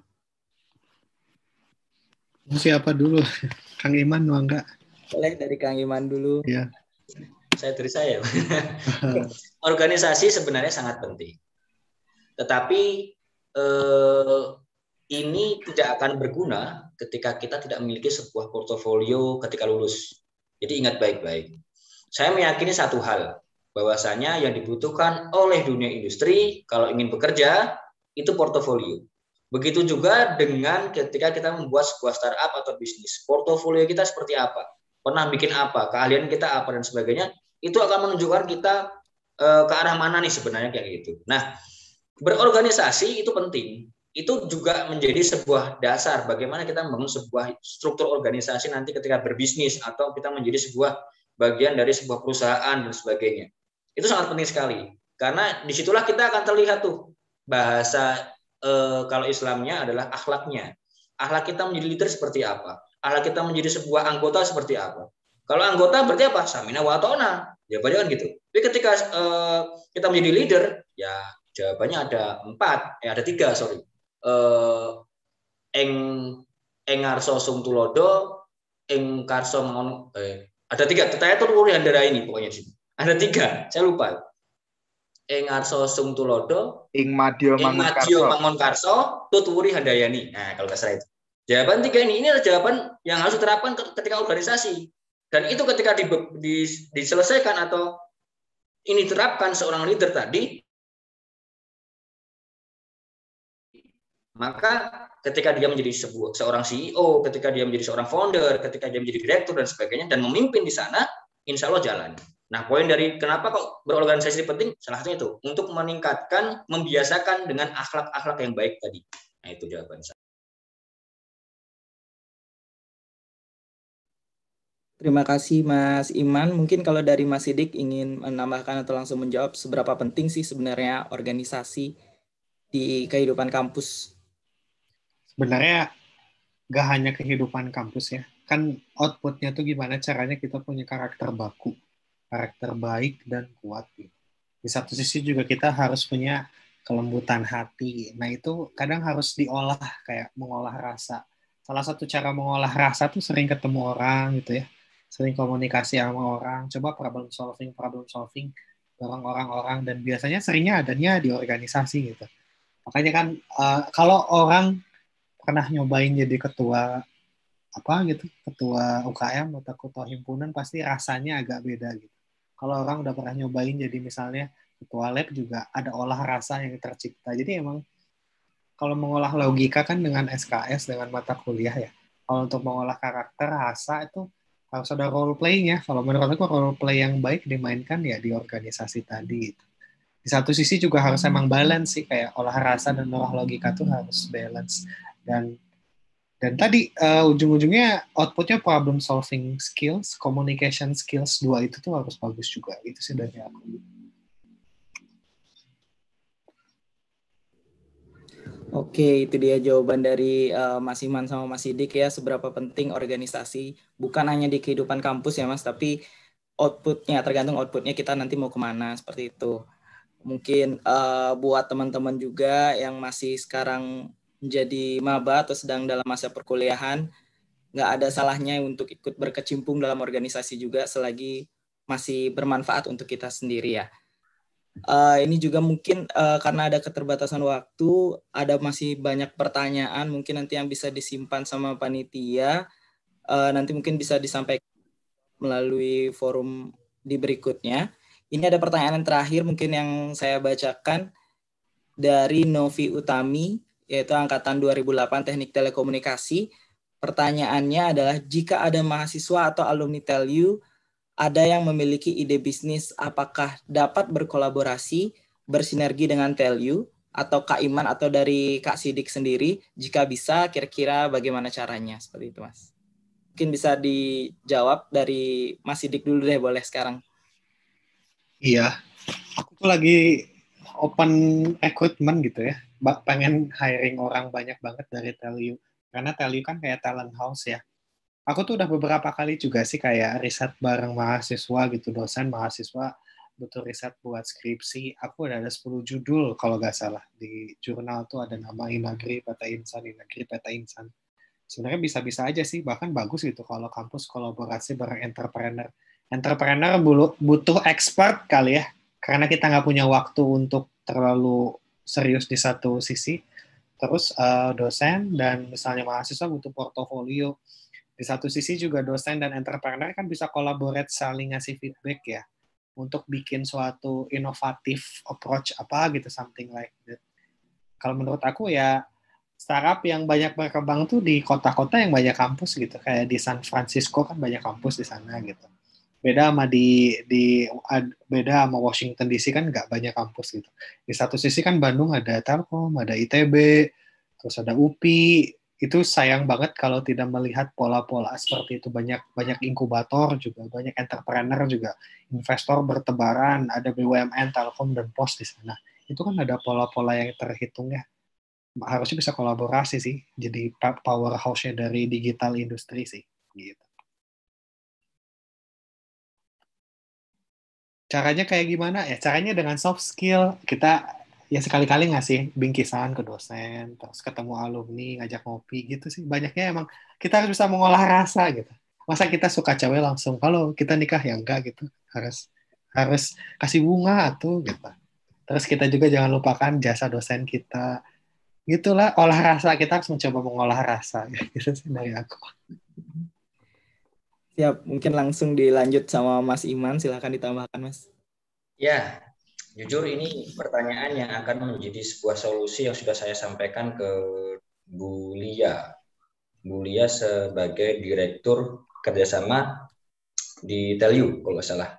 Siapa dulu? Kang Iman mau enggak? Boleh dari Kang Iman dulu. Iya. Saya dari saya. Organisasi sebenarnya sangat penting. Tetapi eh, ini tidak akan berguna ketika kita tidak memiliki sebuah portofolio ketika lulus. Jadi ingat baik-baik. Saya meyakini satu hal, bahwasanya yang dibutuhkan oleh dunia industri kalau ingin bekerja itu portofolio. Begitu juga dengan ketika kita membuat sebuah startup atau bisnis. Portofolio kita seperti apa? Pernah bikin apa? Keahlian kita apa dan sebagainya. Itu akan menunjukkan kita eh, ke arah mana nih sebenarnya kayak gitu. Nah, berorganisasi itu penting. Itu juga menjadi sebuah dasar bagaimana kita membangun sebuah struktur organisasi nanti ketika berbisnis atau kita menjadi sebuah bagian dari sebuah perusahaan dan sebagainya. Itu sangat penting sekali. Karena disitulah kita akan terlihat tuh bahasa eh, kalau Islamnya adalah akhlaknya. Akhlak kita menjadi leader seperti apa? Akhlak kita menjadi sebuah anggota seperti apa? Kalau anggota berarti apa? Samina wa ta'na. Jawabannya kan gitu. Tapi ketika eh, kita menjadi leader, ya jawabannya ada empat, eh ada tiga, sorry. Eh, eng engarso sung tulodo, eng karso mangon, eh, ada tiga. Tetanya tuh handara ini pokoknya di sini. Ada tiga, saya lupa. Eng arso sung tulodo, ing madio mangun karso, mangun karso, tuturi handayani. Nah, kalau nggak salah itu. Jawaban tiga ini, ini adalah jawaban yang harus diterapkan ketika organisasi. Dan itu ketika di, di, diselesaikan atau ini diterapkan seorang leader tadi, maka ketika dia menjadi sebuah, seorang C E O, ketika dia menjadi seorang founder, ketika dia menjadi direktur dan sebagainya, dan memimpin di sana, insya Allah jalan. Nah, poin dari kenapa kok berorganisasi penting, salah satunya itu, untuk meningkatkan, membiasakan dengan akhlak-akhlak yang baik tadi. Nah, itu jawaban saya. Terima kasih Mas Iman. Mungkin kalau dari Mas Sidik ingin menambahkan atau langsung menjawab seberapa penting sih sebenarnya organisasi di kehidupan kampus? Sebenarnya gak hanya kehidupan kampus ya. Kan outputnya tuh gimana caranya kita punya karakter baku, karakter baik dan kuat. Di satu sisi juga kita harus punya kelembutan hati. Nah itu kadang harus diolah, kayak mengolah rasa. Salah satu cara mengolah rasa tuh sering ketemu orang gitu ya. Sering komunikasi sama orang, coba problem solving, problem solving bareng orang-orang, dan biasanya seringnya adanya di organisasi gitu. Makanya kan uh, kalau orang pernah nyobain jadi ketua apa gitu, ketua U K M atau ketua himpunan, pasti rasanya agak beda gitu. Kalau orang udah pernah nyobain jadi misalnya ketua lab, juga ada olah rasa yang tercipta. Jadi emang kalau mengolah logika kan dengan S K S, dengan mata kuliah ya. Kalau untuk mengolah karakter, rasa itu harus ada role play-nya. Kalau menurut aku role play yang baik dimainkan ya di organisasi tadi gitu. Di satu sisi juga harus emang balance sih, kayak olah rasa dan olah logika tuh harus balance. Dan dan tadi uh, ujung-ujungnya outputnya problem solving skills, communication skills, dua itu tuh harus bagus juga. Itu sih dari aku. Oke, itu dia jawaban dari uh, Mas Iman sama Mas Sidik ya, seberapa penting organisasi, bukan hanya di kehidupan kampus ya Mas, tapi outputnya, tergantung outputnya kita nanti mau kemana, seperti itu. Mungkin uh, buat teman-teman juga yang masih sekarang menjadi maba atau sedang dalam masa perkuliahan, nggak ada salahnya untuk ikut berkecimpung dalam organisasi juga selagi masih bermanfaat untuk kita sendiri ya. Uh, ini juga mungkin uh, karena ada keterbatasan waktu, ada masih banyak pertanyaan mungkin nanti yang bisa disimpan sama panitia, uh, nanti mungkin bisa disampaikan melalui forum di berikutnya. Ini ada pertanyaan yang terakhir mungkin yang saya bacakan dari Novi Utami, yaitu angkatan dua ribu delapan Teknik Telekomunikasi. Pertanyaannya adalah, jika ada mahasiswa atau alumni Telyu ada yang memiliki ide bisnis, apakah dapat berkolaborasi, bersinergi dengan Telyu, atau Kak Iman atau dari Kak Sidik sendiri? Jika bisa, kira-kira bagaimana caranya? Seperti itu, Mas. mungkin bisa dijawab dari Mas Sidik dulu deh, boleh sekarang. Iya, aku tuh lagi open recruitment gitu ya. Pengen hiring orang banyak banget dari Telyu. Karena Telyu kan kayak talent house ya. Aku tuh udah beberapa kali juga sih kayak riset bareng mahasiswa gitu, dosen mahasiswa butuh riset buat skripsi. Aku udah ada sepuluh judul kalau nggak salah. Di jurnal tuh ada nama Inagri, P T Insan, Inagri, P T Insan. Sebenarnya bisa-bisa aja sih, bahkan bagus gitu kalau kampus kolaborasi bareng entrepreneur. Entrepreneur butuh expert kali ya, karena kita nggak punya waktu untuk terlalu serius di satu sisi. Terus uh, dosen dan misalnya mahasiswa butuh portofolio. Di satu sisi juga dosen dan entrepreneur kan bisa collaborate, saling ngasih feedback ya, untuk bikin suatu inovatif approach apa gitu, something like that. Kalau menurut aku ya, startup yang banyak berkembang tuh di kota-kota yang banyak kampus gitu, kayak di San Francisco kan banyak kampus di sana gitu. Beda sama di di beda sama Washington D C kan nggak banyak kampus gitu. Di satu sisi kan Bandung ada Telkom, ada I T B, terus ada U P I. Itu sayang banget kalau tidak melihat pola-pola seperti itu. Banyak banyak inkubator juga, banyak entrepreneur juga, investor bertebaran, ada B U M N, Telkom dan Pos di sana. Itu kan ada pola-pola yang terhitung ya. Harusnya bisa kolaborasi sih, jadi powerhouse-nya dari digital industri sih, gitu. Caranya kayak gimana ya? Caranya dengan soft skill, kita ya sekali-kali ngasih bingkisan ke dosen, terus ketemu alumni, ngajak ngopi gitu sih. Banyaknya emang kita harus bisa mengolah rasa gitu. Masa kita suka cewek langsung, kalau kita nikah ya enggak gitu, harus harus kasih bunga tuh gitu. Terus kita juga jangan lupakan jasa dosen kita. Gitulah, olah rasa, kita harus mencoba mengolah rasa gitu sih dari aku. Siap, mungkin langsung dilanjut sama Mas Iman, silakan ditambahkan Mas. Ya, jujur ini pertanyaan yang akan menjadi sebuah solusi yang sudah saya sampaikan ke Bu Lia. Bu Lia sebagai Direktur Kerjasama di Telyu, kalau nggak salah.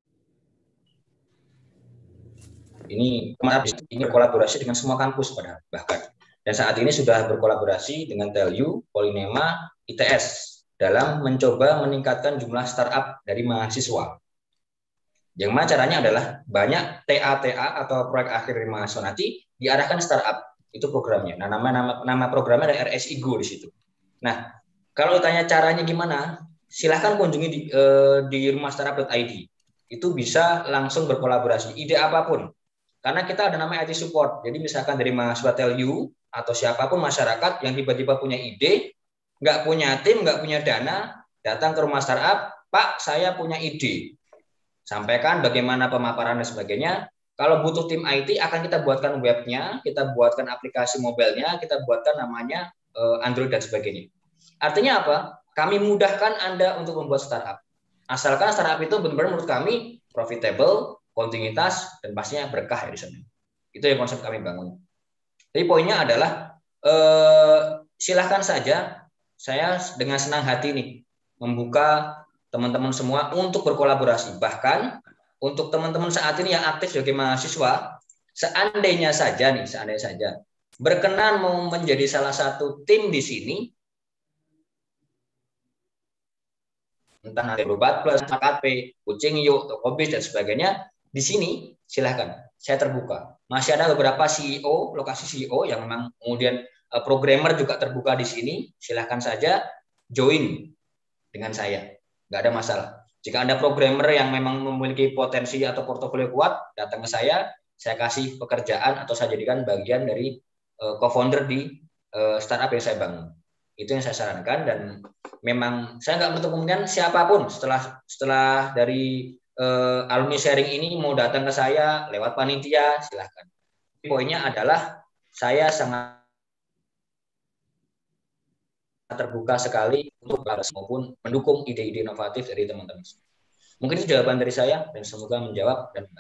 Ini ini berkolaborasi dengan semua kampus pada bahkan. Dan saat ini sudah berkolaborasi dengan Telyu, Polinema, I T S dalam mencoba meningkatkan jumlah startup dari mahasiswa. Yang mana caranya adalah banyak T A T A atau proyek akhir dari mahasiswa nanti diarahkan startup. Itu programnya. Nah, nama nama nama programnya ada R S I Go di situ. Nah, kalau ditanya caranya gimana, silahkan kunjungi di, eh, di rumah startup dot I D. Itu bisa langsung berkolaborasi ide apapun. Karena kita ada namanya I T support. Jadi misalkan dari mahasiswa Telyu atau siapapun masyarakat yang tiba-tiba punya ide, nggak punya tim, nggak punya dana, datang ke rumah startup, Pak, saya punya ide. Sampaikan bagaimana pemaparan dan sebagainya. Kalau butuh tim I T, akan kita buatkan webnya, kita buatkan aplikasi mobilenya, kita buatkan namanya uh, Android dan sebagainya. Artinya apa? Kami mudahkan Anda untuk membuat startup. Asalkan startup itu benar-benar menurut kami profitable, kontinuitas, dan pastinya berkah ya di sana. Itu yang konsep kami bangun. Jadi poinnya adalah eh, silahkan saja saya dengan senang hati nih membuka teman-teman semua untuk berkolaborasi. Bahkan untuk teman-teman saat ini yang aktif sebagai mahasiswa, seandainya saja nih, seandainya saja berkenan mau menjadi salah satu tim di sini, entah nanti Berobat Plus, K P, Kucing Yuk, Tokobis dan sebagainya, di sini silahkan, saya terbuka. Masih ada beberapa C E O, lokasi C E O yang memang kemudian uh, programmer juga terbuka di sini, silahkan saja join dengan saya, nggak ada masalah. Jika Anda programmer yang memang memiliki potensi atau portofolio kuat, datang ke saya, saya kasih pekerjaan atau saya jadikan bagian dari uh, co-founder di uh, startup yang saya bangun. Itu yang saya sarankan dan memang saya nggak menutup kemungkinan siapapun setelah setelah dari Uh, alumni sharing ini mau datang ke saya lewat panitia, silahkan. Poinnya adalah saya sangat terbuka sekali untuk maupun mendukung ide-ide inovatif dari teman-teman. Mungkin itu jawaban dari saya dan semoga menjawab dan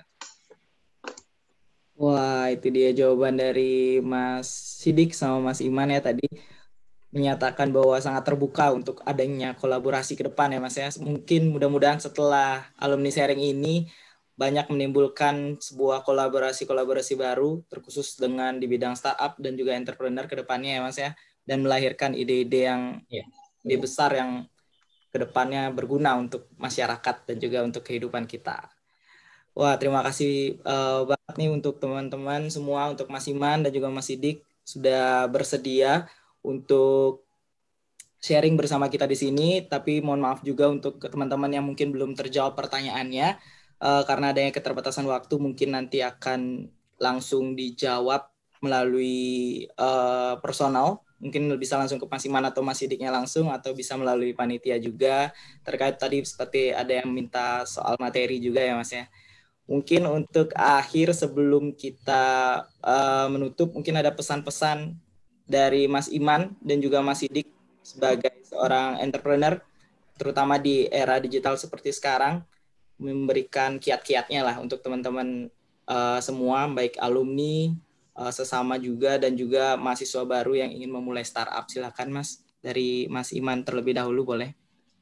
Wah, itu dia jawaban dari Mas Sidik sama Mas Iman ya tadi. Menyatakan bahwa sangat terbuka untuk adanya kolaborasi ke depan ya Mas ya. Mungkin mudah-mudahan setelah alumni sharing ini banyak menimbulkan sebuah kolaborasi-kolaborasi baru terkhusus dengan di bidang startup dan juga entrepreneur ke depannya ya Mas ya. Dan melahirkan ide-ide yang ya. ide besar yang kedepannya berguna untuk masyarakat dan juga untuk kehidupan kita. Wah, terima kasih uh, banget nih untuk teman-teman semua, untuk Mas Iman dan juga Mas Sidik sudah bersedia untuk sharing bersama kita di sini. Tapi mohon maaf juga untuk teman-teman yang mungkin belum terjawab pertanyaannya, uh, karena adanya keterbatasan waktu, mungkin nanti akan langsung dijawab melalui uh, personal. Mungkin bisa langsung ke Mas Iman atau Mas Sidiknya langsung, atau bisa melalui panitia juga. Terkait tadi seperti ada yang minta soal materi juga ya Mas ya. Mungkin untuk akhir sebelum kita uh, menutup, mungkin ada pesan-pesan dari Mas Iman dan juga Mas Sidik sebagai seorang entrepreneur, terutama di era digital seperti sekarang, memberikan kiat-kiatnya lah untuk teman-teman uh, semua, baik alumni, uh, sesama juga, dan juga mahasiswa baru yang ingin memulai startup. Silakan Mas, dari Mas Iman terlebih dahulu boleh.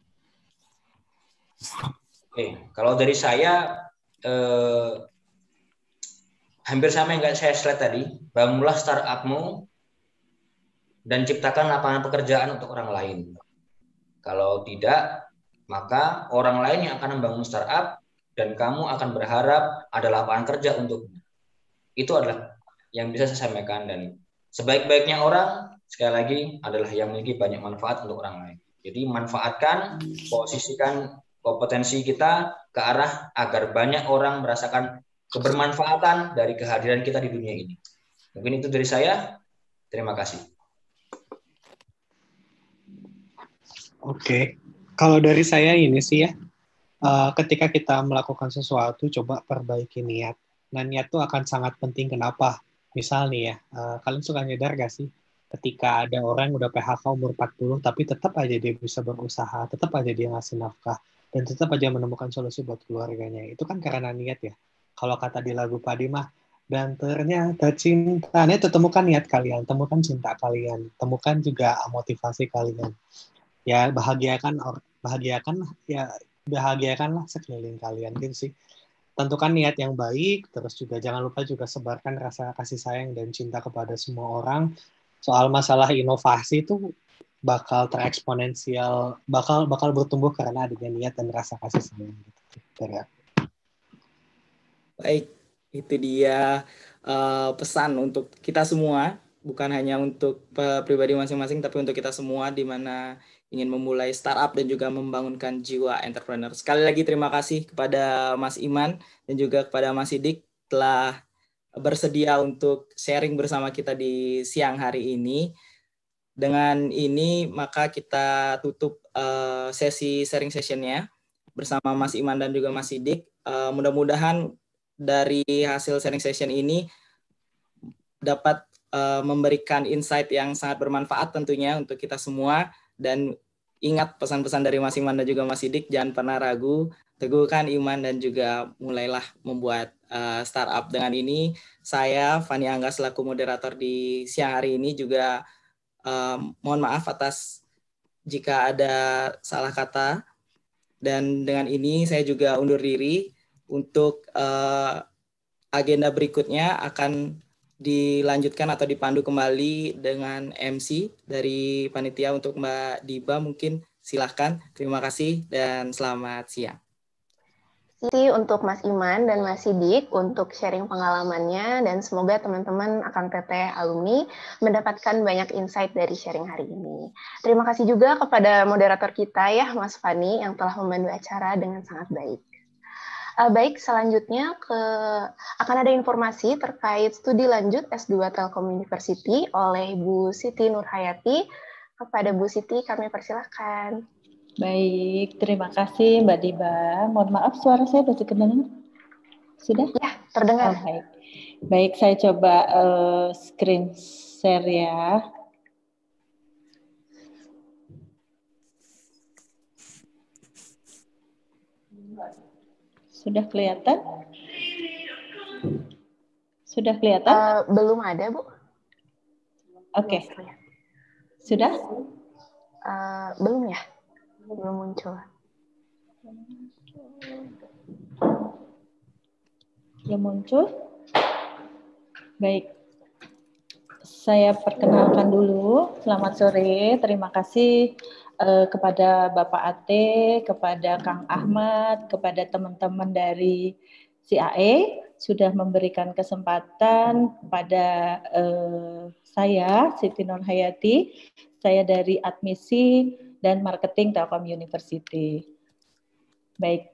Oke, kalau dari saya Eh, hampir sama yang saya slide tadi, bangunlah startupmu dan ciptakan lapangan pekerjaan untuk orang lain. Kalau tidak, maka orang lain yang akan membangun startup dan kamu akan berharap ada lapangan kerja untuknya. Itu adalah yang bisa saya sampaikan, dan sebaik-baiknya orang sekali lagi adalah yang memiliki banyak manfaat untuk orang lain. Jadi manfaatkan, posisikan kompetensi kita ke arah agar banyak orang merasakan kebermanfaatan dari kehadiran kita di dunia ini. Mungkin itu dari saya. Terima kasih. Oke, kalau dari saya ini sih ya, uh, ketika kita melakukan sesuatu, coba perbaiki niat. Nah, niat itu akan sangat penting. Kenapa? Misal nih ya, uh, kalian suka nyadar gak sih, ketika ada orang yang udah P H K umur empat puluh, tapi tetap aja dia bisa berusaha, tetap aja dia ngasih nafkah, dan tetap aja menemukan solusi buat keluarganya. Itu kan karena niat ya. Kalau kata di lagu Padi mah, dan ternyata cintanya itu temukan niat kalian, temukan cinta kalian, temukan juga motivasi kalian. Ya bahagiakan, bahagiakan ya bahagiakanlah sekeliling kalian gitu sih. Tentukan niat yang baik, terus juga jangan lupa juga sebarkan rasa kasih sayang dan cinta kepada semua orang. Soal masalah inovasi itu bakal tereksponensial, bakal bakal bertumbuh karena adanya niat dan rasa kasih sayang gitu. Ya. Baik, itu dia uh, pesan untuk kita semua, bukan hanya untuk pribadi masing-masing, tapi untuk kita semua di mana ingin memulai startup dan juga membangunkan jiwa entrepreneur. Sekali lagi terima kasih kepada Mas Iman dan juga kepada Mas Sidik telah bersedia untuk sharing bersama kita di siang hari ini. Dengan ini maka kita tutup uh, sesi sharing sessionnya bersama Mas Iman dan juga Mas Sidik. Uh, mudah-mudahan dari hasil sharing session ini dapat uh, memberikan insight yang sangat bermanfaat tentunya untuk kita semua. Dan ingat pesan-pesan dari Mas Iman dan juga Mas Sidik, jangan pernah ragu, teguhkan iman dan juga mulailah membuat uh, startup. Dengan ini saya Fani Angga selaku moderator di siang hari ini juga uh, mohon maaf atas jika ada salah kata, dan dengan ini saya juga undur diri. Untuk uh, agenda berikutnya akan dilanjutkan atau dipandu kembali dengan M C dari panitia. Untuk Mbak Diba mungkin silahkan. Terima kasih dan selamat siang. Terima kasih untuk Mas Iman dan Mas Sidik untuk sharing pengalamannya, dan semoga teman-teman akan T T alumni mendapatkan banyak insight dari sharing hari ini. Terima kasih juga kepada moderator kita ya Mas Fani yang telah membantu acara dengan sangat baik. Uh, baik, selanjutnya ke akan ada informasi terkait studi lanjut S dua Telkom University oleh Bu Siti Nurhayati. Kepada Bu Siti kami persilahkan. Baik, terima kasih Mbak Diba. Mohon maaf suara saya sudah terdengar? Sudah? Ya, terdengar. Oh, baik. Baik, saya coba uh, screen share ya. Sudah kelihatan? Sudah kelihatan? Uh, belum ada, Bu. Oke. Okay. Sudah? Uh, belum ya? Belum muncul. Ya muncul. Baik. saya perkenalkan dulu. Selamat sore. Terima kasih uh, kepada Bapak Ate, kepada Kang Ahmad, kepada teman-teman dari C A E sudah memberikan kesempatan kepada uh, saya, Siti Nurhayati, saya dari Admisi dan Marketing Telkom University. Baik,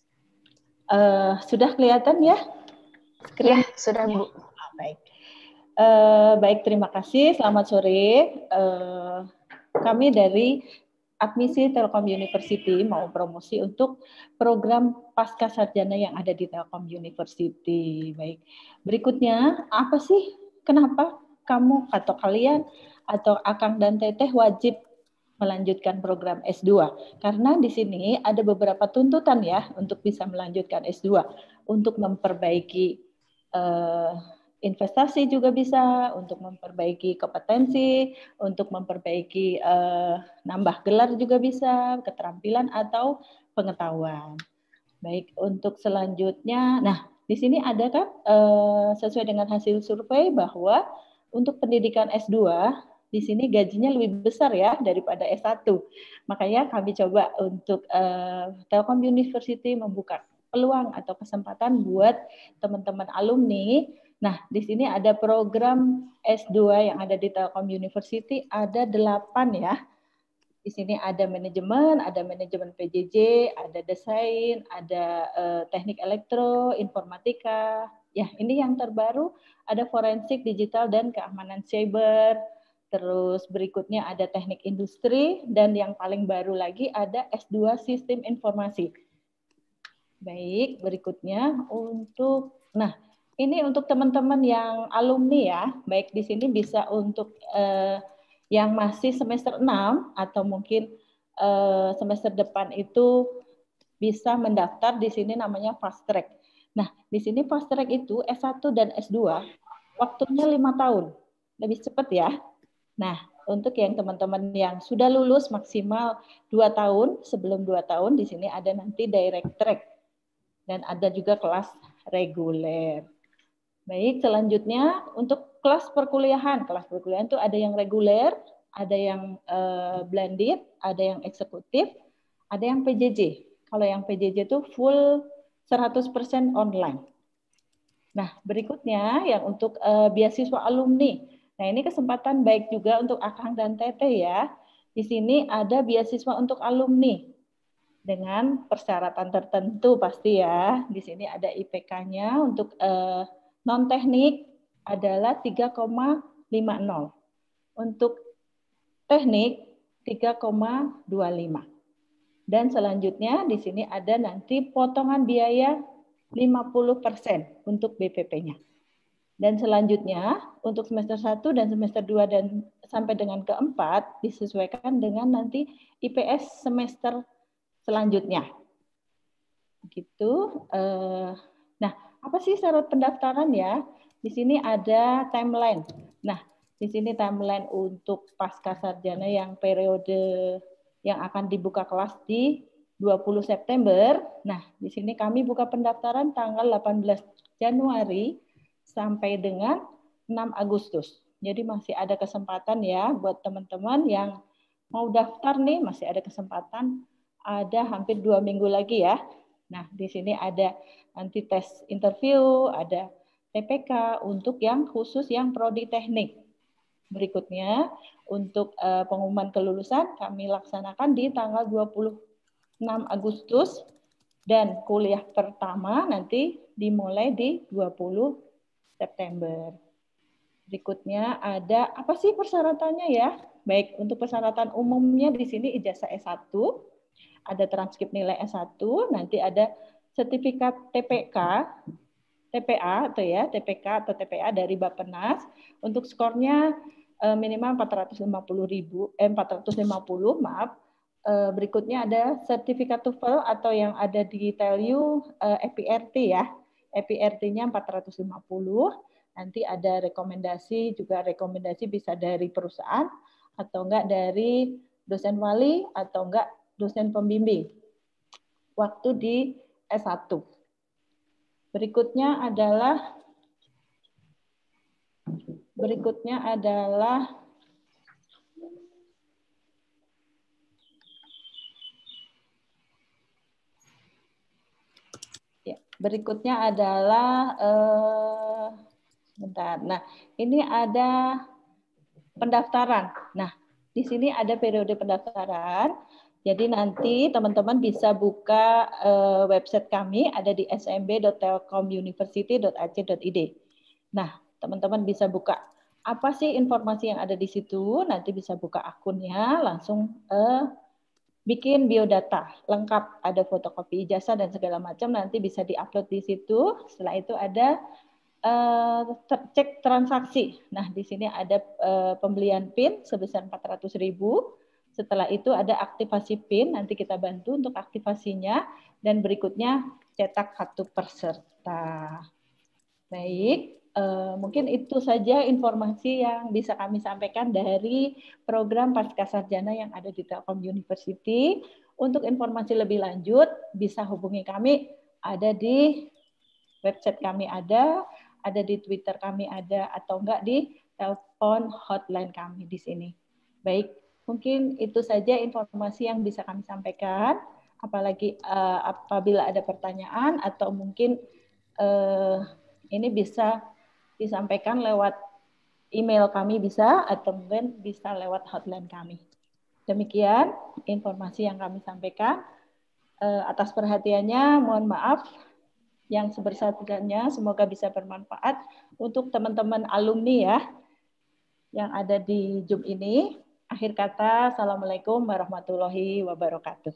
uh, sudah kelihatan ya? Ya, sudah Bu. Ah, baik. Uh, baik, terima kasih. Selamat sore. Uh, kami dari Admisi Telkom University mau promosi untuk program pasca sarjana yang ada di Telkom University. Baik. Berikutnya, apa sih? Kenapa kamu atau kalian atau Akang dan Teteh wajib melanjutkan program S dua? Karena di sini ada beberapa tuntutan ya untuk bisa melanjutkan S dua untuk memperbaiki uh, investasi juga bisa, untuk memperbaiki kompetensi, untuk memperbaiki eh, nambah gelar juga bisa, keterampilan atau pengetahuan. Baik, untuk selanjutnya, nah di sini ada kan eh, sesuai dengan hasil survei bahwa untuk pendidikan S dua di sini gajinya lebih besar ya daripada S satu. Makanya kami coba untuk eh, Telkom University membuka peluang atau kesempatan buat teman-teman alumni. Nah, di sini ada program S dua yang ada di Telkom University, ada delapan ya. Di sini ada manajemen, ada manajemen P J J, ada desain, ada uh, teknik elektro, informatika. Ya, ini yang terbaru, ada forensik digital dan keamanan cyber. Terus berikutnya ada teknik industri, dan yang paling baru lagi ada S dua sistem informasi. Baik, berikutnya untuk, nah, ini untuk teman-teman yang alumni ya, baik di sini bisa untuk eh, yang masih semester enam atau mungkin eh, semester depan itu bisa mendaftar di sini namanya fast track. Nah, di sini fast track itu S satu dan S dua waktunya lima tahun, lebih cepat ya. Nah, untuk yang teman-teman yang sudah lulus maksimal dua tahun, sebelum dua tahun di sini ada nanti direct track dan ada juga kelas reguler. Baik, selanjutnya untuk kelas perkuliahan. Kelas perkuliahan itu ada yang reguler, ada yang uh, blended, ada yang eksekutif, ada yang P J J. Kalau yang P J J itu full seratus persen online. Nah, berikutnya yang untuk uh, beasiswa alumni. Nah, ini kesempatan baik juga untuk Akang dan Teteh ya. Di sini ada beasiswa untuk alumni dengan persyaratan tertentu pasti ya. Di sini ada I P K-nya untuk uh, non-teknik adalah tiga koma lima nol. Untuk teknik tiga koma dua lima. Dan selanjutnya di sini ada nanti potongan biaya lima puluh persen untuk B P P-nya. Dan selanjutnya untuk semester satu dan semester dua dan sampai dengan keempat disesuaikan dengan nanti I P S semester selanjutnya. Begitu. Nah, apa sih syarat pendaftaran ya? Di sini ada timeline. Nah, di sini timeline untuk pasca sarjana yang periode yang akan dibuka kelas di dua puluh September. Nah, di sini kami buka pendaftaran tanggal delapan belas Januari sampai dengan enam Agustus. Jadi masih ada kesempatan ya buat teman-teman yang mau daftar nih, masih ada kesempatan. Ada hampir dua minggu lagi ya. Nah, di sini ada nanti tes interview, ada T P K untuk yang khusus yang prodi teknik. Berikutnya, untuk uh, pengumuman kelulusan kami laksanakan di tanggal dua puluh enam Agustus dan kuliah pertama nanti dimulai di dua puluh September. Berikutnya ada apa sih persyaratannya ya? Baik, untuk persyaratan umumnya di sini ijazah S satu, ada transkrip nilai S satu, nanti ada sertifikat T P K, T P A atau ya, T P K atau T P A dari Bappenas untuk skornya eh, minimal empat ratus lima puluh ribu, eh, empat ratus lima puluh, maaf. Eh, berikutnya ada sertifikat TOEFL atau yang ada di Telu eh, E P R T ya, E P R T-nya empat ratus lima puluh. Nanti ada rekomendasi, juga rekomendasi bisa dari perusahaan atau enggak dari dosen wali atau enggak dosen pembimbing waktu di S satu. Berikutnya adalah berikutnya adalah ya, berikutnya adalah eh, bentar. Nah, ini ada pendaftaran. Nah, di sini ada periode pendaftaran. Jadi nanti teman-teman bisa buka uh, website kami ada di s m b dot telkom university dot a c dot i d. Nah, teman-teman bisa buka apa sih informasi yang ada di situ. Nanti bisa buka akunnya, langsung uh, bikin biodata lengkap, ada fotokopi ijazah dan segala macam. Nanti bisa diupload di situ. Setelah itu ada uh, cek transaksi. Nah, di sini ada uh, pembelian P I N sebesar empat ratus ribu. Setelah itu ada aktivasi P I N, nanti kita bantu untuk aktivasinya, dan berikutnya cetak kartu peserta. Baik, eh, mungkin itu saja informasi yang bisa kami sampaikan dari program Pascasarjana yang ada di Telkom University. Untuk informasi lebih lanjut, bisa hubungi kami, ada di website kami ada, ada di Twitter kami ada, atau enggak di telepon hotline kami di sini. Baik. Mungkin itu saja informasi yang bisa kami sampaikan. Apalagi uh, apabila ada pertanyaan atau mungkin uh, ini bisa disampaikan lewat email kami bisa, atau mungkin bisa lewat hotline kami. Demikian informasi yang kami sampaikan. Uh, atas perhatiannya, mohon maaf yang sebesar-besarnya. Semoga bisa bermanfaat untuk teman-teman alumni ya yang ada di Zoom ini. Akhir kata, Assalamualaikum warahmatullahi wabarakatuh.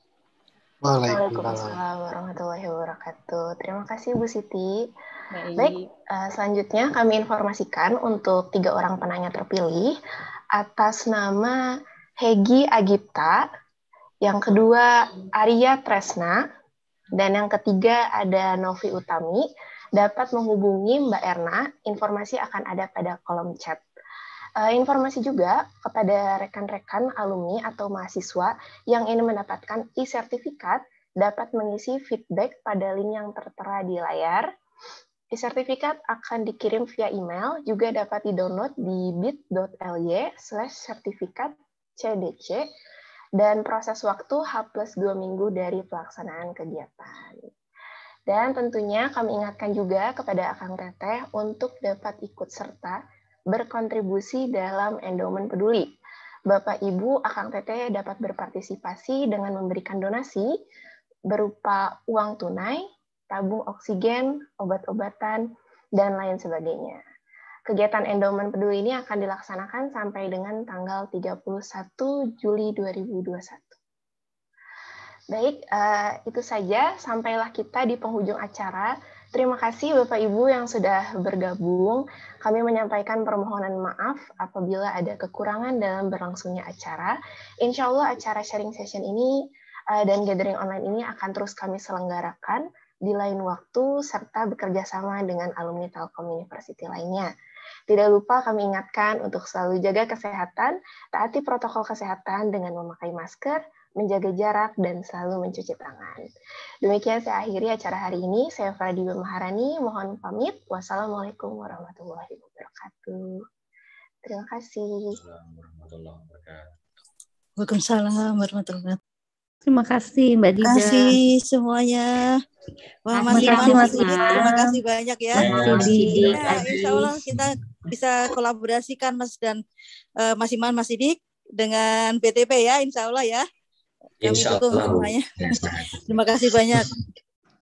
Waalaikumsalam warahmatullahi wabarakatuh. Terima kasih Bu Siti. Baik, Baik uh, selanjutnya kami informasikan untuk tiga orang penanya terpilih atas nama Hegi Agipta, yang kedua Arya Tresna, dan yang ketiga ada Novi Utami. Dapat menghubungi Mbak Erna, informasi akan ada pada kolom chat. Uh, informasi juga kepada rekan-rekan alumni atau mahasiswa yang ingin mendapatkan e-sertifikat dapat mengisi feedback pada link yang tertera di layar. E-sertifikat akan dikirim via email, juga dapat di-download di bit.ly slash sertifikat cdc, dan proses waktu H plus dua minggu dari pelaksanaan kegiatan. Dan tentunya kami ingatkan juga kepada Akang Teteh untuk dapat ikut serta berkontribusi dalam endowment peduli. Bapak Ibu Akang Teteh dapat berpartisipasi dengan memberikan donasi berupa uang tunai, tabung oksigen, obat-obatan, dan lain sebagainya. Kegiatan endowment peduli ini akan dilaksanakan sampai dengan tanggal tiga puluh satu Juli dua ribu dua puluh satu. Baik, uh, itu saja. Sampailah kita di penghujung acara. Terima kasih Bapak Ibu yang sudah bergabung. Kami menyampaikan permohonan maaf apabila ada kekurangan dalam berlangsungnya acara. Insya Allah acara sharing session ini uh, dan gathering online ini akan terus kami selenggarakan di lain waktu serta bekerja sama dengan alumni Telkom University lainnya. Tidak lupa kami ingatkan untuk selalu jaga kesehatan, taati protokol kesehatan dengan memakai masker, menjaga jarak, dan selalu mencuci tangan. Demikian saya akhiri acara hari ini. Saya Fadiwa Maharani, mohon pamit. Wassalamualaikum warahmatullahi wabarakatuh. Terima kasih. Waalaikumsalam warahmatullahi wabarakatuh. Terima kasih Mbak Dida. Terima kasih semuanya. Wah, Mas Iman, Mas Didik, terima kasih banyak ya. Mas Didik. Nah, insya Allah kita bisa kolaborasikan Mas dan uh, Mas Iman, Mas Didik dengan B T P ya, insya Allah ya. Kami dukung semuanya. Terima kasih banyak.